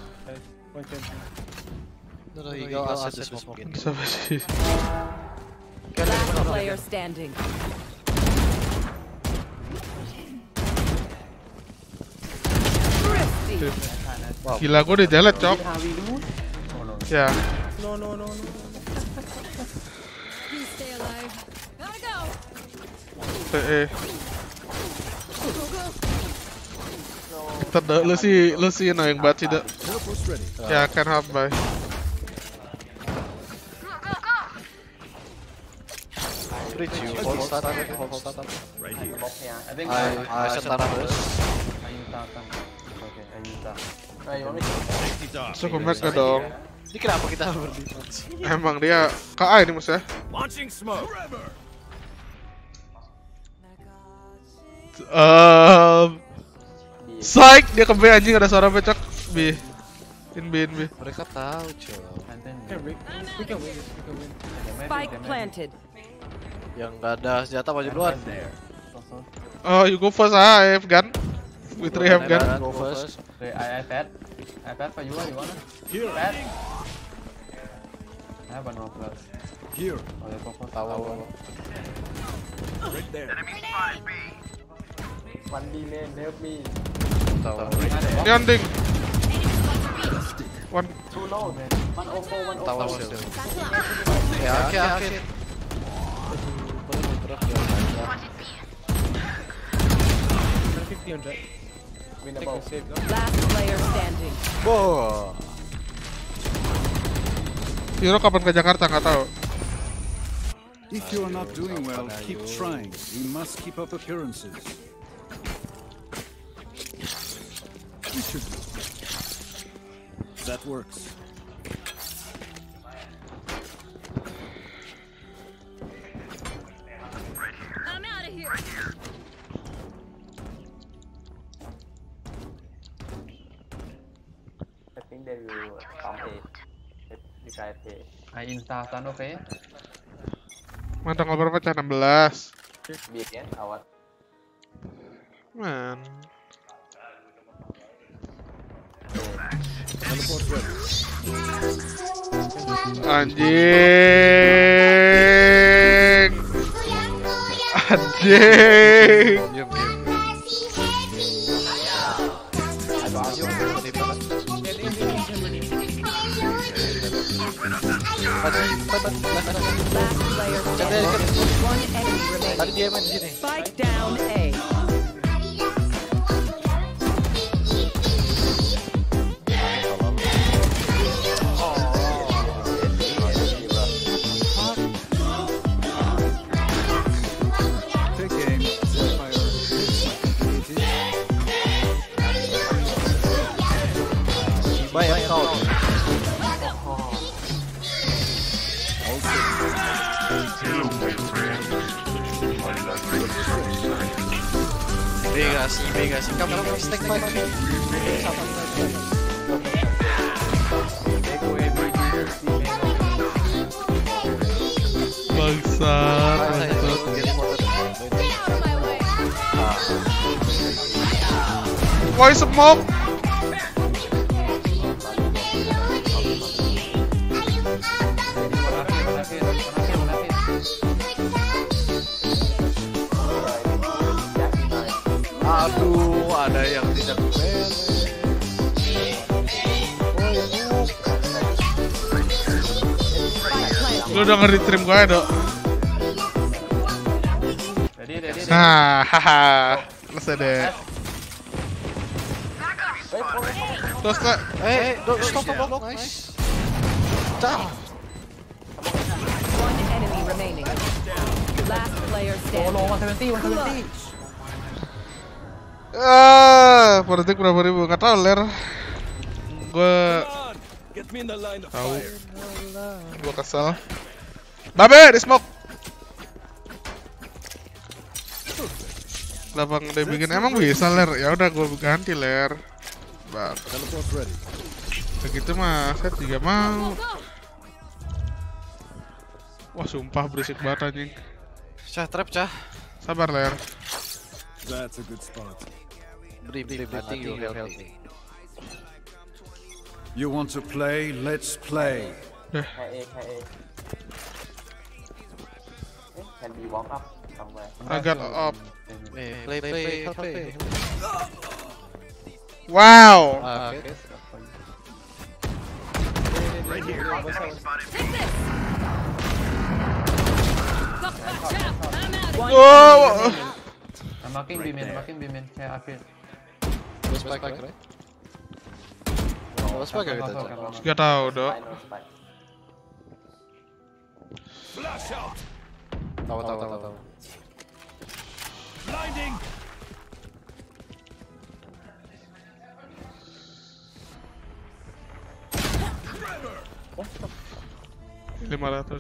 [SPEAKER 9] Eagle aset smoke.
[SPEAKER 2] Siapa sih?
[SPEAKER 6] Last player standing. Thrifty.
[SPEAKER 2] Gila gua di delete, cok. Ya.
[SPEAKER 12] No.
[SPEAKER 11] Please stay alive. Gotta go.
[SPEAKER 2] PE. Tanda lu sih annoying banget sih, Dek. Ya, can help by.
[SPEAKER 9] Reach you. Hold start.
[SPEAKER 10] Right here.
[SPEAKER 15] I think
[SPEAKER 9] I set Thanos.
[SPEAKER 2] Cukup mereka dong.
[SPEAKER 9] Ini kenapa kita berdefense?
[SPEAKER 2] Emang dia ke A ini maksudnya.
[SPEAKER 14] Launching smoke.
[SPEAKER 2] Psych, dia ke B anjing, ada suara becak. B. In B.
[SPEAKER 9] Mereka tahu, cuy.
[SPEAKER 12] We can win.
[SPEAKER 6] Spike planted.
[SPEAKER 9] Yang nggak ada senjata maju duluan.
[SPEAKER 2] Oh, you go first, I have gun. We three have gun.
[SPEAKER 9] Go first.
[SPEAKER 15] iPad for you, you wanna?
[SPEAKER 10] Here.
[SPEAKER 15] iPad. I have one more plus.
[SPEAKER 10] Here.
[SPEAKER 15] Oh, they go for tower.
[SPEAKER 10] Right there.
[SPEAKER 15] One B main, help me.
[SPEAKER 9] Tower.
[SPEAKER 2] Landing. One.
[SPEAKER 15] Too low, man. 104, 104.
[SPEAKER 9] Tower still. Ya.
[SPEAKER 12] 150.
[SPEAKER 15] Winnable.
[SPEAKER 6] Last player standing.
[SPEAKER 9] Wow.
[SPEAKER 2] Hero kapan ke Jakarta nggak tahu.
[SPEAKER 10] If you're not doing well, keep trying. We must keep up appearances. We should. That works.
[SPEAKER 15] think they will storm A. If you guys play.
[SPEAKER 12] Insta stand oke.
[SPEAKER 2] Mana tanggal berapa cah? 16.
[SPEAKER 15] B again, awat.
[SPEAKER 2] Man.
[SPEAKER 10] Teleport ready.
[SPEAKER 2] Anjing. Anjing.
[SPEAKER 4] Diam.
[SPEAKER 6] Tadi dia main di sini. Spike down A.
[SPEAKER 9] Banyak kau.
[SPEAKER 4] Vegas. Kamu stack 5.
[SPEAKER 2] Bangsat. Why smoke?
[SPEAKER 4] Aduh, ada yang tidak beres.
[SPEAKER 2] Lu udah nge-retrim gue ya, Dok? Nah, haha. Selesai deh. Terus kak.
[SPEAKER 9] Stop the block, nice. Down.
[SPEAKER 6] One enemy remaining. Last player standing. 170.
[SPEAKER 2] Politik berapa ribu? Nggak tahu, Ler. Gue tahu. Gue kesel. Babe, di smoke. Lapang udah bikin emang bisa, Ler. Ya udah gue ganti, Ler. Bang. Begitu mah, saya juga mau. Wah, sumpah berisik banget anjing.
[SPEAKER 9] Cah, trap cah.
[SPEAKER 2] Sabar, Ler.
[SPEAKER 10] That's a good spot.
[SPEAKER 4] I think you're healthy.
[SPEAKER 10] You want to play? Let's play.
[SPEAKER 15] A. Can be walk up somewhere.
[SPEAKER 2] I got up.
[SPEAKER 4] Play.
[SPEAKER 2] Wow.
[SPEAKER 4] Okay.
[SPEAKER 14] Right here.
[SPEAKER 2] Oh.
[SPEAKER 12] Makin bimin. Saya akhir.
[SPEAKER 4] Spike, right? Spike kita.
[SPEAKER 2] Gak tahu, Dok.
[SPEAKER 14] Flash out.
[SPEAKER 4] Tahu.
[SPEAKER 14] Blinding.
[SPEAKER 2] $500.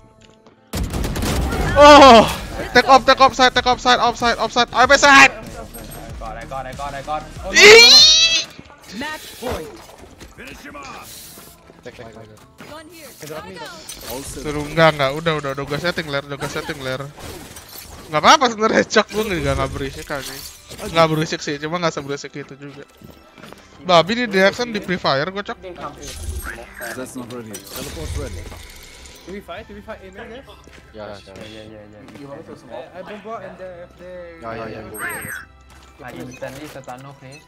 [SPEAKER 2] Oh, take off side, offside. I'm side.
[SPEAKER 12] I got.
[SPEAKER 6] Match point.
[SPEAKER 14] Finish him off.
[SPEAKER 8] Gun here.
[SPEAKER 2] Suruh enggak, udah gue setting ler. Nggak apa-apa sebenarnya, cok gue nggak berisik kan nih. Nggak berisik sih, cuma nggak seberisik itu juga. Babi di reaction di Free Fire gue cok.
[SPEAKER 10] That's not ready. Teleport ready.
[SPEAKER 12] Do we fight in there?
[SPEAKER 4] Yeah.
[SPEAKER 15] You want to smoke?
[SPEAKER 12] I bomb bot and if they.
[SPEAKER 4] Yeah.
[SPEAKER 12] Like instantly setan okay.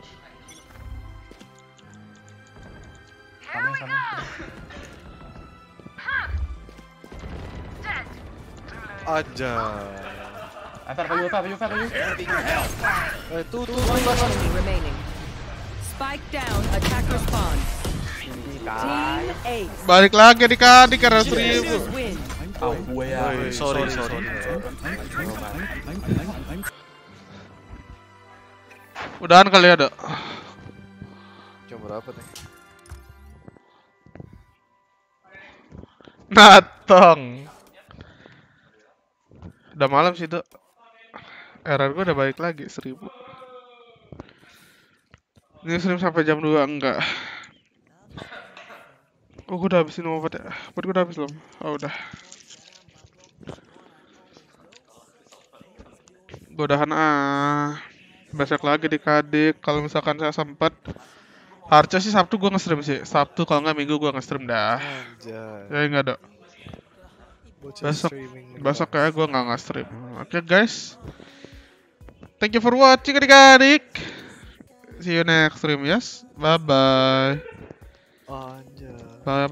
[SPEAKER 12] Coming.
[SPEAKER 9] Aja.
[SPEAKER 12] After for you.
[SPEAKER 6] Two enemy remaining. Spike down. Attacker spawn. Team A.
[SPEAKER 2] Balik lagi adik-adik karena 1000.
[SPEAKER 6] Win.
[SPEAKER 9] Sorry.
[SPEAKER 2] Udahan kali ya, Dok.
[SPEAKER 4] Jam berapa nih?
[SPEAKER 2] Natong. Udah malam sih, Dok. Error gue udah balik lagi 1000. Ini stream sampai jam 2 enggak? Oh, gue udah habisin obat ya. Obat gue udah habis belum? Oh, udah. Gue udahan besok lagi di Kadik. Kalau misalkan saya sempet, harusnya sih Sabtu gue nge-stream sih. Sabtu kalau nggak Minggu gue nge-stream dah.
[SPEAKER 9] Anjay.
[SPEAKER 2] Ya nggak ada. Besok kayak gue nggak nge-stream. Oke guys, thank you for watching adik-adik. See you next stream, yes. Bye bye.
[SPEAKER 9] Anjay.
[SPEAKER 2] Bye.